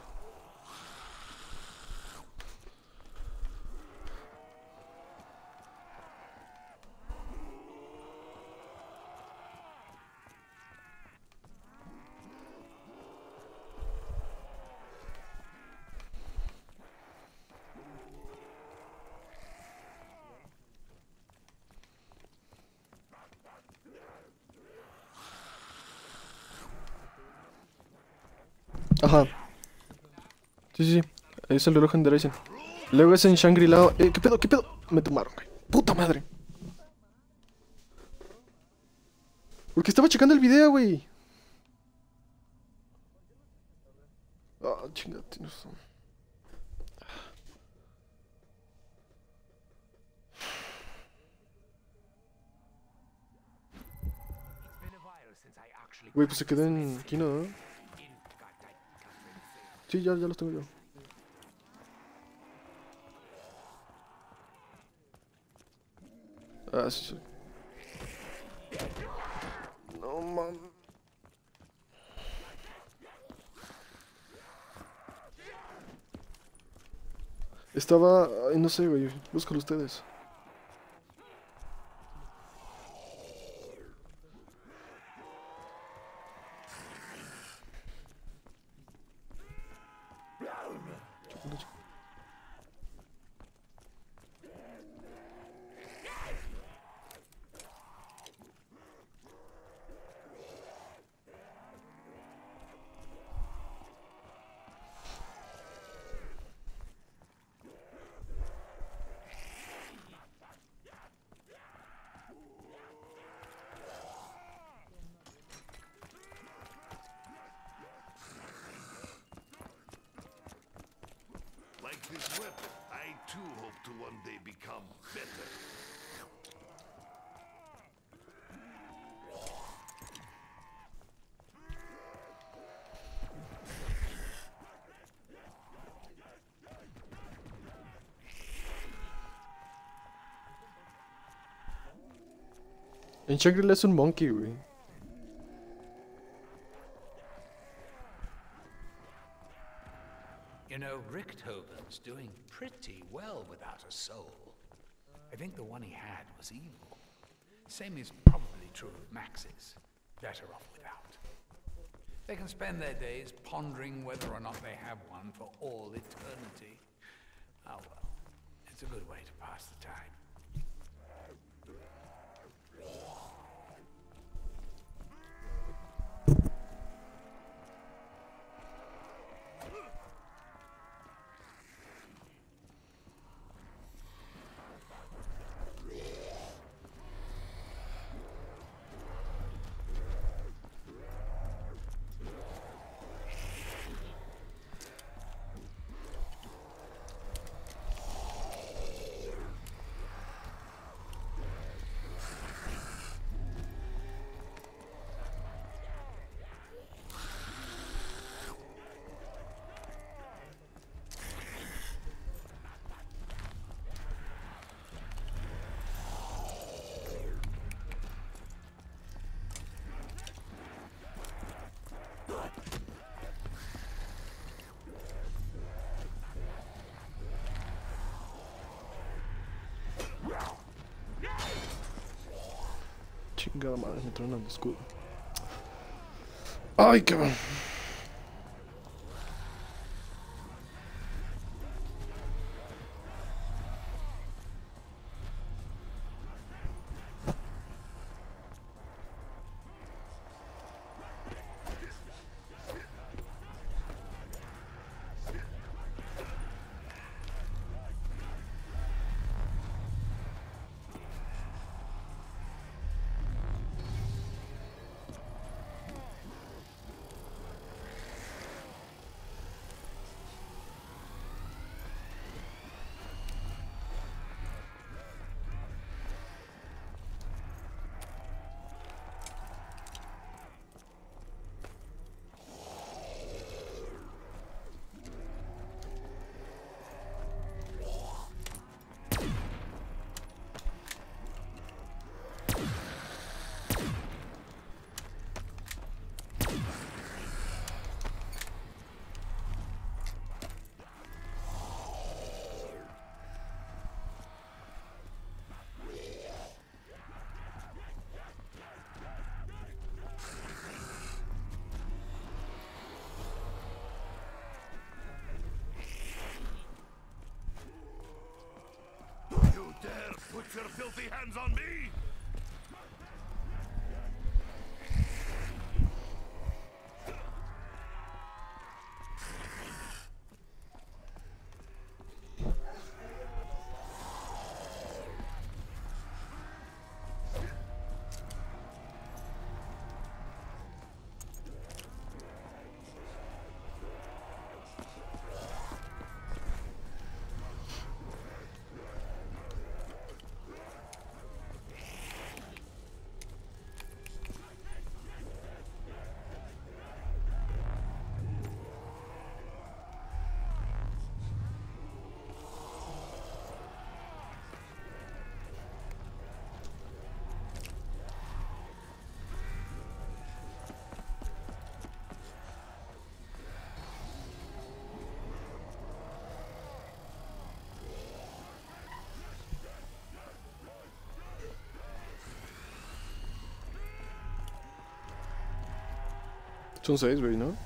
Ajá. Sí. Es el reloj en Drazen. Luego es en Shangri-La. ¿Qué pedo? Me tomaron, güey. Puta madre. Porque estaba checando el video, güey. Ah, chingada, tienes razón. Güey, pues se quedó en Kino, ¿no? Sí, ya los tengo yo. Ah, sí. No mames. Estaba... Ay, no sé, güey. Búscalo ustedes. Like this weapon, I too hope to one day become better. En Shangri-La es un monkey, güey. You know, Richtoven's doing pretty well without a soul. I think the one he had was evil. Same is probably true of Max's. Better off without. They can spend their days pondering whether or not they have one for all eternity. Oh well, it's a good way to pass the time. Chingada madre, me tronan el escudo. Ay, cabrón. You dare put your filthy hands on me? Son 6, güey, ¿no?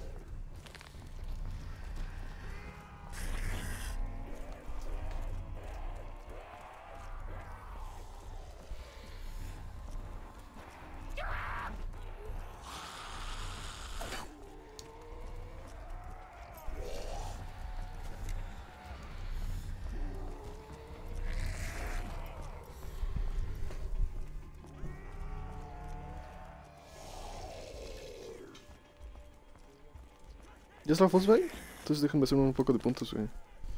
¿Ya es la boss fight? Entonces déjenme hacer un poco de puntos, güey.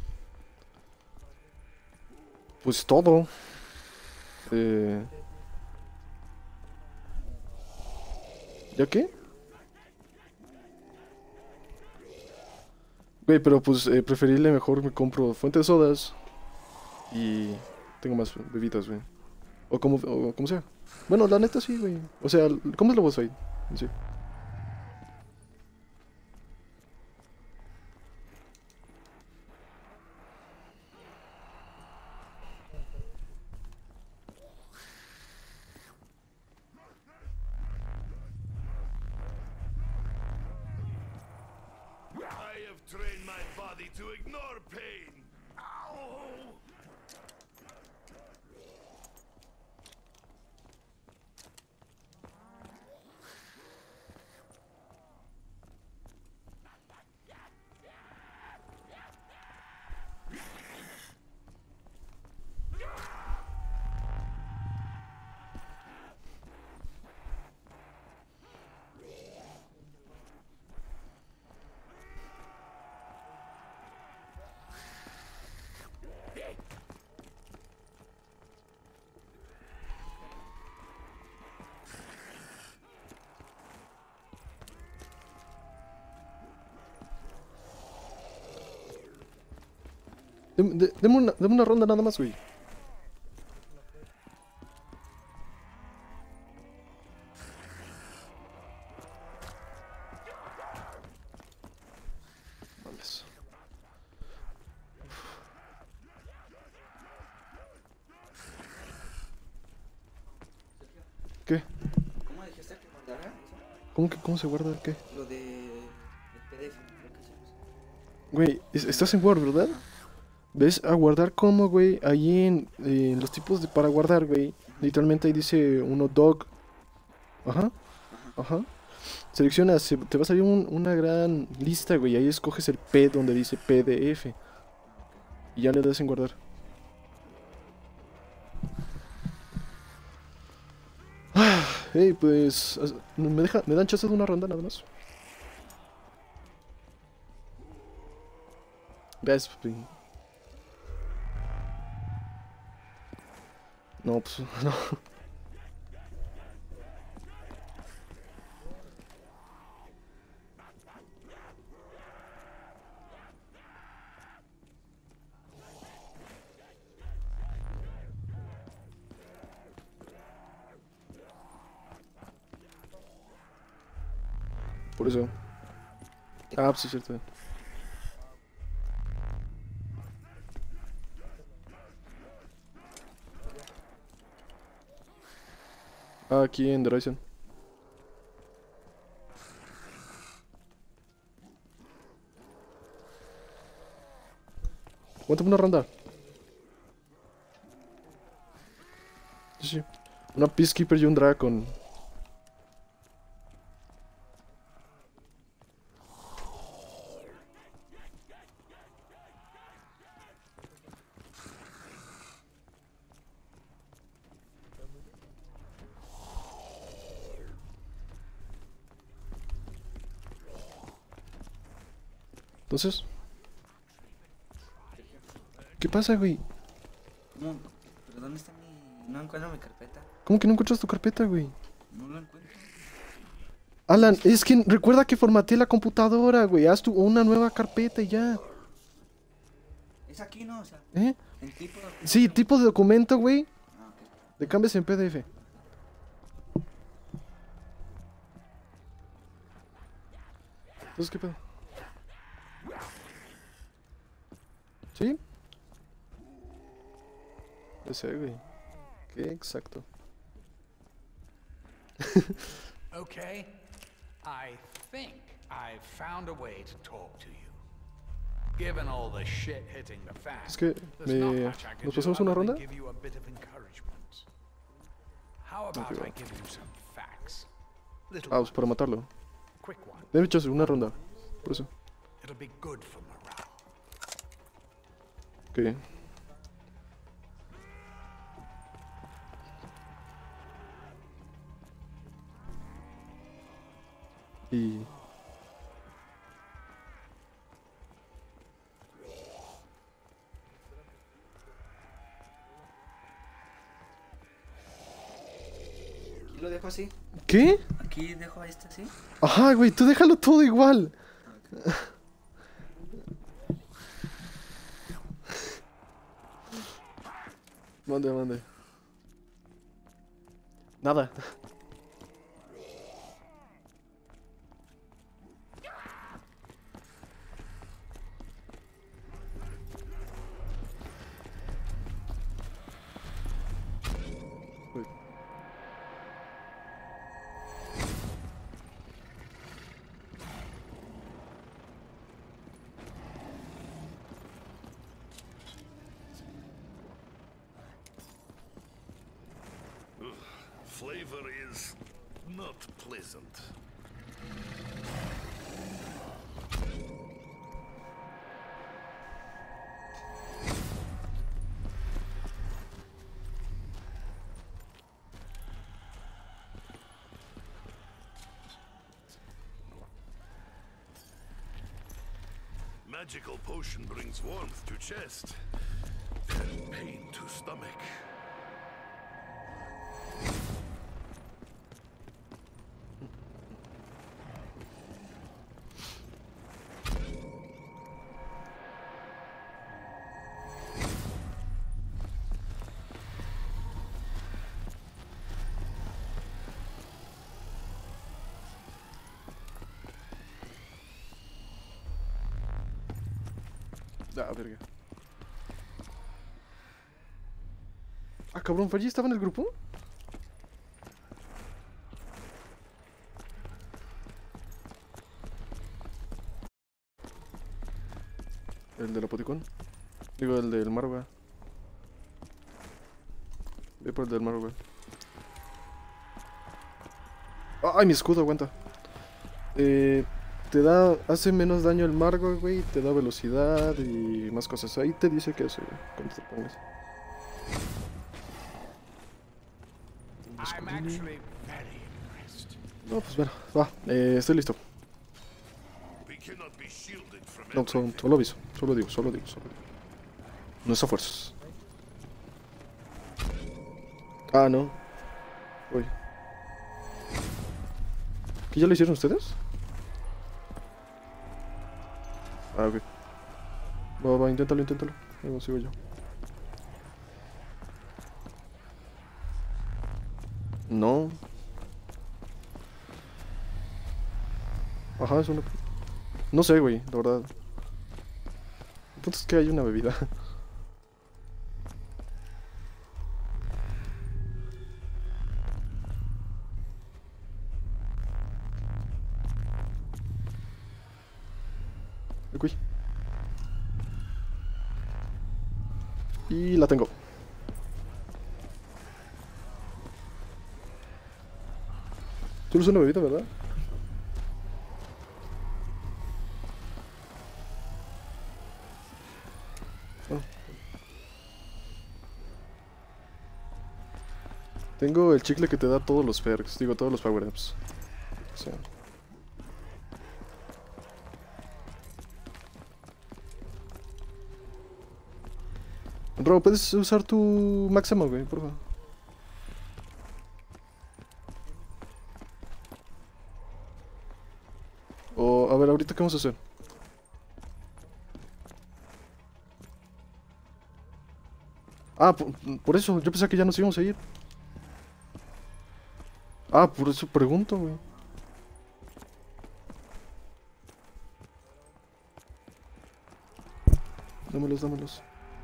Pues todo. ¿Ya qué? Güey, pero pues preferible mejor me compro fuente de sodas y tengo más bebidas, güey. O como sea. Bueno, la neta sí, güey. O sea, ¿cómo es la boss fight? Sí. ability to ignore pain. Ow! Deme una ronda nada más, güey. Mames. ¿Qué? ¿Cómo dijiste que guardara eso? ¿Cómo se guarda qué? Lo de el PDF, lo que hacemos. Güey, estás en Word, ¿verdad? ¿Ves? A guardar como, güey. Ahí en los tipos de para guardar, güey. Literalmente ahí dice uno dog. Ajá. Ajá. Seleccionas, te va a salir una gran lista, güey. Ahí escoges el P donde dice PDF. Y ya le das en guardar. Hey, pues. ¿Me dan chance de una ronda nada más? Ves, güey. No, pues, no. Por eso. Ah, pues sí, es cierto. Ah, aquí en The Horizon. Cuéntame una ronda. Sí, sí. Una Peacekeeper y un Dragon. Entonces, ¿qué pasa, güey? ¿Cómo? ¿Pero dónde está mi...? No encuentro mi carpeta. ¿Cómo que no encuentras tu carpeta, güey? No lo encuentro. Alan, es que recuerda que formateé la computadora, güey. Haz una nueva carpeta y ya. Es aquí, ¿no? O sea, ¿Eh? el tipo de... Sí, tipo de documento, güey. Ah, ok. Le cambias en PDF. Entonces, ¿qué pedo? ¿Sí? Ese, güey. Qué exacto. Okay, I think I've found a way to talk to you. Given all the shit hitting the fan, Es que there's not much I can ¿nos do pasamos una other than ronda? give you a bit of encouragement. How about I give you some facts? Little Ah, pues para matarlo. quick one. Debe echarse una ronda. Por eso. It'll be good for morale. Ok. Y... Aquí lo dejo así. ¿Qué? Aquí dejo a este así. Ajá, güey, tú déjalo todo igual. Mande. Nada. Uy. flavor is not pleasant. Magical potion brings warmth to chest and pain to stomach. Ah, verga. Ah, cabrón, ¿Fergie estaba en el grupo? El del apoticón. Digo, el del Marga. Ve por el del Marga. Ay, mi escudo, aguanta. Te da, hace menos daño el Margo, güey, te da velocidad y más cosas. Ahí te dice que hace, güey, cuando te pongas. No, pues bueno, va, estoy listo. No, solo aviso, solo digo. No es a fuerzas. Ah, no. Uy. ¿Qué ya lo hicieron ustedes? Ah, ok. Va, inténtalo. Luego sigo yo. No. Ajá, es una... No sé, güey, la verdad. El punto es que hay una bebida. Uy. Y la tengo. Solo es una bebida, ¿verdad? Oh. Tengo el chicle que te da todos los perks, digo todos los power-ups. O sea. Bro, puedes usar tu máximo, güey, por favor. O, a ver, ahorita qué vamos a hacer. Ah, por eso, yo pensaba que ya nos íbamos a ir. Ah, por eso pregunto, güey. Dámelos.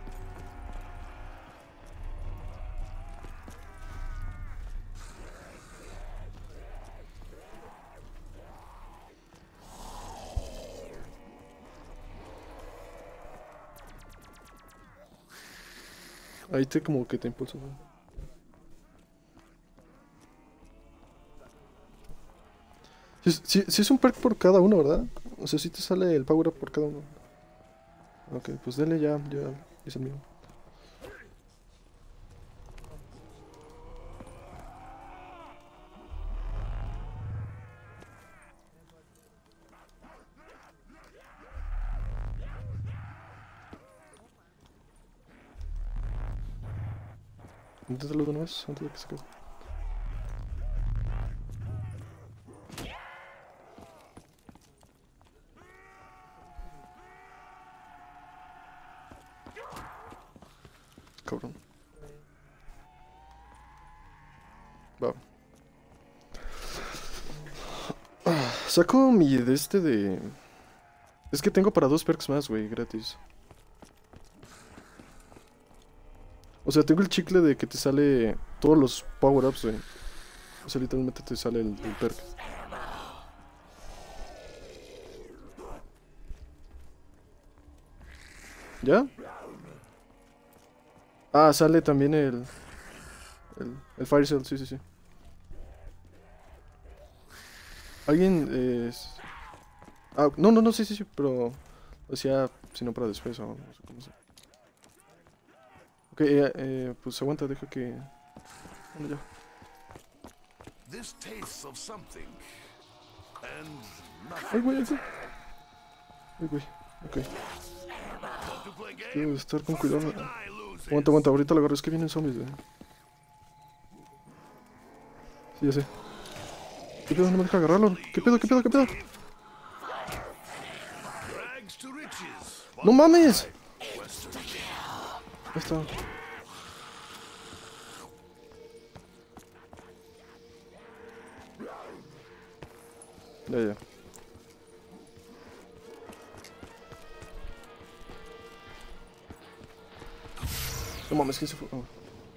Ahí te como que te impulsa, güey. Si es un perk por cada uno, ¿verdad? O sea, si te sale el power up por cada uno. Ok, pues dele ya es el mío. Inténtalo de una vez antes de que se acabe. Cabrón. Va. Saco mi de este de... Es que tengo para 2 perks más, güey, gratis. O sea, tengo el chicle de que te sale todos los power-ups, güey. O sea, literalmente te sale el perk. ¿Ya? Ah, sale también el Fire Cell, sí. ¿Alguien Ah, no, sí, pero... Decía, si no para después o no sé cómo se... Ok, pues aguanta, deja que... Bueno, ya. This tastes of something. And Ay, nothing. güey, ok. Debo estar con cuidado. Aguanta, ahorita lo agarro, es que vienen zombies, Sí, ya sé. ¿Qué pedo? No me deja agarrarlo. ¿Qué pedo? ¡No mames! Ahí está. Ya. No mames, ¿quién se fue? Oh.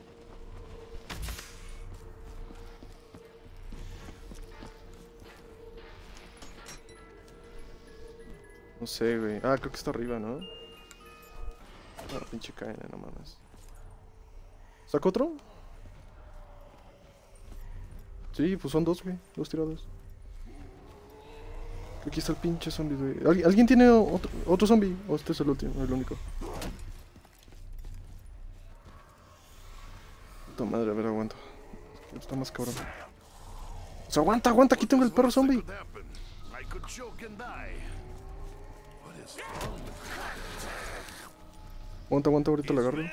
No sé, güey. Ah, creo que está arriba, ¿no? Ah, pinche cadena, no mames. ¿Saca otro? Sí, pues son dos, güey. Dos tiradas. Aquí está el pinche zombie, güey. ¿Alguien tiene otro zombie? ¿O este es el último? El único. Puta madre, a ver, aguanta. Está más cabrón. O sea, aguanta, aquí tengo el perro zombie. Aguanta, ahorita lo agarro.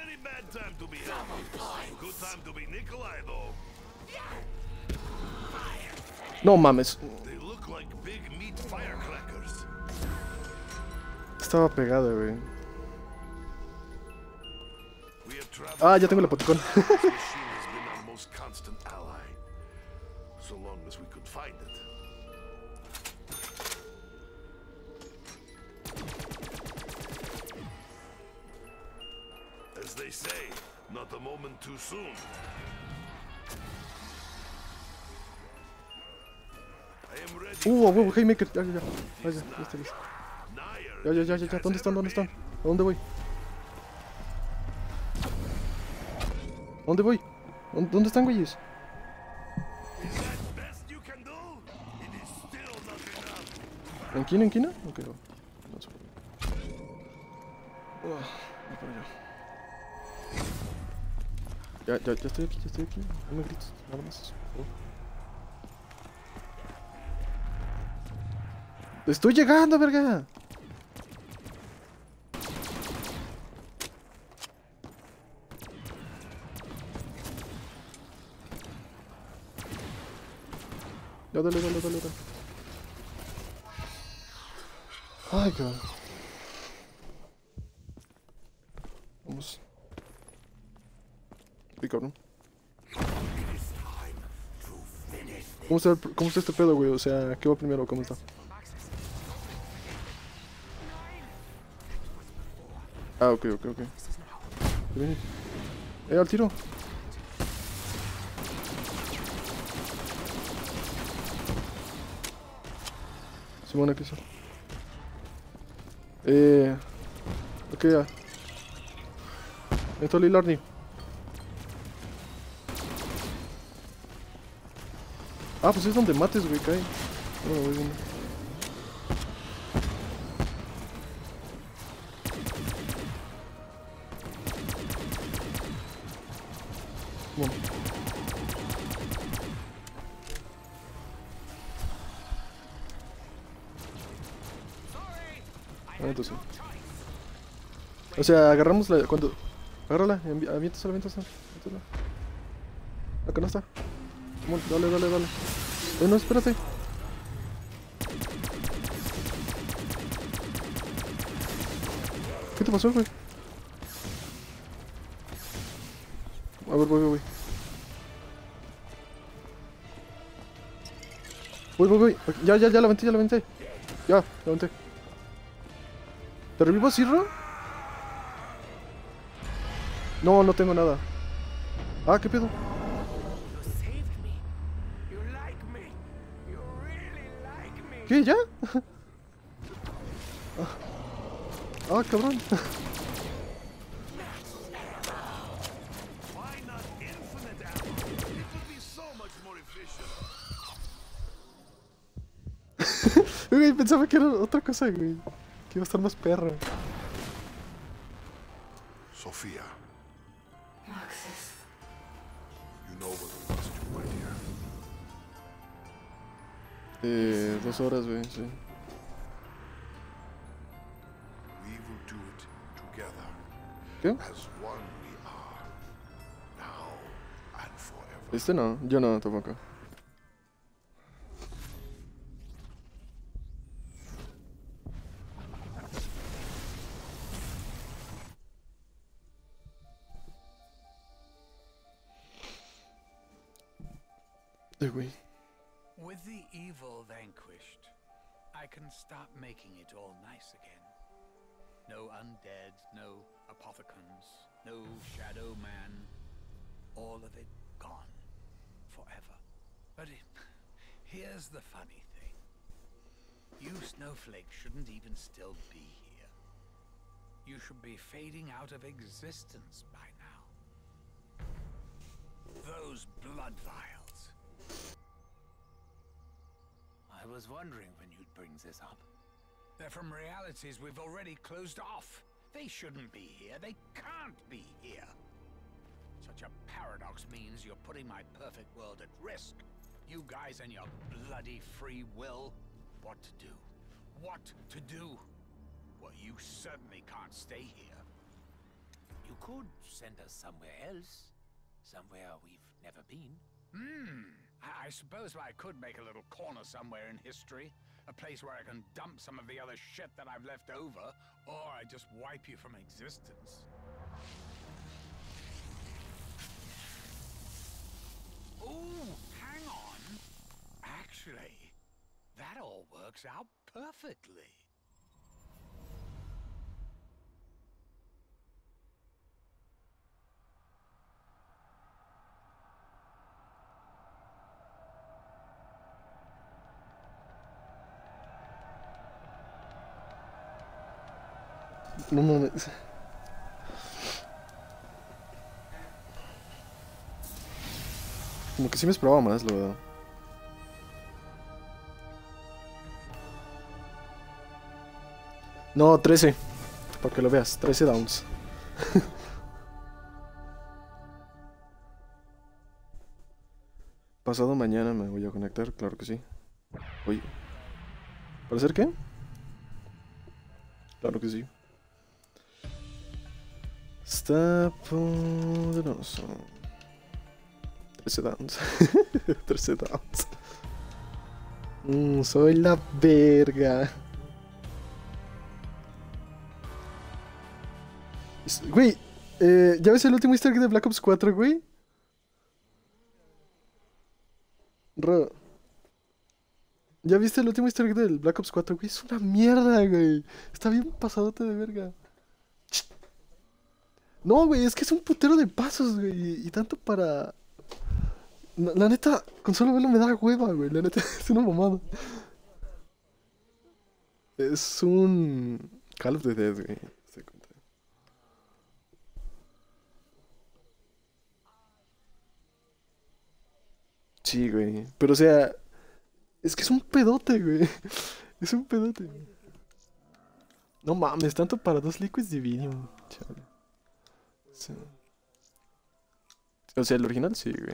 No mames. Estaba pegada, güey. Ah, ya tengo el apoticón. As they say, not a moment too soon. A huevo, Haymaker. Ya está listo. Ya. ¿Dónde están? ¿A dónde voy? ¿Dónde están, güeyes? ¿En quina? Ok, va. No sé. Voy para allá. Ya estoy aquí. No me grites, nada más eso, por favor. ¡Estoy llegando, verga! Ya, dale. Ay, cabrón. Vamos. Sí, cabrón. ¿Cómo está este pedo, güey? O sea, ¿qué va primero? ¿Cómo está? Ah, ok. Viene. Al tiro. Simona, ¿qué hizo? Ok, ya. Esto es Lilarni. Ah, pues es donde mates, güey, cae. Bueno, voy viendo. Bueno. Entonces. O sea, agarramos la... Cuando... Agárrala, aviéntasela. Acá no está. Dale. No, espérate. ¿Qué te pasó, güey? A ver, voy. Voy. Ya, la aventé. Ya, la aventé. ¿Te revivo a Cirro? No tengo nada. Ah, ¿qué pedo? ¿Qué? ¿Ya? Ah, cabrón. Güey, pensaba que era otra cosa, güey. Que iba a estar más perro. Sophia, Roxas. you know what we must do, my dear. 2 horas, güey, sí. We will do it together. ¿Qué? As one we are. Now and forever. Este no, yo no, tampoco. Güey. With the evil vanquished, I can start making it all nice again. No undead, no apothecons, no shadow man. All of it gone. Forever. But here's the funny thing. You snowflakes shouldn't even still be here. You should be fading out of existence by now. Those blood vials. I was wondering when you'd bring this up. They're from realities we've already closed off. They shouldn't be here. They can't be here. Such a paradox means you're putting my perfect world at risk. You guys and your bloody free will. What to do? What to do? Well, you certainly can't stay here. You could send us somewhere else. Somewhere we've never been. I suppose I could make a little corner somewhere in history. A place where I can dump some of the other shit that I've left over. Or I just wipe you from existence. Ooh, hang on. Actually, that all works out perfectly. No mames. Como que sí me esperaba más, la verdad. No, 13. Para que lo veas, 13 downs. Pasado mañana me voy a conectar, claro que sí. Oye. ¿Para hacer qué? Claro que sí. Está poderoso. 13 downs. 13 downs. Soy la verga. Güey, ¿ya ves el último easter egg de Black Ops 4, güey? ¿Ya viste el último easter egg del Black Ops 4, güey? Es una mierda, güey. Está bien pasadote de verga. No, güey, es que es un putero de pasos, güey. Y tanto para... La neta, con solo verlo me da hueva, güey. La neta, es una mamada. Es un... Call of the Dead, güey. Estoy cuenta. Sí, güey. Pero, o sea... Es que es un pedote, güey. Es un pedote. No mames, tanto para 2 Liquids Divinium. Chale. Sí. O sea, el original sí, güey.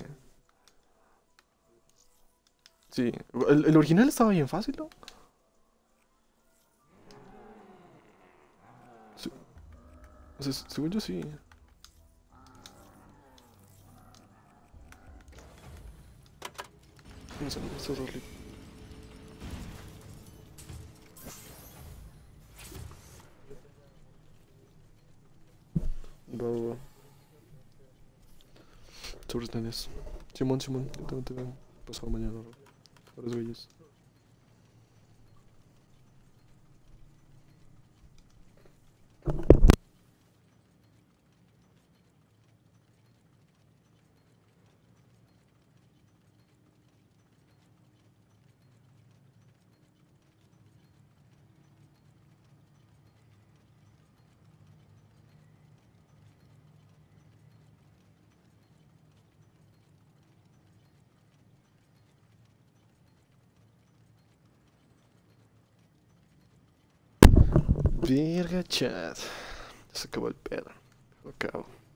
Sí. El original estaba bien fácil, ¿no? Sí. O sea, según yo sí. No sé, no sé, va. Sobres nenes. Simón, yo también te veo pasado mañana. Horas bellas. Verga, chat. Se acabó el pedo. Lo acabo.